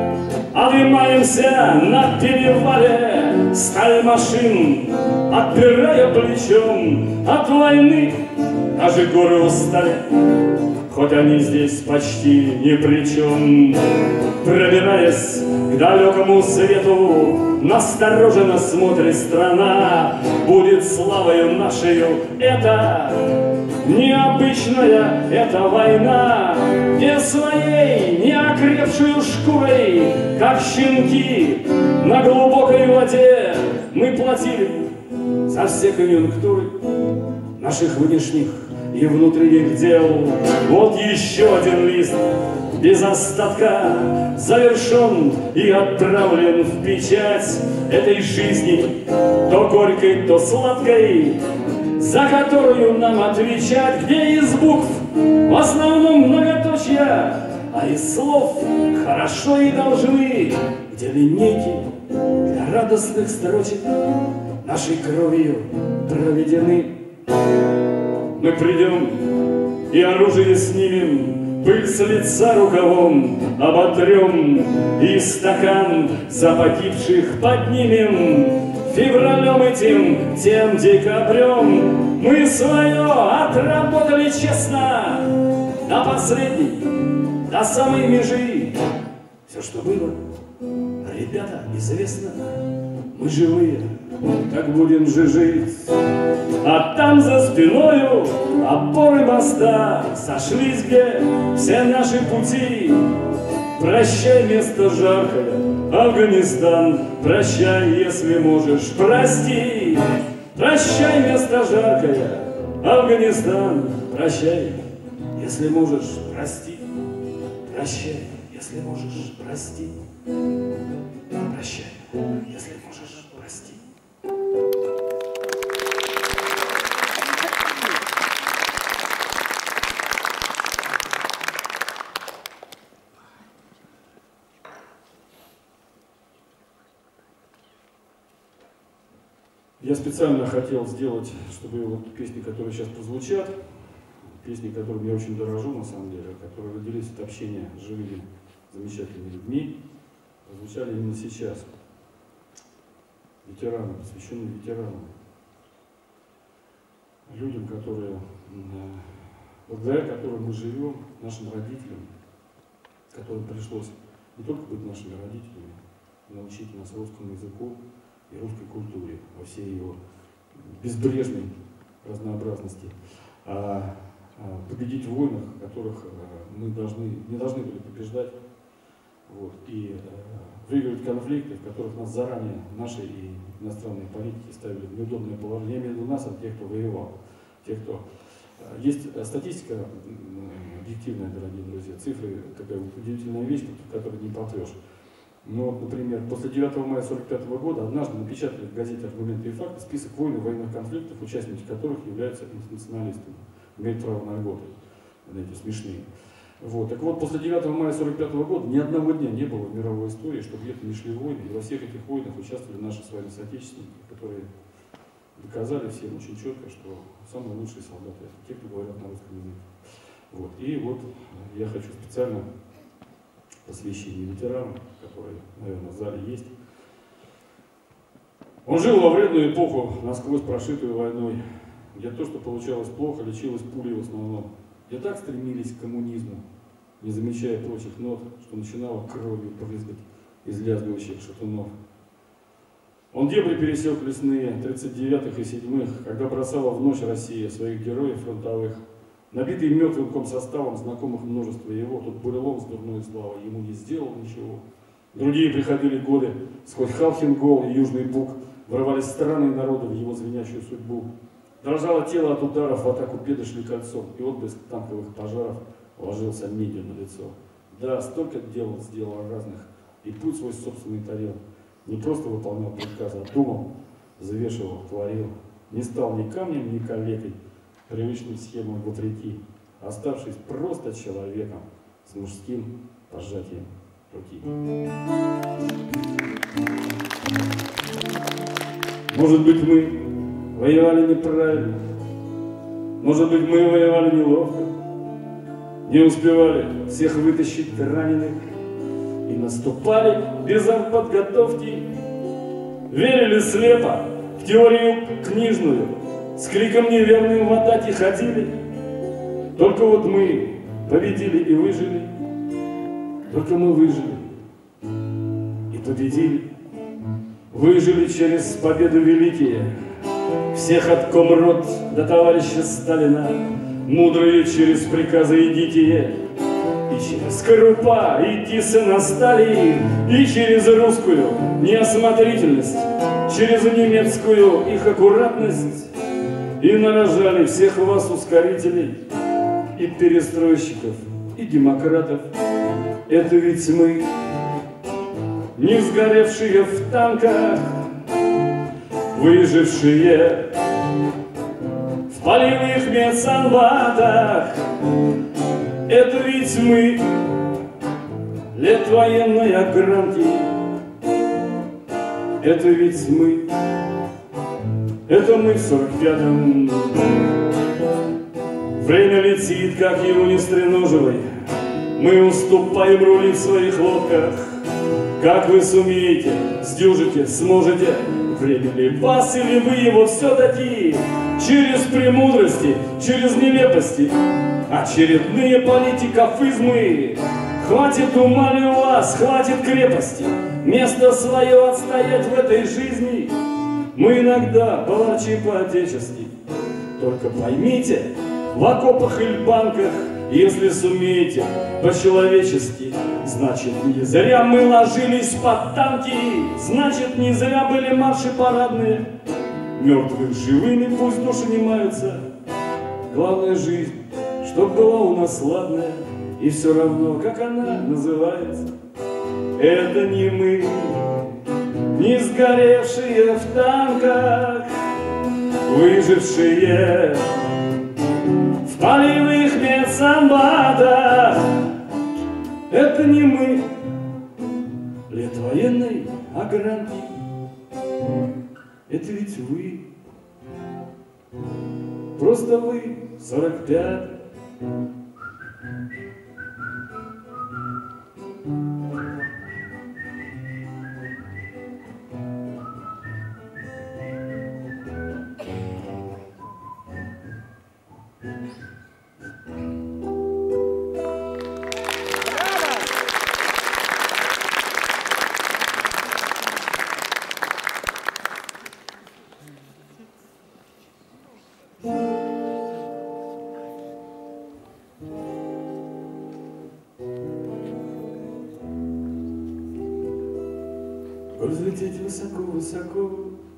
Обнимаемся на перевале, сталь машин отпирая плечом. От войны даже горы устали, хоть они здесь почти ни при чем. Пробираясь к далекому свету, настороженно смотрит страна. Будет славою нашею это необычная эта война, где своей неокрепшую шкурой, как щенки на глубокой воде, мы платили за все конъюнктуры наших внешних и внутренних дел. Вот еще один лист без остатка завершен и отправлен в печать этой жизни, то горькой, то сладкой, за которую нам отвечать, где из букв в основном многоточия, а из слов хорошо и должны, где линейки для радостных строчек нашей кровью проведены. Мы придем и оружие снимем, пыль с лица рукавом оботрем, и стакан за погибших поднимем. Февралем этим, тем декабрем мы свое отработали честно, до последней, до самой межи. Все, что было, ребята, известно, мы живые, как будем же жить. А там за спиною опоры моста сошлись, где все наши пути. Прощай, место жаркое, Афганистан, прощай, если можешь, прости. Прощай, место жаркое, Афганистан, прощай, если можешь, прости. Прощай, если можешь, прости. Прощай, если можешь, прости. Я специально хотел сделать, чтобы вот песни, которые сейчас прозвучат, песни, которыми я очень дорожу, на самом деле, которые родились от общения с живыми, замечательными людьми, прозвучали именно сейчас. Ветеранам, посвященные ветеранам. Людям, которые, благодаря которым мы живем, нашим родителям, которым пришлось не только быть нашими родителями, но научить нас русскому языку и русской культуре во всей его безбрежной разнообразности. А победить в войнах, которых мы не должны были побеждать, вот, и выиграть конфликты, в которых нас заранее наши и иностранные политики ставили в неудобное положение. Я имею в виду нас, а тех, кто воевал. Тех, кто... Есть статистика объективная, дорогие друзья, цифры, такая удивительная вещь, которую не потрешь. Но, например, после 9 мая 1945 года однажды напечатали в газете «Аргументы и факты» список войн и военных конфликтов, участники которых являются интернационалистами, имеют право на льготы, знаете, смешные. Вот. Так вот, после 9 мая 1945 года ни одного дня не было в мировой истории, чтобы где-то не шли войны, и во всех этих войнах участвовали наши с вами соотечественники, которые доказали всем очень четко, что самые лучшие солдаты — это те, кто говорят на русском языке. Вот. И вот я хочу специально посвящение ветеранам, которые, наверное, в зале есть. Он жил во вредную эпоху, насквозь прошитую войной, где то, что получалось плохо, лечилось пулей в основном, где так стремились к коммунизму, не замечая прочих нот, что начинало кровью брызгать из лязгающих шатунов. Он дебри пересек лесные 39-х и 7-х, когда бросала в ночь Россия своих героев фронтовых. Набитый мертвым комсоставом, знакомых множество его, тот бурелом с дурной славой ему не сделал ничего. Другие приходили годы, сквозь Халхин-Гол и Южный Буг, врывались странные народы в его звенящую судьбу. Дрожало тело от ударов, в атаку беды шли кольцом, и отблеск танковых пожаров ложился медью на лицо. Да, столько дел сделал разных, и путь свой собственный тарел. Не просто выполнял приказы, а думал, завешивал, творил. Не стал ни камнем, ни калекой, привычным схемам вопреки, оставшись просто человеком с мужским пожатием руки. Может быть, мы воевали неправильно, может быть, мы воевали неловко, не успевали всех вытащить раненых и наступали без артподготовки, верили слепо в теорию книжную, с криком неверным в атаке ходили. Только вот мы победили и выжили, только мы выжили и победили. Выжили через победу великие, всех от комрод до товарища Сталина, мудрые через приказы идите, и через Крупа и Тисена стали, и через русскую неосмотрительность, через немецкую их аккуратность, и нарожали всех вас ускорителей, и перестройщиков, и демократов. Это ведь мы, не сгоревшие в танках, выжившие в полевых медсанбатах. Это ведь мы, лет военной огранки. Это ведь мы, это мы в 45-м. Время летит, как его не стреноживай. Мы уступаем рули в своих лодках. Как вы сумеете, сдюжите, сможете? Время ли вас, или вы его все-таки? Через премудрости, через нелепости, очередные политикофизмы. Хватит ума ли у вас, хватит крепости, место свое отстоять в этой жизни. Мы иногда палачи по-отечески. Только поймите, в окопах или банках, если сумеете по-человечески, значит, не зря мы ложились под танки, значит, не зря были марши парадные. Мертвых живыми пусть души не маются. Главная жизнь, чтоб была у нас ладная, и все равно, как она называется. Это не мы, не сгоревшие в танках, выжившие в полевых медсанбатах. Это не мы, лет военной огранки. Это ведь вы, просто вы 45. Коль взлететь высоко-высоко,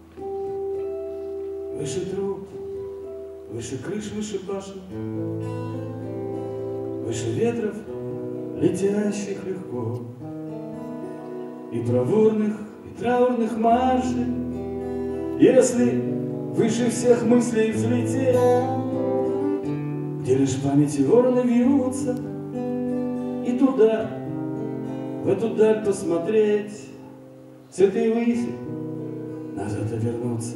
выше труб, выше крыш, выше башен, выше ветров, летящих легко, и бравурных, и траурных маршей, если выше всех мыслей взлететь, где лишь в памяти вороны вьются, и туда, в эту даль посмотреть, с этой выси назад вернуться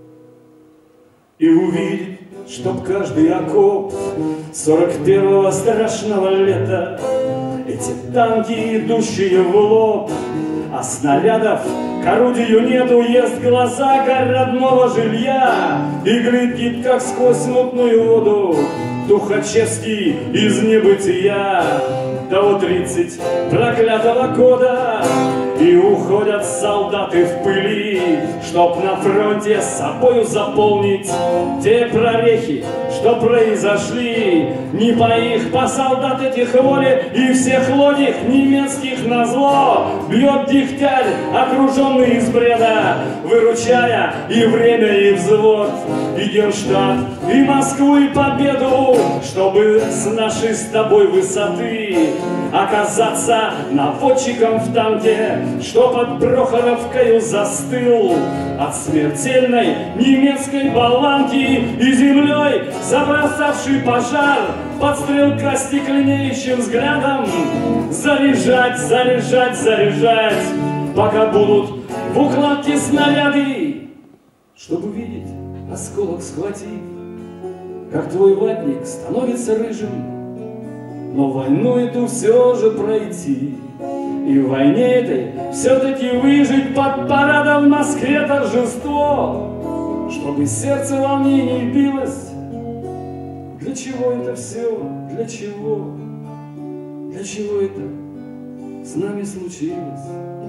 и увидеть, чтоб каждый окоп 41-го страшного лета, эти танки, идущие в лоб, а снарядов к орудию нету, ест глаза горь родного жилья и глядит, как сквозь мутную воду Тухачевский из небытия. До 30 проклятого года и уходят солдаты в пыли, чтоб на фронте с собою заполнить те прорехи, что произошли. Не по их, по солдат этих воли и всех лодих немецких назло бьет дегтярь, окруженный из бреда, выручая и время, и взвод, и Генштаб, и Москву, и победу, чтобы с нашей с тобой высоты оказаться наводчиком в танке, что под Прохоровкою застыл от смертельной немецкой болванки и землей забросавший пожар под стрелка стекленеющим взглядом заряжать, заряжать, заряжать, пока будут в укладке снаряды, чтобы видеть, осколок схватив, как твой ватник становится рыжим. Но войну эту все же пройти, и в войне этой все-таки выжить под парадом в Москве торжество, чтобы сердце волнений билось. Для чего это все? Для чего? Для чего это с нами случилось?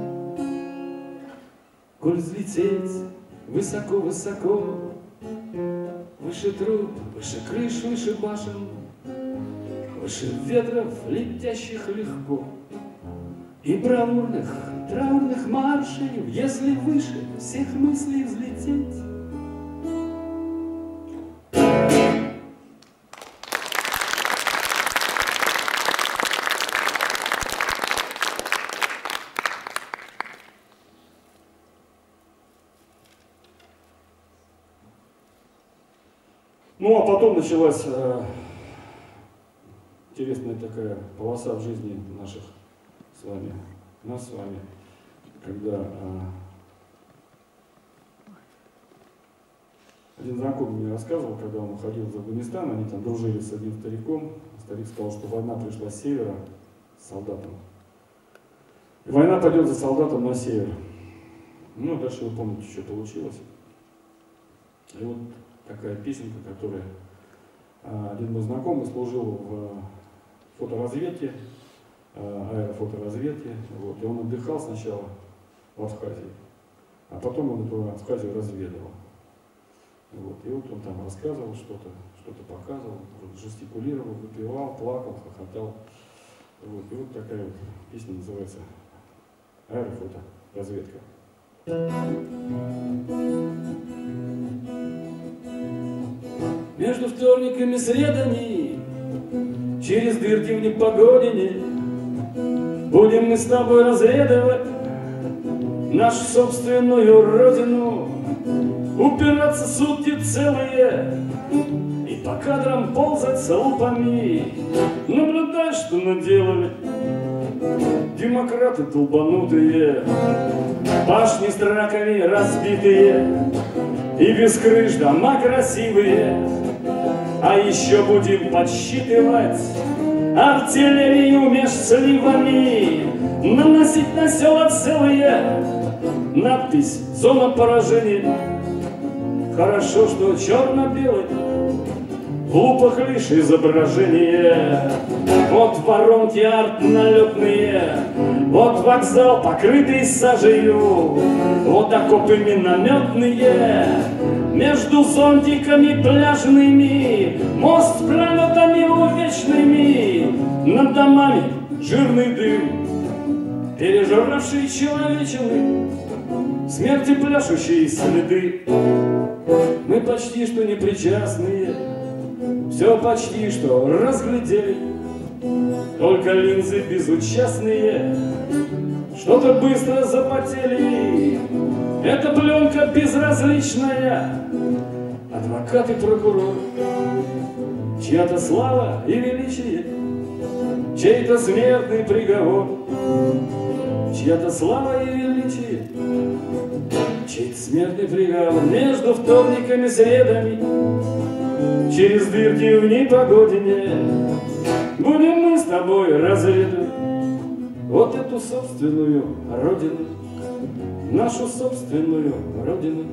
Коль взлететь высоко-высоко, выше труб, выше крыш, выше башен, выше ветров, летящих легко, и бравурных, траурных маршей, если выше всех мыслей взлететь. Ну, а потом началась интересная такая полоса в жизни нас с вами, когда один знакомый мне рассказывал, когда он уходил из Афганистана, они там дружили с одним стариком. Старик сказал, что война пришла с севера, с солдатом. И война пойдет за солдатом на север. Ну, дальше вы помните, что получилось. И вот такая песенка, которая один мой знакомый служил в фоторазведке, аэрофоторазведке, вот, и он отдыхал сначала в Абхазии, а потом он эту Абхазию разведывал. Вот, и вот он там рассказывал что-то показывал, жестикулировал, выпивал, плакал, хохотал. Вот, и вот такая вот песня называется «Аэрофоторазведка». Между вторниками и средами, через дырки в непогодине, будем мы с тобой разведывать нашу собственную родину, упираться сутки целые и по кадрам ползать с лупами, наблюдать, что наделали демократы долбанутые, башни с раками разбитые и без крыш дома красивые. А еще будем подсчитывать артиллерию меж сливами, наносить на села целые надпись «Зона поражения». Хорошо, что черно-белый, в лупах лишь изображение. Вот воронки арт-налетные, вот вокзал, покрытый сажею, вот окопы минометные, между зонтиками пляжными, мост с пролетами увечными, над домами жирный дым, пережравший человечины, смерти пляшущие следы. Мы почти что непричастные, все почти что разглядели, только линзы безучастные что-то быстро запотели. Эта пленка безразличная, адвокат и прокурор, чья-то слава и величие, чей-то смертный приговор, чья-то слава и величие, чей-то смертный приговор. Между вторниками и средами, через дырки в непогодине, будем мы с тобой разведывать вот эту собственную родину, нашу собственную родину.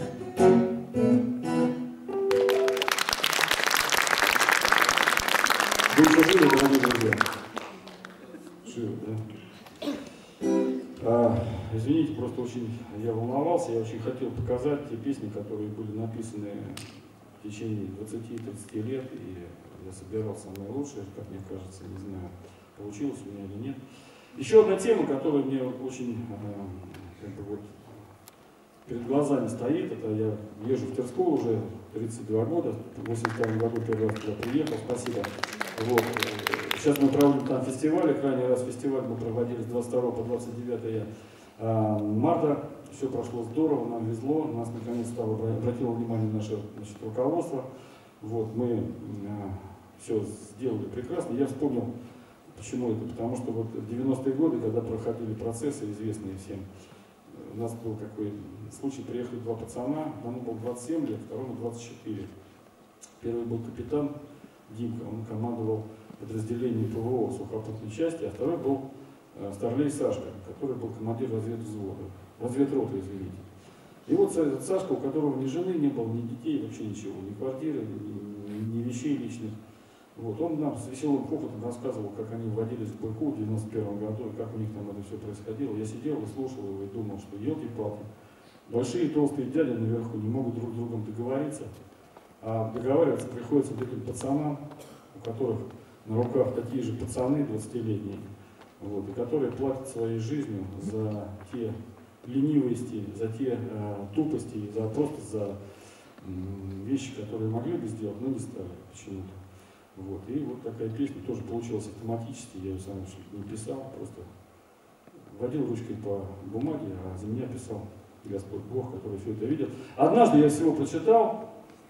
Вы еще живы, дорогие друзья? Живы, да? Извините, просто очень я волновался, я очень хотел показать те песни, которые были написаны в течение 20-30 лет, и я собирал самое лучшее, как мне кажется, не знаю, получилось у меня или нет. Еще одна тема, которая мне очень как бы вот перед глазами стоит, это я езжу в Терскую уже 32 года, в 1982 году первый раз туда приехал, спасибо. Вот. Сейчас мы проводим там фестивали, крайний раз фестиваль мы проводили с 22 по 29 марта, все прошло здорово, нам везло, нас наконец-то обратило внимание наше руководство, вот, мы все сделали прекрасно. Я вспомнил, почему это, потому что вот в 90-е годы, когда проходили процессы, известные всем, у нас был такой случай, приехали два пацана, одному было 27 лет, второму 24. Первый был капитан Димка, он командовал подразделением ПВО сухопутной части, а второй был Старлей Сашка, который был командир разведроты, извините. И вот этот Сашка, у которого ни жены не было, ни детей, вообще ничего, ни квартиры, ни вещей личных. Вот, он нам с веселым хохотом рассказывал, как они вводились в бойку в 91 году, и как у них там это все происходило. Я сидел и слушал его и думал, что елки-палки, большие толстые дяди наверху не могут друг с другом договориться, а договариваться приходится вот этим пацанам, у которых на руках такие же пацаны 20-летние, вот, и которые платят своей жизнью за те ленивости, за те тупости, просто за вещи, которые могли бы сделать, но не стали почему-то. Вот. И вот такая песня тоже получилась автоматически, я ее сам не писал, просто водил ручкой по бумаге, а за меня писал Господь Бог, который все это видел. Однажды я всего прочитал,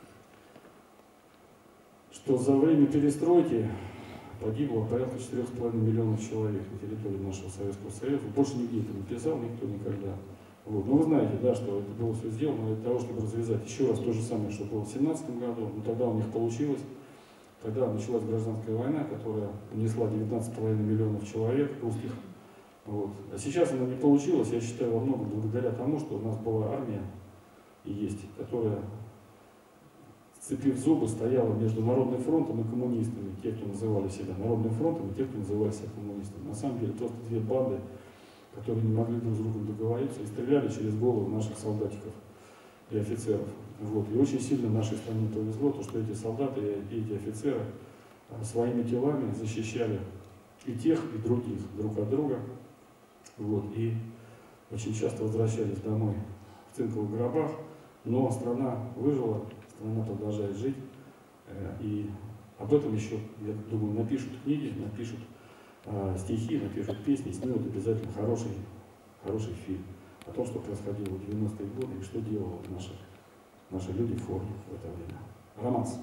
что за время перестройки погибло порядка 4,5 миллионов человек на территории нашего Советского Союза. Больше нигде это не писал, никто никогда. Вот. Но вы знаете, да, что это было все сделано для того, чтобы развязать еще раз то же самое, что было в 1917 году, но тогда у них получилось. Когда началась гражданская война, которая унесла 19,5 миллионов человек русских. Вот. А сейчас она не получилась, я считаю, во многом благодаря тому, что у нас была армия и есть, которая, сцепив зубы, стояла между Народным фронтом и коммунистами, те, кто называли себя Народным фронтом, и те, кто называли себя коммунистами. На самом деле просто две банды, которые не могли друг с другом договориться и стреляли через голову наших солдатиков и офицеров. Вот. И очень сильно нашей стране повезло, то, что эти солдаты и эти офицеры своими телами защищали и тех, и других друг от друга. Вот. И очень часто возвращались домой в цинковых гробах, но страна выжила, страна продолжает жить. И об этом еще, я думаю, напишут книги, напишут стихи, напишут песни, снимут обязательно хороший фильм о том, что происходило в 90-е годы и что делало наши люди в форме в это время. Романс.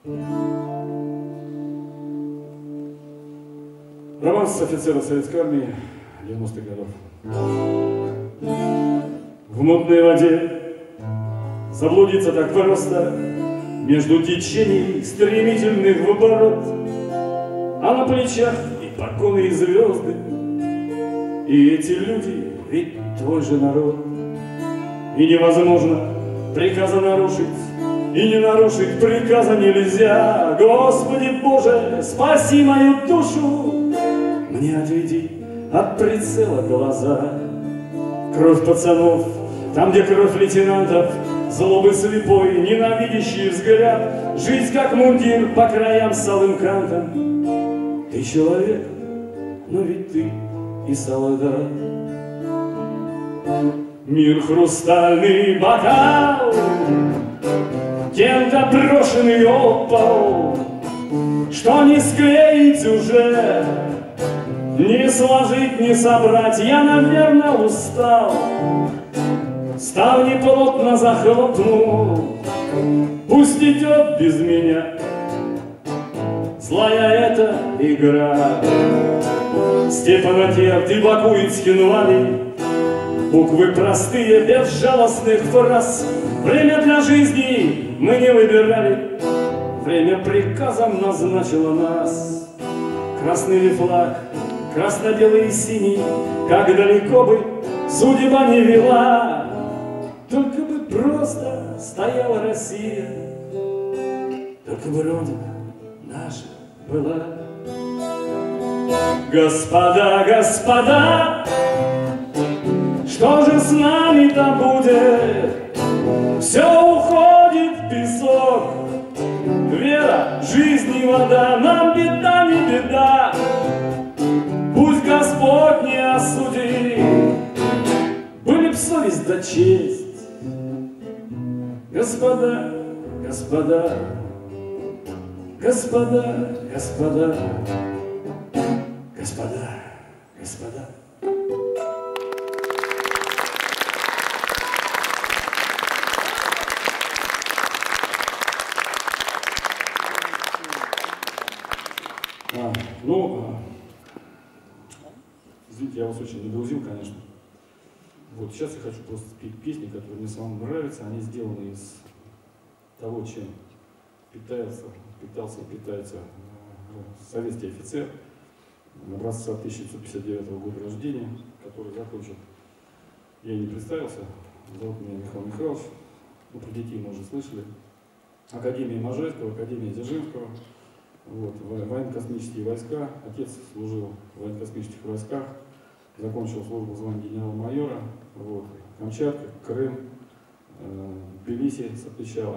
Романс офицера Советской армии 90-х годов. В мутной воде заблудиться так просто между течений стремительных в оборот, а на плечах и погоны, и звезды, и эти люди, ведь твой же народ. И невозможно приказа нарушить, и не нарушить приказа нельзя. Господи Боже, спаси мою душу, мне отведи от прицела глаза. Кровь пацанов, там, где кровь лейтенантов, злобы слепой, ненавидящий взгляд, жизнь как мундир по краям с алым кантом. Ты человек, но ведь ты и солдат. Мир хрустальный бокал, кем-то брошенный об пол, что не склеить уже, не сложить, не собрать. Я, наверное, устал, ставни плотно захлопнул, пусть идет без меня злая эта игра. Степанотер, ты Бакуинский вали, буквы простые, безжалостных фраз. Время для жизни мы не выбирали, время приказом назначило нас. Красный ли флаг, красно-белый и синий, как далеко бы судьба не вела, только бы просто стояла Россия, только бы Родина наша была. Господа, господа, что же с нами-то будет? Все уходит в песок, вера, жизнь и вода, нам беда не беда, пусть Господь не осудит, были б совесть да честь. Господа, господа, господа, господа, господа, господа. Извините, я вас очень нагрузил, конечно. Вот сейчас я хочу просто спеть песни, которые мне самому нравятся. Они сделаны из того, чем питался и питается советский офицер образца 1959 года рождения, который закончил. Я не представился, зовут меня Михаил Михайлович. Ну, про детей мы уже слышали. Академия Можайского, Академия Дзержинского. Вот, военно-космические войска. Отец служил в военно-космических войсках, закончил службу в звании генерала-майора. Вот, Камчатка, Крым, Тбилиси с Отвечала,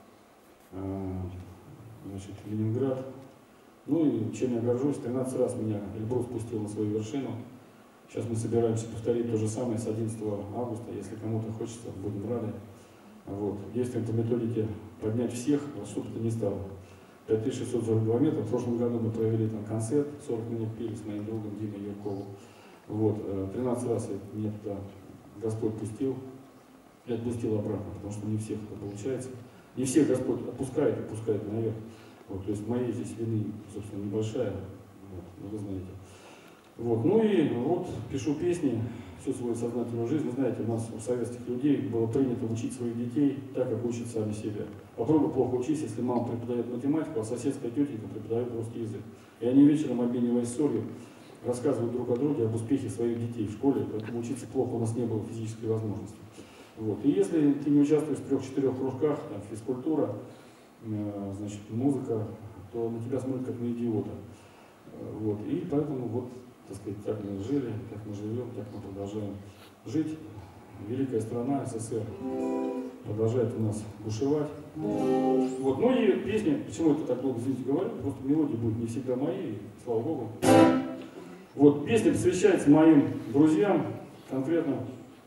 значит, Ленинград. Ну и чем я горжусь, 13 раз меня Эльбрус спустил на свою вершину. Сейчас мы собираемся повторить то же самое с 11 августа. Если кому-то хочется, будем рады. Вот. Есть в методике поднять всех, во что бы то ни стало. 5642 метра. В прошлом году мы провели там концерт, 40 минут пели с моим другом Димой Юрковым. Вот. 13 раз меня туда Господь пустил и отпустил обратно, потому что не всех это получается. Не всех Господь отпускает и пускает наверх. Вот. То есть моей здесь вины, собственно, небольшая, вот, вы знаете. Вот. Ну и вот пишу песни всю свою сознательную жизнь. Вы знаете, у нас у советских людей было принято учить своих детей так, как учат сами себя. Попробуй плохо учись, если мама преподает математику, а соседская тетенька преподает русский язык. И они вечером, обмениваясь солью, рассказывают друг о друге об успехе своих детей в школе, поэтому учиться плохо у нас не было физической возможности. Вот. И если ты не участвуешь в 3-4 кружках, там, физкультура, значит, музыка, то на тебя смотрят как на идиота. Вот. И поэтому вот, так сказать, так мы жили, так мы живем, так мы продолжаем жить. Великая страна СССР продолжает у нас бушевать. Вот. Ну и песни, почему это так долго, извините, говорю, просто мелодии будут не всегда мои, слава Богу. Вот, песня посвящается моим друзьям, конкретно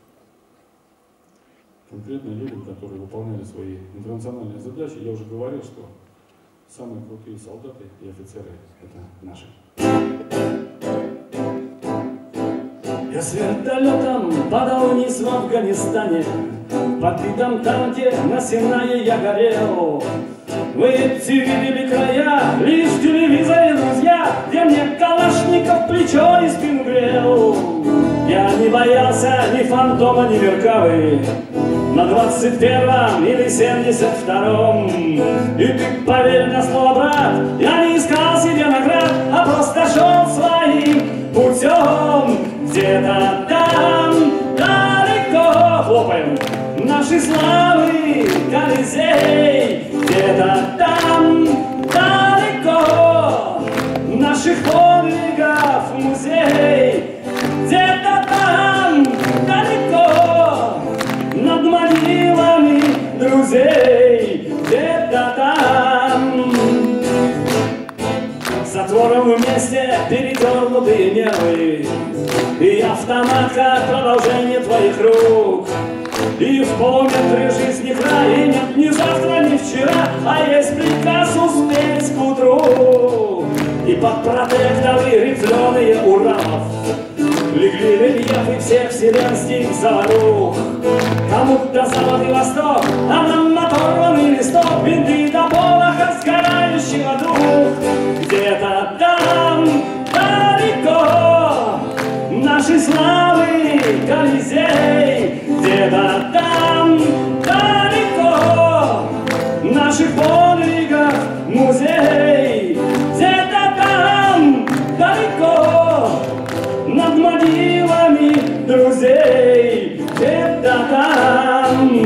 людям, которые выполняли свои интернациональные задачи. Я уже говорил, что самые крутые солдаты и офицеры — это наши. Я с вертолетом падал вниз в Афганистане, в подбитом танке на Синае я горел. Вы эти видели края, лишь в телевизоре, друзья, где мне Калашников плечо и спину грел. Я не боялся ни фантома, ни Меркавы на 21-м или 72-м. И ты поверь на слово, брат, я не искал себе наград, а просто шел своим путем. Где-то там, далеко, хлопаем, наши славы Колизей. Где-то там, далеко, наших подвигов музей. Где-то там, далеко, над могилами друзей. Где-то там, затвором вместе передернутые нервы, и автомат как продолжение твоих рук. И в полуметре жизни края нет ни завтра, ни вчера, а есть приказ успеть к утру. И под протекторы рифленые Уралов легли рельефы всех вселенских заварух. Кому-то запад и восток, а нам оторванный листок, винты до пороха сгорающего дух. Где-то там, далеко, нашей славы Колизей. Где-то там, далеко, наших подвигов музей. Где-то там, далеко, над могилами друзей. Где-то там.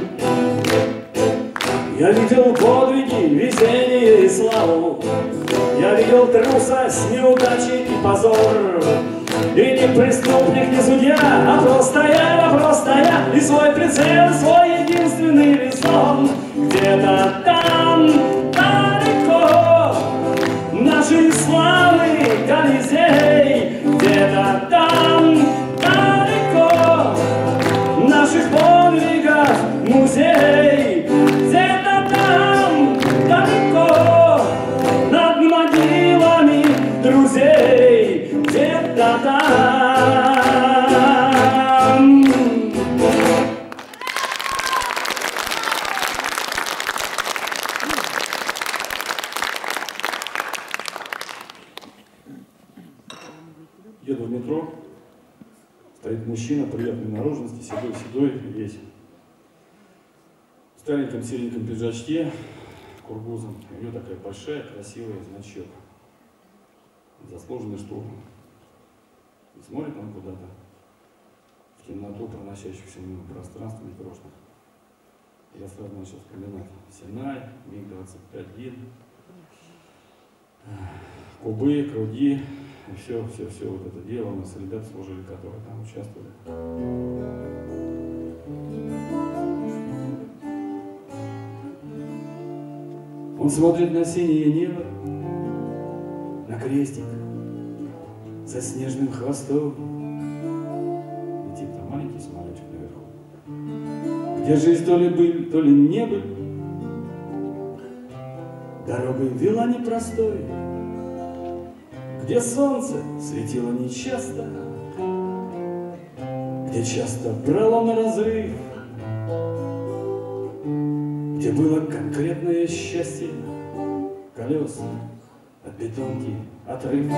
Я видел подвиги, везение и славу. Я видел трусость, неудачи и позор. И не преступник, не судья, а просто я, и свой прицел, свой единственный резон. Где-то там, далеко, нашей славы Колизей. Где-то там, далеко, наших подвигов музей. Где-то там, далеко, над могилами друзей. Где-то там. Еду в метро, стоит мужчина приятной наружности, седой весь. В стареньком сереньком пиджачке, кургузом. У нее такая большая, красивая значок. Заслуженный штурман. И смотрит он куда-то в темноту проносящихся мимо пространств метрошных. Я сразу начал вспоминать Синай, МиГ-25 Кубы, Круги, и все вот это дело. У нас ребята служили, которые там участвовали. Он смотрит на синее небо, на крестик со снежным хвостом. Летит там маленький самолетик наверху. Где жизнь то ли быль, то ли не быль, дорогой вела непростой. Где солнце светило нечасто, где часто брало на разрыв, где было конкретное счастье, колес от бетонки отрыв.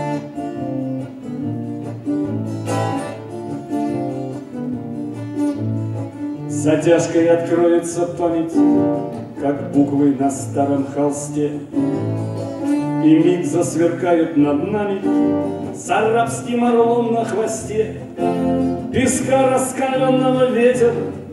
С затяжкой откроется память, как буквы на старом холсте, и миг засверкают над нами с арабским орлом на хвосте. Песка раскаленного ветер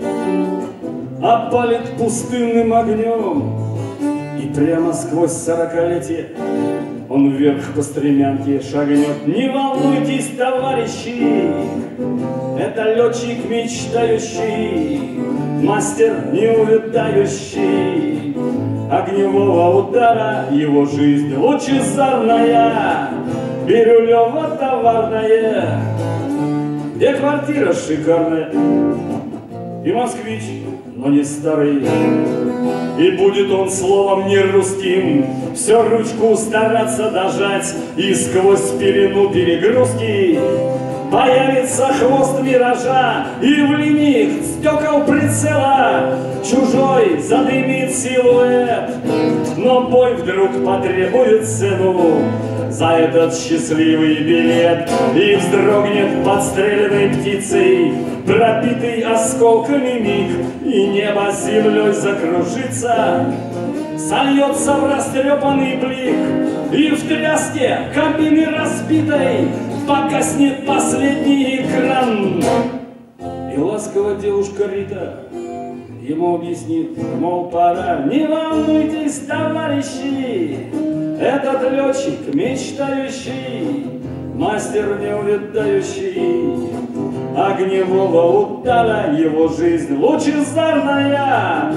опалит пустынным огнем, и прямо сквозь сорокалетие он вверх по стремянке шагнет. Не волнуйтесь, товарищи, это летчик мечтающий, мастер неувядающий. Огневого удара его жизнь лучезарная, Бирюлево товарная, где квартира шикарная, и москвич, но не старый. И будет он словом не русским все ручку стараться дожать, и сквозь пелену перегрузки появится хвост миража, и в линиях стекол прицела чужой задымит силуэт. Но бой вдруг потребует цену за этот счастливый билет, и вздрогнет подстреленной птицей пробитый осколками миг, и небо с землей закружится, сольется в растрепанный блик, и в тряске кабины разбитой погаснет последний экран. И ласково девушка Рита ему объяснит, мол, пора. Не волнуйтесь, товарищи, этот летчик мечтающий, мастер неувядающий. Огневого удара его жизнь лучезарная,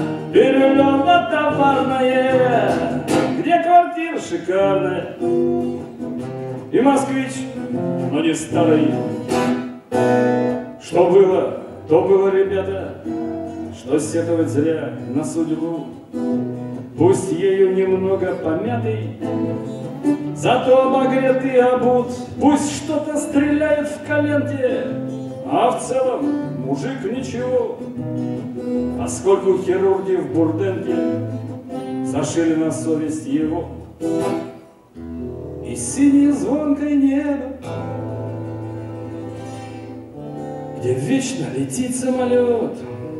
Бирюлево товарная, где квартира шикарная, И москвич, но не старый. Что было, то было, ребята, что сетовать зря на судьбу. Пусть ею немного помятый, зато обогретый и обут. Пусть что-то стреляет в коленке, а в целом мужик ничего. Поскольку хирурги в Бурденке зашили на совесть его, и синее звонкое небо, где вечно летит самолет.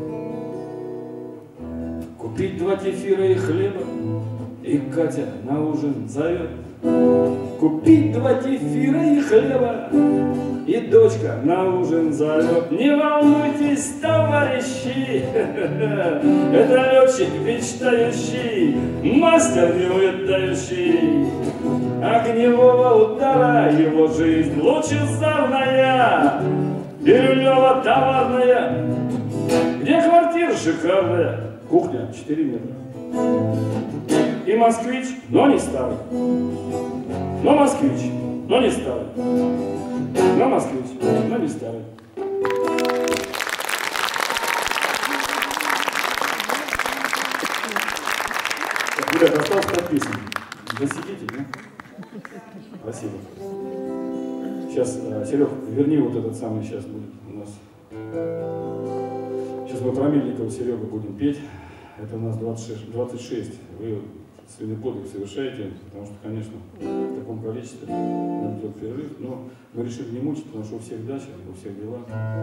Купить 2 кефира и хлеба, и Катя на ужин зовет. Купить 2 кефира и хлеба, и дочка на ужин зовет. Не волнуйтесь, товарищи, это летчик мечтающий, мастер неувядающий. Огневого удара его жизнь лучезарная, Бирюлева товарная, где квартира шикарная, кухня 4 метра. И москвич, но не старый. Но москвич, но не старый. Но москвич, но не старый. Ребята, осталось 5 песен. Засидите, да? Спасибо. Сейчас, Серег, верни вот этот самый, сейчас будет у нас. Сейчас мы про Мельникова Серега будем петь. Это у нас 26. Вы свиный подвиг совершаете, потому что, конечно, в таком количестве нам идет перерыв. Но мы решили не мучить, потому что у всех дача, у всех дела.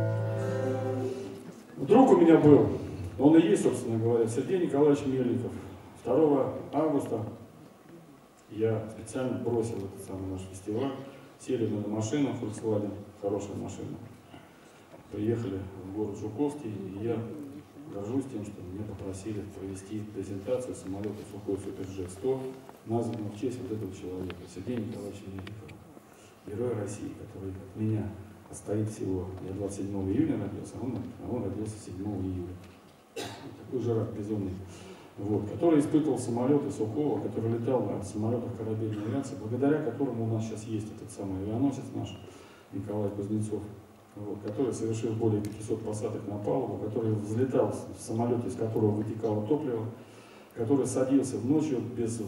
Друг у меня был, он и есть, собственно говоря, Сергей Николаевич Мельников. 2 августа я специально бросил этот самый наш фестиваль. Сели на машину, Volkswagen, хорошая машина. Приехали в город Жуковский, и я горжусь тем, что меня попросили провести презентацию самолета Сухой Суперджет-100, названного в честь вот этого человека, Сергея Николаевича Мельникова, героя России, который от меня отстоит всего. Я 27 июня родился, а он родился 7 июля. Такой жирак безумный. Вот, который испытывал самолеты Сухого, который летал на самолетах корабельной авиации, благодаря которому у нас сейчас есть этот самый авианосец наш, Николай Кузнецов, вот, который совершил более 500 посадок на палубу, который взлетал в самолете, из которого вытекало топливо, который садился ночью без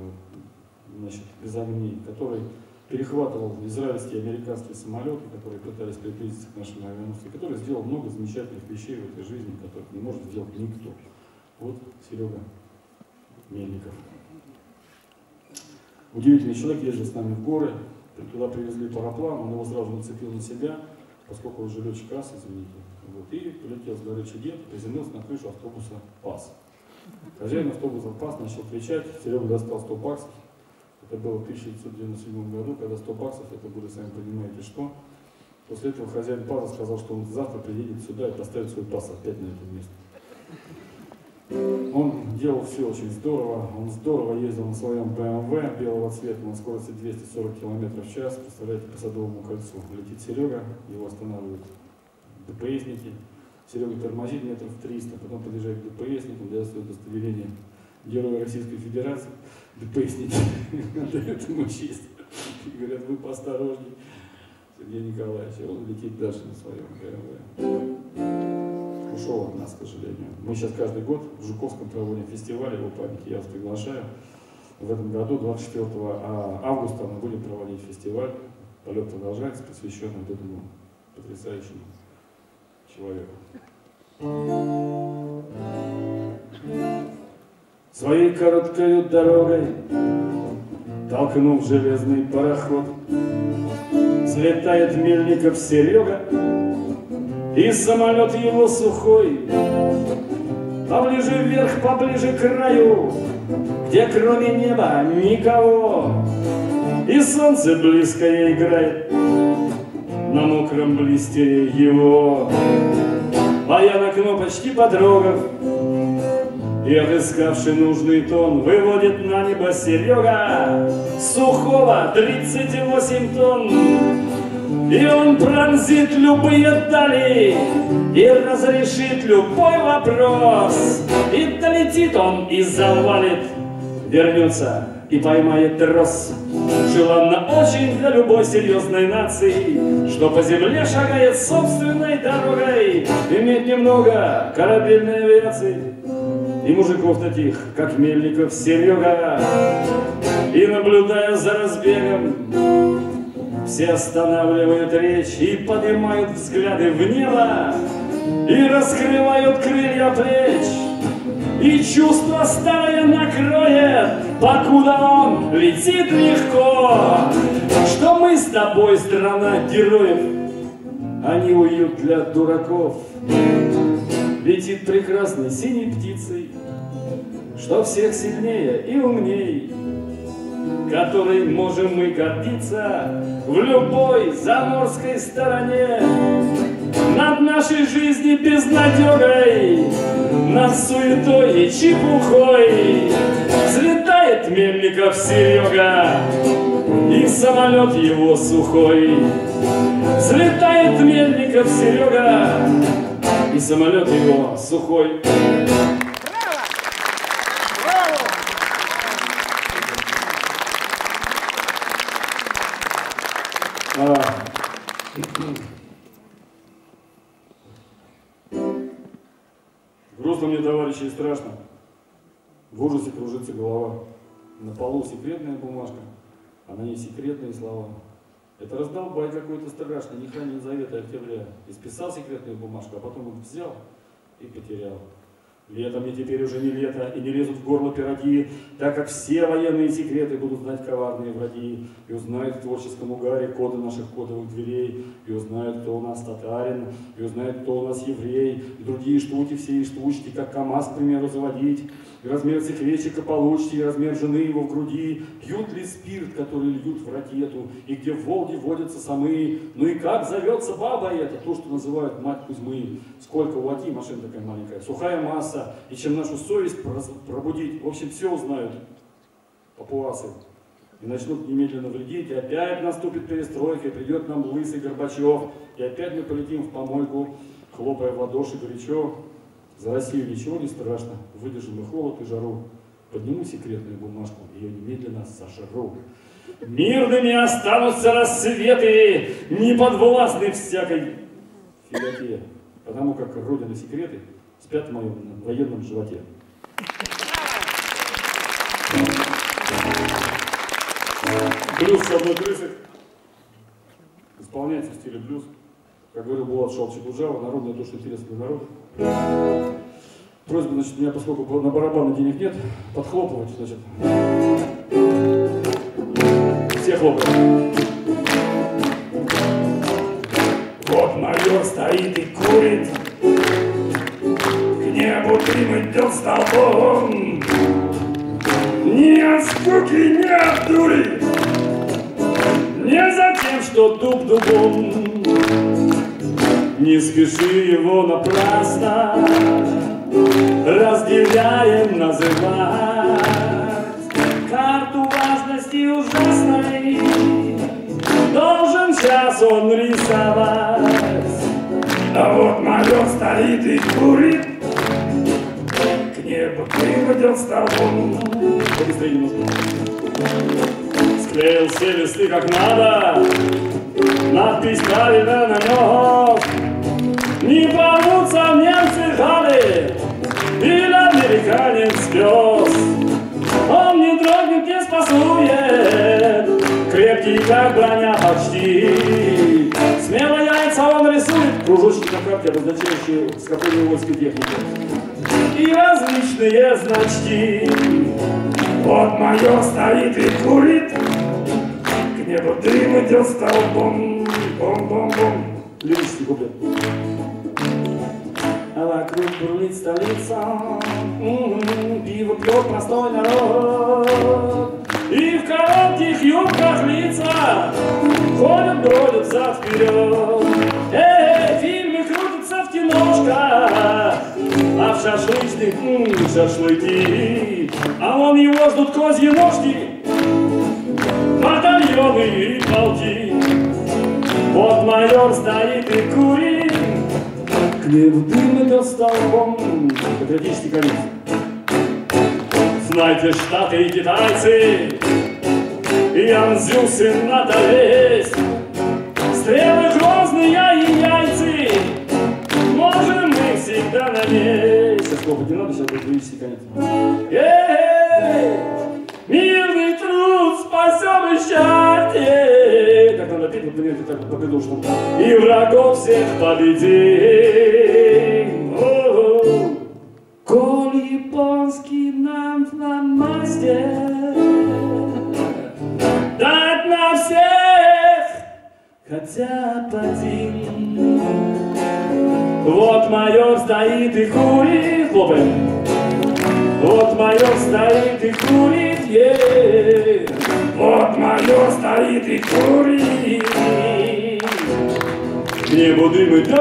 огней, который перехватывал израильские и американские самолеты, которые пытались приблизиться к нашему авианосцу, который сделал много замечательных вещей в этой жизни, которых не может сделать никто. Вот Серега Мельников. Удивительный человек, ездил с нами в горы, туда привезли параплан, он его сразу нацепил на себя, поскольку уже летчик ас, извините. Вот, и полетел с горы Чигет, приземлился на крышу автобуса ПАС. Хозяин автобуса ПАС начал кричать, Серега достал 100 баксов. Это было в 1997 году, когда 100 баксов, это были, сами понимаете, что. После этого хозяин ПАСа сказал, что он завтра приедет сюда и поставит свой ПАС опять на это место. Он делал все очень здорово, он здорово ездил на своем BMW белого цвета на скорости 240 км в час. Представляете, по Садовому кольцу летит Серега, его останавливают ДПСники. Серега тормозит метров 300, потом подъезжает к ДПСнику, дает свое удостоверение Героя Российской Федерации. ДПСники дают ему честь и говорят, вы поосторожней, Сергей Николаевич, он летит дальше на своем BMW. Ушел от нас, к сожалению. Мы сейчас каждый год в Жуковском проводим фестиваль его памяти. Я вас приглашаю. В этом году, 24 августа, мы будем проводить фестиваль. Полет продолжается, посвященный вот этому потрясающему человеку. Своей короткой дорогой, толкнув железный пароход, взлетает Мельников Серега, и самолет его сухой, поближе вверх, поближе к краю, где кроме неба никого, и солнце близкое играет на мокром блистере его. А я на кнопочке потрогав и отыскавший нужный тон, выводит на небо Серега Сухого 38 тонн. И он пронзит любые дали и разрешит любой вопрос. И долетит он и завалит вернется и поймает трос. Желанно очень для любой серьезной нации, что по земле шагает собственной дорогой, иметь немного корабельной авиации и мужиков таких, как Мельников Серега. И наблюдая за разбегом, все останавливают речь и поднимают взгляды в небо, и раскрывают крылья плеч, и чувство старое накроет, покуда он летит легко. Что мы с тобой страна героев, а не уют для дураков. Летит прекрасной синей птицей, что всех сильнее и умней, которой можем мы гордиться в любой заморской стороне. Над нашей жизнью безнадегой, над суетой и чепухой взлетает Мельников Серега, и самолет его сухой. Взлетает Мельников Серега, и самолет его сухой. Грустно мне, товарищи, и страшно. В ужасе кружится голова. На полу секретная бумажка, а на ней секретные слова. Это раздолбай какой-то страшный, не хранит заветы октября. Исписал секретную бумажку, а потом их взял и потерял. Лето мне теперь уже не лето, и не лезут в горло пироги, так как все военные секреты будут знать коварные враги, и узнают в творческом угаре коды наших кодовых дверей, и узнают, кто у нас татарин, и узнают, кто у нас еврей, и другие штуки, все и штучки, как КамАЗ, к примеру, заводить, и размер секретчика получите, и размер жены его в груди, пьют ли спирт, который льют в ракету, и где в Волге водятся самые, ну и как зовется баба эта, то, что называют мать Кузьмы, сколько у Аки машина такая маленькая, сухая масса. И чем нашу совесть пробудить, в общем, все узнают папуасы. И начнут немедленно вредить, и опять наступит перестройка, и придет нам лысый Горбачев, и опять мы полетим в помойку, хлопая в ладоши горячо. За Россию ничего не страшно, выдержим и холод, и жару. Подниму секретную бумажку, ее немедленно сожру. Мирными останутся рассветы, не подвластны всякой филате, потому как Родина секреты спят в моем военном животе. Блюз с одной крысы исполняется в стиле блюз. Как говорил Булат Шалчи-Буджава, народная душа интересна для народа. Просьба, значит, меня, поскольку на барабаны денег нет, подхлопывать, значит. Все хлопают. Вот майор стоит и курит, к небу дым идет столбом. Ни от скуки, ни от дури, не за тем, что дуб дубом. Не спеши его напрасно разделяем называть. Карту важности ужасной должен сейчас он рисовать. А вот майор стоит и курит, к небу дым идет столбом. Склеил все листы как надо, надпись правильно на нем. Не порвутся немцы гады или американец пес. Он не дрогнет, не спасует, крепкий как броня почти. Смело яйца он рисует, кружочки на карте, обозначающие скопление воинской техники, и различные значки. Вот майор стоит и курит, к небу дым идет столбом. Бом-бом-бом. Лирический куплет. А вокруг бурлит столица, пиво пьет простой народ. И в коротких юбках лица ходят, бродят взад-вперед. Фильмы крутятся в киношках, а в шашлычных шашлыки. А вон его ждут козьи ножки, батальоны и полки. Вот майор стоит и курит, к небу дым идет столбом. Патриотический конец. Знайте, Штаты и китайцы, Янзюс и Наталесь, стрелы грозные и яйцы, можем мы всегда на месте. Сейчас хлопать не надо, сейчас будет лирический конец. Мирный труд спасем и счастье. Так надо петь, вот понимаете, так по придушному. И врагов всех победим. Коль японский нам фломастер дать на всех хотя бы один. Вот майор стоит и курит, хлопаем. Вот майор стоит и курит, вот майор стоит и курит. К небу дым идет,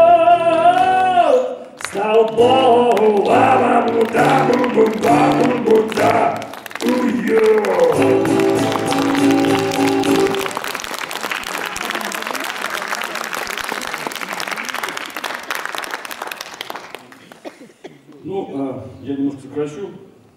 столбом, ла-ла-бу-да, бу-бу-да, бу-бу-да, уйо. Ну, я немножко сокращу.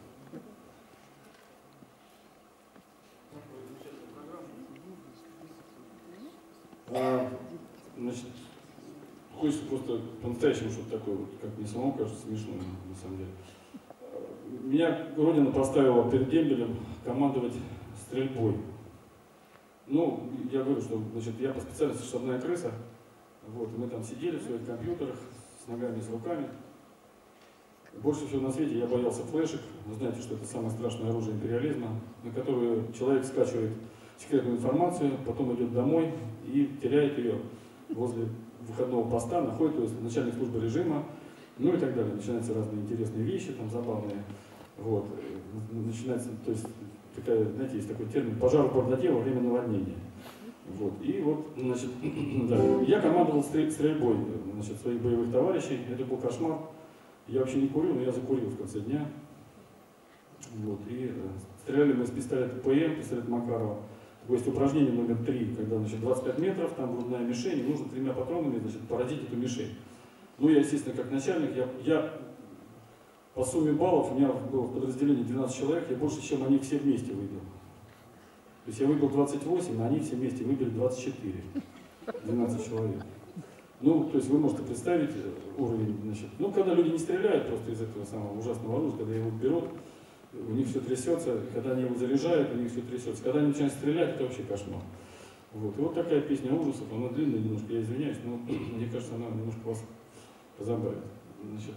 Значит, хочется просто по-настоящему что-то такое, вот, как мне самому кажется, смешное, на самом деле. Меня Родина поставила перед дембелем командовать стрельбой. Ну, я говорю, что, значит, я по специальности штабная крыса. Вот, мы там сидели в своих компьютерах, с ногами, с руками. Больше всего на свете я боялся флешек. Вы знаете, что это самое страшное оружие империализма, на которое человек скачивает секретную информацию, потом идет домой и теряет ее возле выходного поста, находит ее начальник службы режима, ну и так далее. Начинаются разные интересные вещи, там забавные. Вот. Начинается, то есть, такая, знаете, есть такой термин «пожар в бардаке во время наводнения». Вот. И вот, значит, да, я командовал стрельбой, значит, своих боевых товарищей. Это был кошмар. Я вообще не курил, но я закурил в конце дня. Вот. И стреляли мы из пистолета ПМ, пистолет Макарова. То есть упражнение номер 3, когда, значит, 25 метров, там грудная мишень, и нужно 3 патронами, значит, поразить эту мишень. Ну, я, естественно, как начальник, я по сумме баллов, у меня было в подразделении 12 человек, я больше, чем они все вместе выбил. То есть я выбил 28, а они все вместе выбили 24. 12 человек. Ну, то есть вы можете представить уровень, значит, ну, когда люди не стреляют просто из этого самого ужасного оружия, когда его берут, у них все трясется, когда они его заряжают, у них все трясется. Когда они начинают стрелять, это вообще кошмар. Вот. И вот такая песня ужасов, она длинная немножко, я извиняюсь, но мне кажется, она немножко вас позабавит. Значит,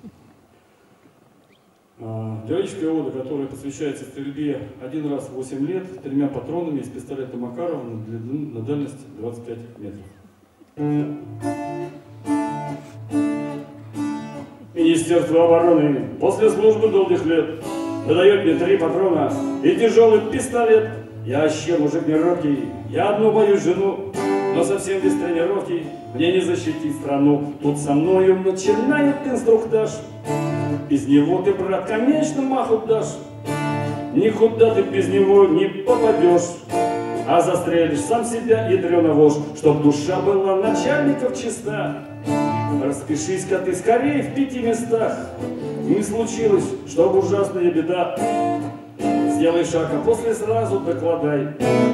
героическая ода, которая посвящается стрельбе один раз в 8 лет, 3 патронами из пистолета Макарова на дальность 25 метров. Министерство обороны после службы долгих лет выдает мне 3 патрона и тяжелый пистолет. Я вообще мужик не робкий, я одну боюсь жену, но совсем без тренировки мне не защитить страну. Тут со мною начинает инструктаж, без него ты, брат, конечно, маху дашь. Никуда ты без него не попадешь, а застрелишь сам себя, ядрёна вошь, чтоб душа была начальников чиста. Распишись-ка ты скорее в 5 местах, не случилось, чтоб ужасная беда. Сделай шаг, а после сразу докладай.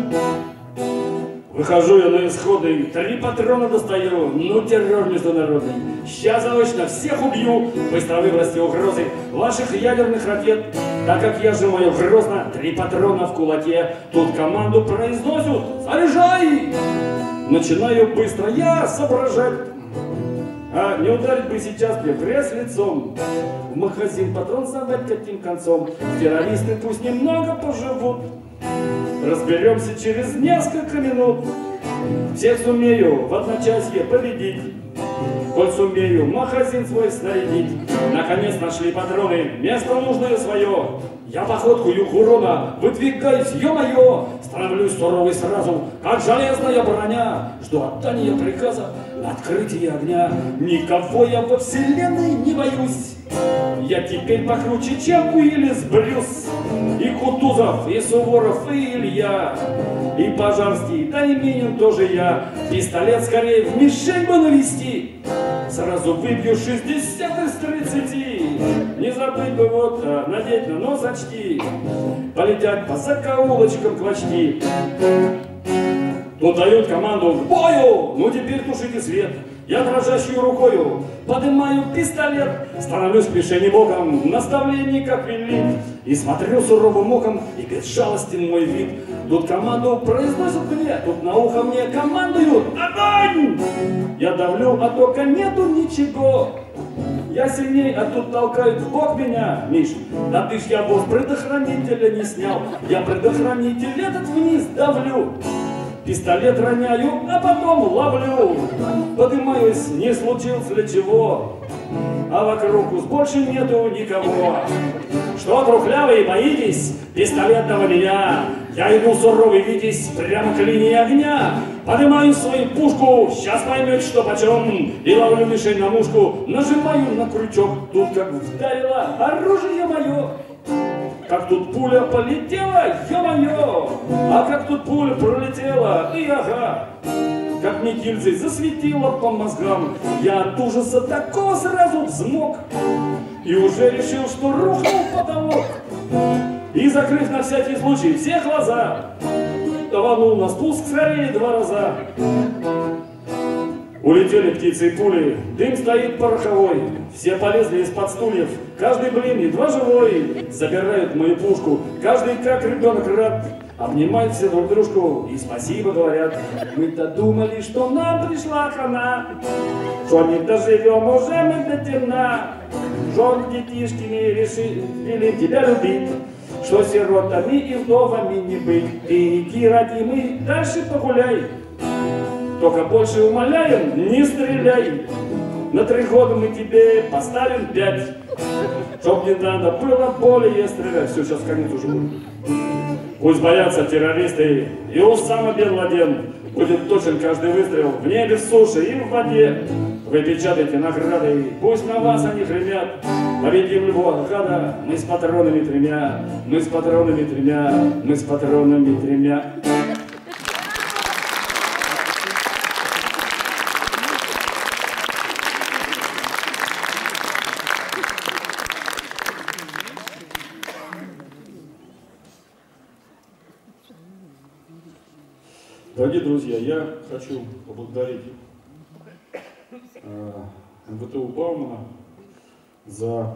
Выхожу я на исходы, 3 патрона достаю, ну террор международный. Сейчас заочно всех убью, быстро выбросьте угрозы ваших ядерных ракет. Так как я сжимаю грозно 3 патрона в кулаке, тут команду произносят «Заряжай!» Начинаю быстро я соображать. А не ударить бы сейчас мне в грязь лицом, в магазин патрон совать каким концом. Террористы пусть немного поживут, разберемся через несколько минут. Всех сумею в одночасье победить, коль сумею магазин свой снарядить. Наконец нашли патроны, место нужное свое. Я походкую урона, выдвигаюсь, ё-моё, становлюсь суровый сразу, как железная броня. Жду отдания приказа на открытие огня. Никого я во вселенной не боюсь. Я теперь покруче, чем Уиллис Брюс. И Кутузов, и Суворов, и Илья, и Пожарский, да и Минин тоже я. Пистолет скорее в мишень бы навести, сразу выбью 60 из 30. Не забыть бы вот надеть на нос очки, полетят по закоулочкам клочки. Тут дают команду к бою, ну теперь тушите свет. Я дрожащую рукою поднимаю пистолет, становлюсь к мишени боком, наставление как велит. И смотрю суровым оком, и безжалостен мой вид. Тут команду произносят мне, тут на ухо мне командуют: огонь! Я давлю, а только нету ничего. Я сильней, а тут толкают в бок меня, Миш. Да ты ж, я босс, предохранителя не снял. Я предохранитель этот вниз давлю. Пистолет роняю, а потом ловлю. Поднимаюсь, не случилось ли чего, а вокруг уж больше нету никого. Что, трухлявые, боитесь пистолетного меня? Я иду суровый, видись, прямо к линии огня. Поднимаю свою пушку, сейчас поймете, что почем. И ловлю мишень на мушку, нажимаю на крючок. Тут как вдарило оружие мое. Как тут пуля полетела, ё-моё! А как тут пуля пролетела, и ага! Как мне гильзой засветило по мозгам, я от ужаса такого сразу взмок. И уже решил, что рухнул потолок. И, закрыв на всякий случай все глаза, даванул на спуск скорее 2 раза. Улетели птицы и пули, дым стоит пороховой. Все полезли из-под стульев, каждый, блин, едва живой. Забирают мою пушку, каждый как ребенок рад. Обнимают все друг дружку и спасибо говорят. Мы-то думали, что нам пришла хана, что не доживем уже мы до темна. Жен детишками решили тебя любить, что сиротами и вдовами не быть. Береги, родимый, дальше погуляй. Только больше умоляем, не стреляй. На 3 года мы тебе поставим 5. Чтоб не надо было более стрелять. Все, сейчас конец уже будет. Пусть боятся террористы, и уж сам Бен Ладен. Будет точен каждый выстрел в небе, в суше и в воде. Вы печатаете награды, пусть на вас они гремят. Победим любого гада, мы с патронами 3. Мы с патронами 3. Мы с патронами 3. Дорогие друзья, я хочу поблагодарить МВТУ Баумана за...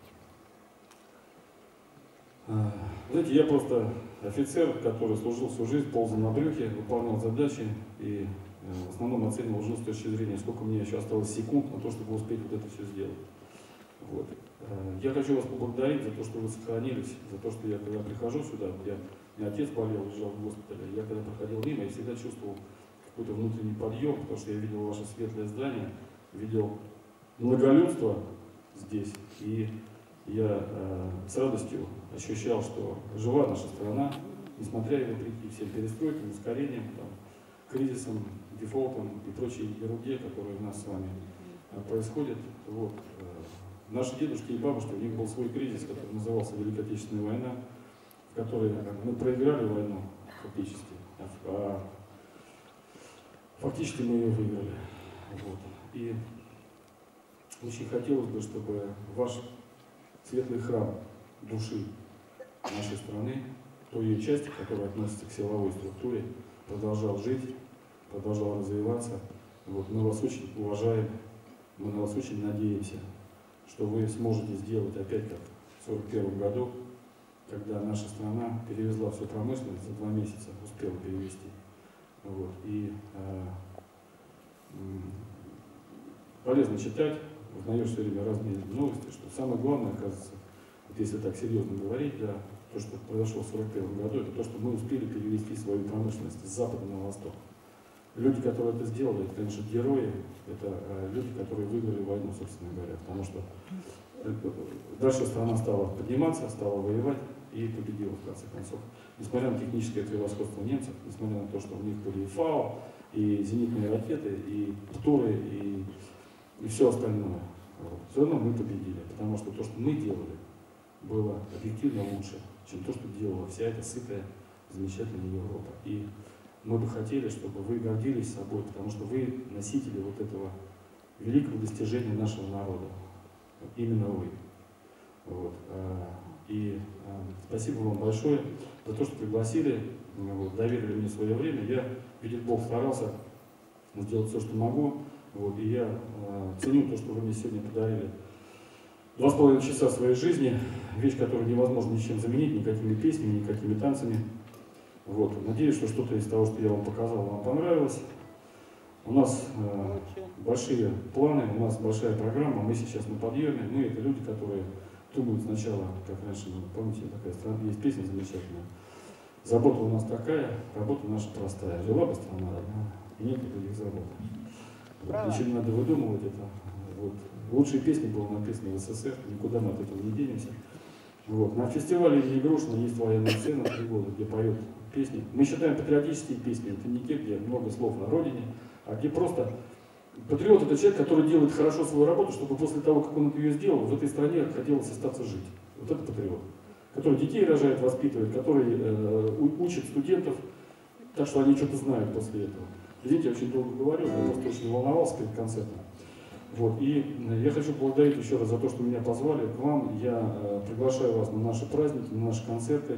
Знаете, я просто офицер, который служил всю жизнь, ползал на брюхе, выполнял задачи и в основном оценивал жизнь с точки зрения, сколько мне еще осталось секунд на то, чтобы успеть вот это все сделать. Вот. Я хочу вас поблагодарить за то, что вы сохранились, за то, что я когда прихожу сюда, у меня отец болел, лежал в госпитале, я когда проходил мимо, я всегда чувствовал какой-то внутренний подъем, потому что я видел ваше светлое здание, видел многолюдство здесь, и я с радостью ощущал, что жива наша страна, несмотря и вопреки всем перестройкам, ускорениям, там, кризисам, дефолтам и прочей ерунде, которая у нас с вами происходит. Вот. Наши дедушки и бабушки, у них был свой кризис, который назывался Великая Отечественная война, в которой мы проиграли войну фактически, а фактически мы ее выиграли. Вот. И очень хотелось бы, чтобы ваш светлый храм души нашей страны, той ее части, которая относится к силовой структуре, продолжал жить, продолжал развиваться. Вот. Мы вас очень уважаем, мы на вас очень надеемся, что вы сможете сделать опять как в 1941 году, когда наша страна перевезла всю промышленность за 2 месяца, успела перевести. Вот. И полезно читать, узнаешь все время разные новости, что самое главное, оказывается, вот если так серьезно говорить, да, то, что произошло в 1941 году, это то, что мы успели перевести свою промышленность с запада на восток. Люди, которые это сделали, это, конечно, герои, это люди, которые выиграли войну, собственно говоря, потому что дальше страна стала подниматься, стала воевать и победила, в конце концов. Несмотря на техническое превосходство немцев, несмотря на то, что у них были и ФАО, и зенитные ракеты, и ПТУРы, и все остальное, вот. Все равно мы победили, потому что то, что мы делали, было объективно лучше, чем то, что делала вся эта сытая, замечательная Европа. И мы бы хотели, чтобы вы гордились собой, потому что вы носители вот этого великого достижения нашего народа. Именно вы. Вот. И спасибо вам большое за то, что пригласили, вот, доверили мне свое время. Я, видит Бог, старался сделать все, что могу. Вот, и я ценю то, что вы мне сегодня подарили. 2,5 часа своей жизни, вещь, которую невозможно ничем заменить, никакими песнями, никакими танцами. Вот. Надеюсь, что что-то из того, что я вам показал, вам понравилось. У нас большие планы, у нас большая программа, мы сейчас на подъеме. Мы это люди, которые думают сначала, как раньше, помните, такая страна, есть песня замечательная. Забота у нас такая, работа наша простая. Жила бы страна родная, и нет никаких забот. Вот, ничего не надо выдумывать это. Вот. Лучшие песни были написаны в СССР, никуда мы от этого не денемся. Вот. На фестивале имени Грушина есть военная сцена, 3 года, где поют песни. Мы считаем патриотические песни, это не те, где много слов о родине, а где просто патриот — это человек, который делает хорошо свою работу, чтобы после того, как он ее сделал, в этой стране хотелось остаться жить. Вот это патриот. Который детей рожает, воспитывает, который учит студентов так, что они что-то знают после этого. Извините, я очень долго говорю, я просто очень волновался перед концертом. Вот. И я хочу поблагодарить еще раз за то, что меня позвали к вам. Я приглашаю вас на наши праздники, на наши концерты.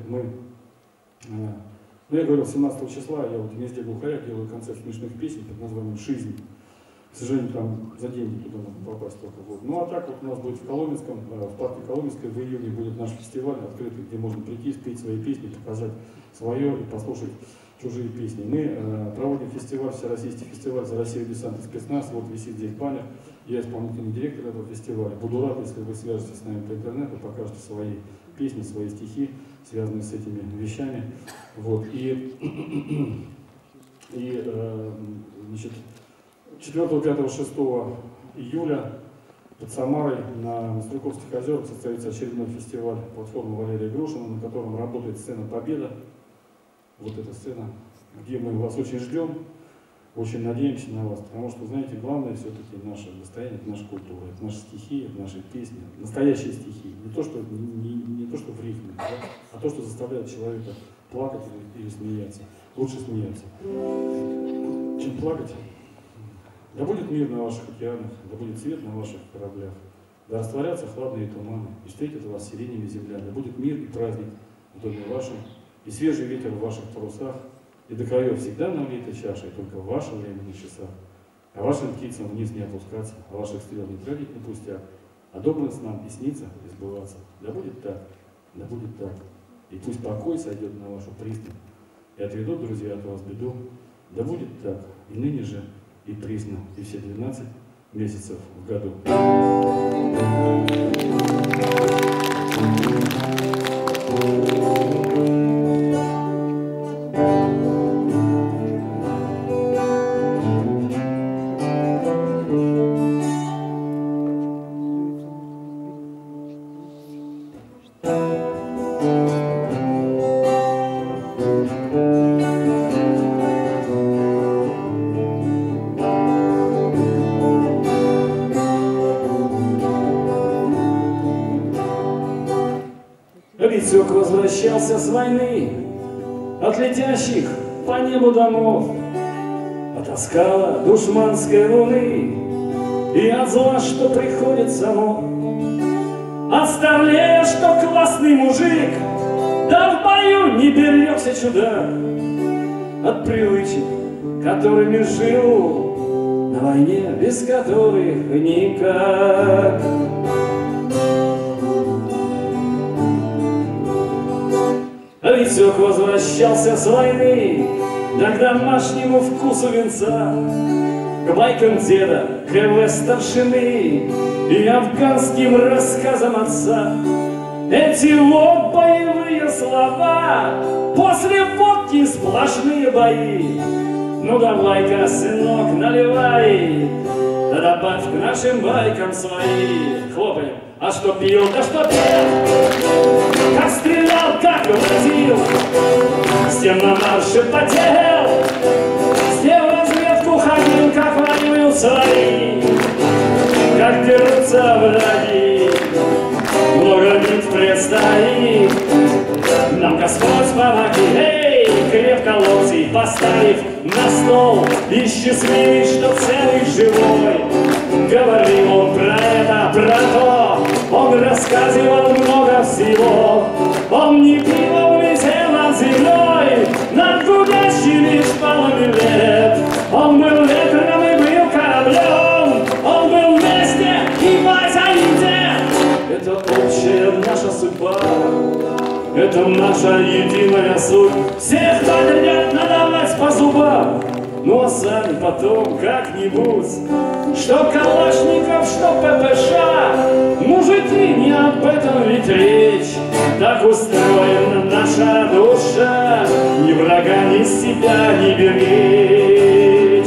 Я говорил, 17 числа я вот в гнезде глухаря делаю концерт смешных песен под названием «Жизнь». К сожалению, там за деньги туда надо попасть только. Вот. Ну а так вот у нас будет в Коломенском, в парке Коломенской в июне будет наш фестиваль открытый, где можно прийти, спеть свои песни, показать свое и послушать чужие песни. Мы проводим фестиваль, всероссийский фестиваль «За Россию десант и спецназ». Вот висит здесь баннер. Я исполнительный директор этого фестиваля. Буду рад, если вы свяжетесь с нами по интернету, покажете свои песни, свои стихи, связанные с этими вещами. Вот. Значит, 4, 5, 6 июля под Самарой на Стрелковских озерах состоится очередной фестиваль платформы Валерия Грушина, на котором работает сцена «Победа». Вот эта сцена, где мы вас очень ждем, очень надеемся на вас, потому что, знаете, главное все-таки наше достояние, это наша культура, это наши стихи, это наши песни, настоящие стихи, не то, что в рифме, да, а то, что заставляет человека плакать или смеяться. Лучше смеяться, чем плакать. Да будет мир на ваших океанах, да будет свет на ваших кораблях, да растворятся хладные туманы, и встретит вас сиреневая земля, да будет мир и праздник в доме вашем, и свежий ветер в ваших парусах, и до краев всегда налита чаша, и только в ваше время на часах. А вашим птицам вниз не опускаться, а ваших стрел не тратить на пустяк, а добрым снам и снится, и сбываться. Да будет так, и пусть покой сойдет на вашу пристань, и отведут друзья от вас беду. Да будет так, и ныне же, и присно, и все 12 месяцев в году. Витек возвращался с войны, от летящих по небу домов, от оскала душманской луны и от зла, что приходит само. Оставляя, что классный мужик, да в бою не берется чудак, от привычек, которыми жил, на войне без которых никак. Витек возвращался с войны, да к домашнему вкусу венца, к байкам деда, КВ старшины и афганским рассказам отца. Эти вот боевые слова, после водки сплошные бои. Ну давай-ка, сынок, наливай, да добавь к нашим байкам свои. Хлопаем. А что пил, да что пел, как стрелял, как колотил, с тем на марше потел, с тем в разведку ходил, как воюют свои, как дерутся враги. Много битв предстоит, нам Господь помоги, эй, крепко локти поставив на стол, и счастливый, что целый живой. Говорил он про это, про то, он Он рассказывал много всего. Он не пиво улетел над землей, над гудящими шпалами лет. Он был ветром и был кораблем, он был вместе и возаимде. Это общая наша судьба, это наша единая суть. Всех подряд надавать по зубам, ну а сами потом как-нибудь. Что Калашников, что ППШ, мужики, не об этом ведь речь. Так устроена наша душа, ни врага, ни себя не беречь.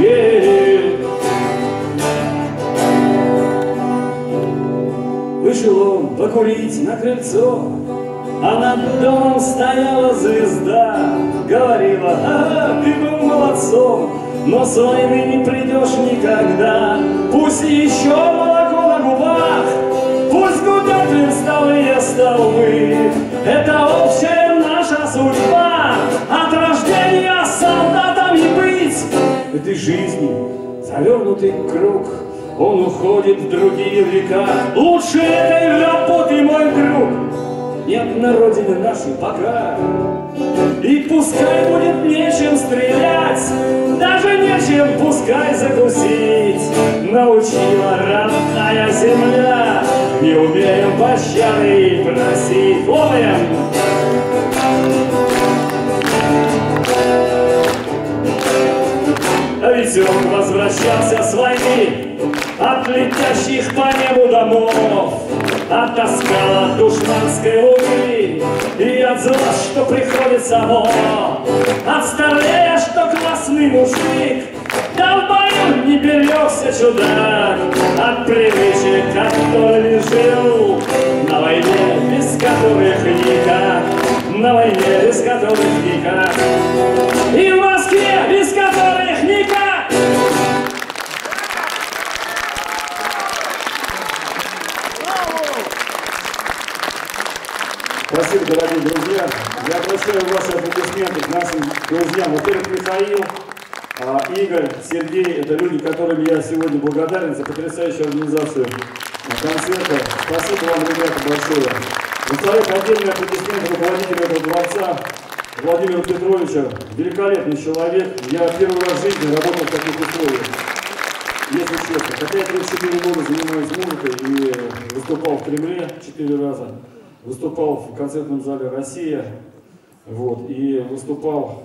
Вышел он покурить на крыльцо, а над домом стояла звезда. Говорила: ага, ты был молодцом, но с войны не придешь никогда. Пусть еще молоко на губах, пусть гудят винстовые столбы. Это общая наша судьба, от рождения солдатом и быть. Этой жизни завернутый круг, он уходит в другие века. Лучше этой работы, мой друг, нет на родине нашей пока. И пускай будет нечем стрелять, даже нечем пускай закусить. Научила родная земля, не умеем пощады просить. Ловим! А ведь он возвращался с войны от летящих по небу домов, от тоскала душманской луны и от зла, что приходит само, от старлея, что классный мужик, да в бою не берегся чудак, от привычек, который жил на войне, без которых никак, на войне, без которых никак, и в Москве, без которых никак. Спасибо, дорогие друзья. Я обращаю ваши аплодисменты к нашим друзьям. Во-первых, Михаил, Игорь, Сергей. Это люди, которым я сегодня благодарен за потрясающую организацию концерта. Спасибо вам, ребята, большое. Во-вторых, отдельные аплодисменты руководителю этого дворца Владимиру Петровичу. Великолепный человек. Я первый раз в жизни работал в таких условиях, если честно. Хотя я 34 года занимаюсь музыкой и выступал в Кремле 4 раза. Выступал в концертном зале «Россия», вот, и выступал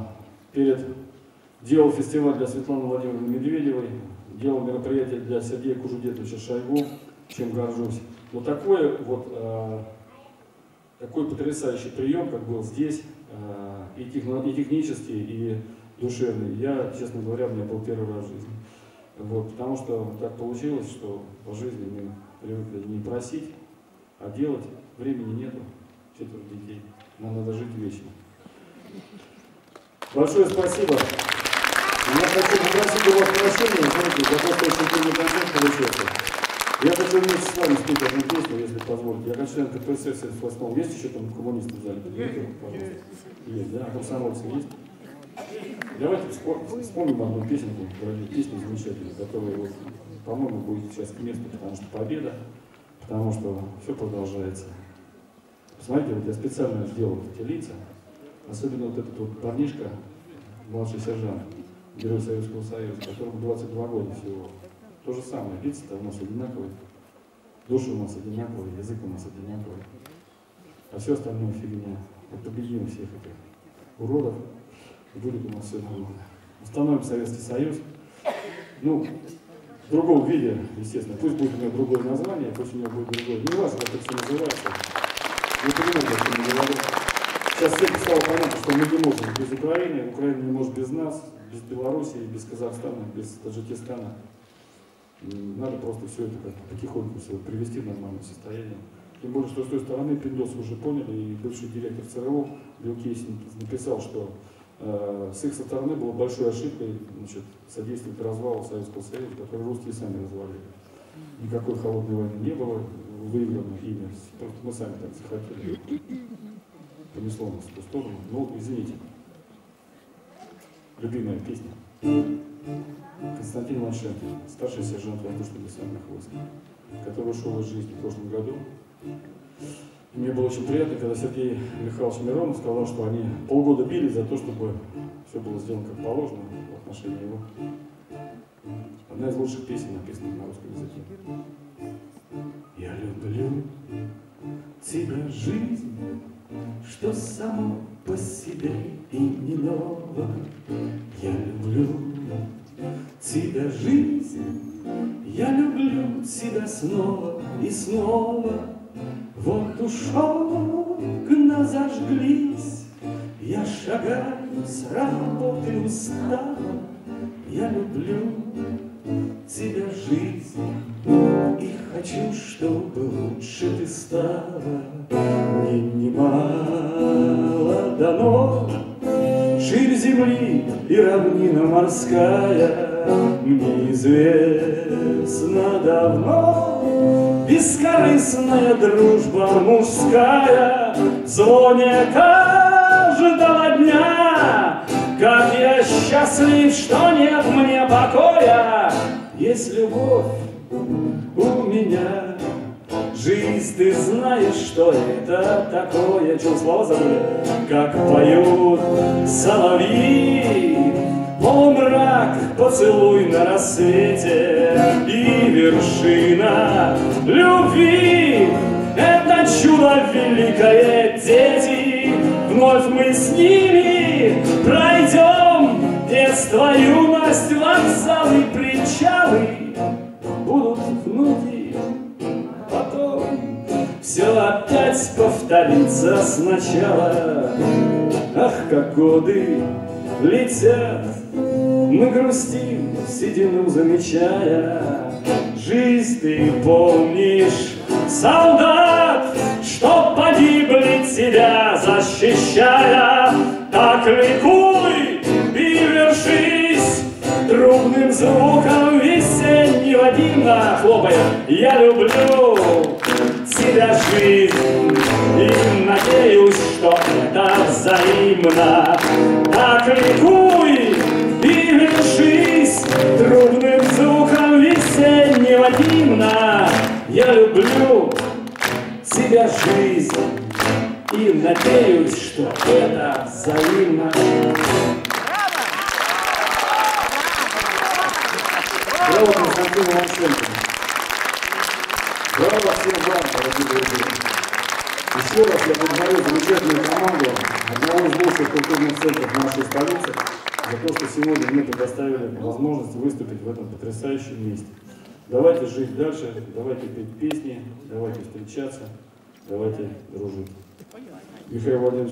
делал фестиваль для Светланы Владимировны Медведевой, делал мероприятие для Сергея Кужугетовича Шойгу, чем горжусь. Вот такой потрясающий прием, как был здесь, и технический, и душевный. Я, честно говоря, у меня был первый раз в жизни. Вот, потому что так получилось, что по жизни мы привыкли не просить, а делать. Времени нету, 4 детей. Нам надо жить вечно. Большое спасибо. Я хочу попросить у вас прощения, знаете, за то, что очень трудный концерт получился. Я хочу вместе с вами спеть одну песню, если позволите. Я как член КПСС 78. Есть еще там коммунисты в зале? Пожалуйста. Есть, да? А комсомольцы есть? Давайте вспомним одну песенку, песню замечательную, которая, вот, по-моему, будет сейчас к месту, потому что победа, потому что все продолжается. Посмотрите, вот я специально сделал эти лица, особенно вот этот вот парнишка, младший сержант, Герой Советского Союза, которому 22 года всего. То же самое, лица-то у нас одинаковые, души у нас одинаковые, язык у нас одинаковый, а все остальное фигня. Вот победим всех этих уродов, и будет у нас все нормально. Установим Советский Союз, ну, в другом виде, естественно. Пусть будет у него другое название, пусть у него будет другое. Не важно, как это все называется. Не понимаю, как я не говорю. Сейчас всем стало понятно, что мы не можем без Украины, Украина не может без нас, без Белоруссии, без Казахстана, без Таджикистана. Надо просто все это как потихоньку все привести в нормальное состояние. Тем более, что с той стороны пиндосы уже поняли, и бывший директор ЦРУ Белкейсин написал, что с их стороны было большой ошибкой, значит, содействовать развалу Советского Союза, который русские сами развалили. Никакой холодной войны не было выиграно ими, просто мы сами так захотели. Понесло нас в ту сторону. Ну, извините. Любимая песня. Константин Ланшенко, старший сержант воздушно-десантных войск. который ушел из жизни в прошлом году. И мне было очень приятно, когда Сергей Михайлович Миронов сказал, что они полгода били за то, чтобы все было сделано как положено в отношении его. Одна из лучших песен, написанных на русском языке. Я люблю тебя, жизнь, что само по себе и не ново. Я люблю тебя, жизнь, я люблю тебя снова и снова. Вот уж окна зажглись, я шагаю с работы устала. Я люблю тебя, жизнь, и хочу, чтобы лучше ты стала. Мне немало дано, ширь земли и равнина морская. Мне известно давно бескорыстная дружба мужская. В звоне каждого дня, как я счастлив, что нет мне покоя. Есть любовь у меня, жизнь, ты знаешь, что это такое. Чего слова забыли? Как поют соловьи, полумрак, поцелуй на рассвете и вершина любви. Это чудо великое, дети, вновь мы с ними пройдем детство, юность, вокзалы, причалы. Будут внуки, потом все опять повторится сначала. Ах, как годы летят, мы грустим, седину замечая. Жизнь ты помнишь, солдат, что погибли тебя защищая. Так ликуй и вершись трубным звуком весеннего гимна. Хлопая, я люблю тебя, жизнь, и надеюсь, что это взаимно. Так ликуй и вершись трубным звуком весеннего гимна. Я люблю тебя, жизнь, и надеюсь, что это взаимно. Браво Константину Ланченко. Браво всем вам, дорогие друзья. Еще раз я благодарю замечательную команду одного из лучших культурных центров нашей столицы за то, что сегодня мне предоставили возможность выступить в этом потрясающем месте. Давайте жить дальше, давайте петь песни, давайте встречаться, давайте дружить. Михаил Владимирович.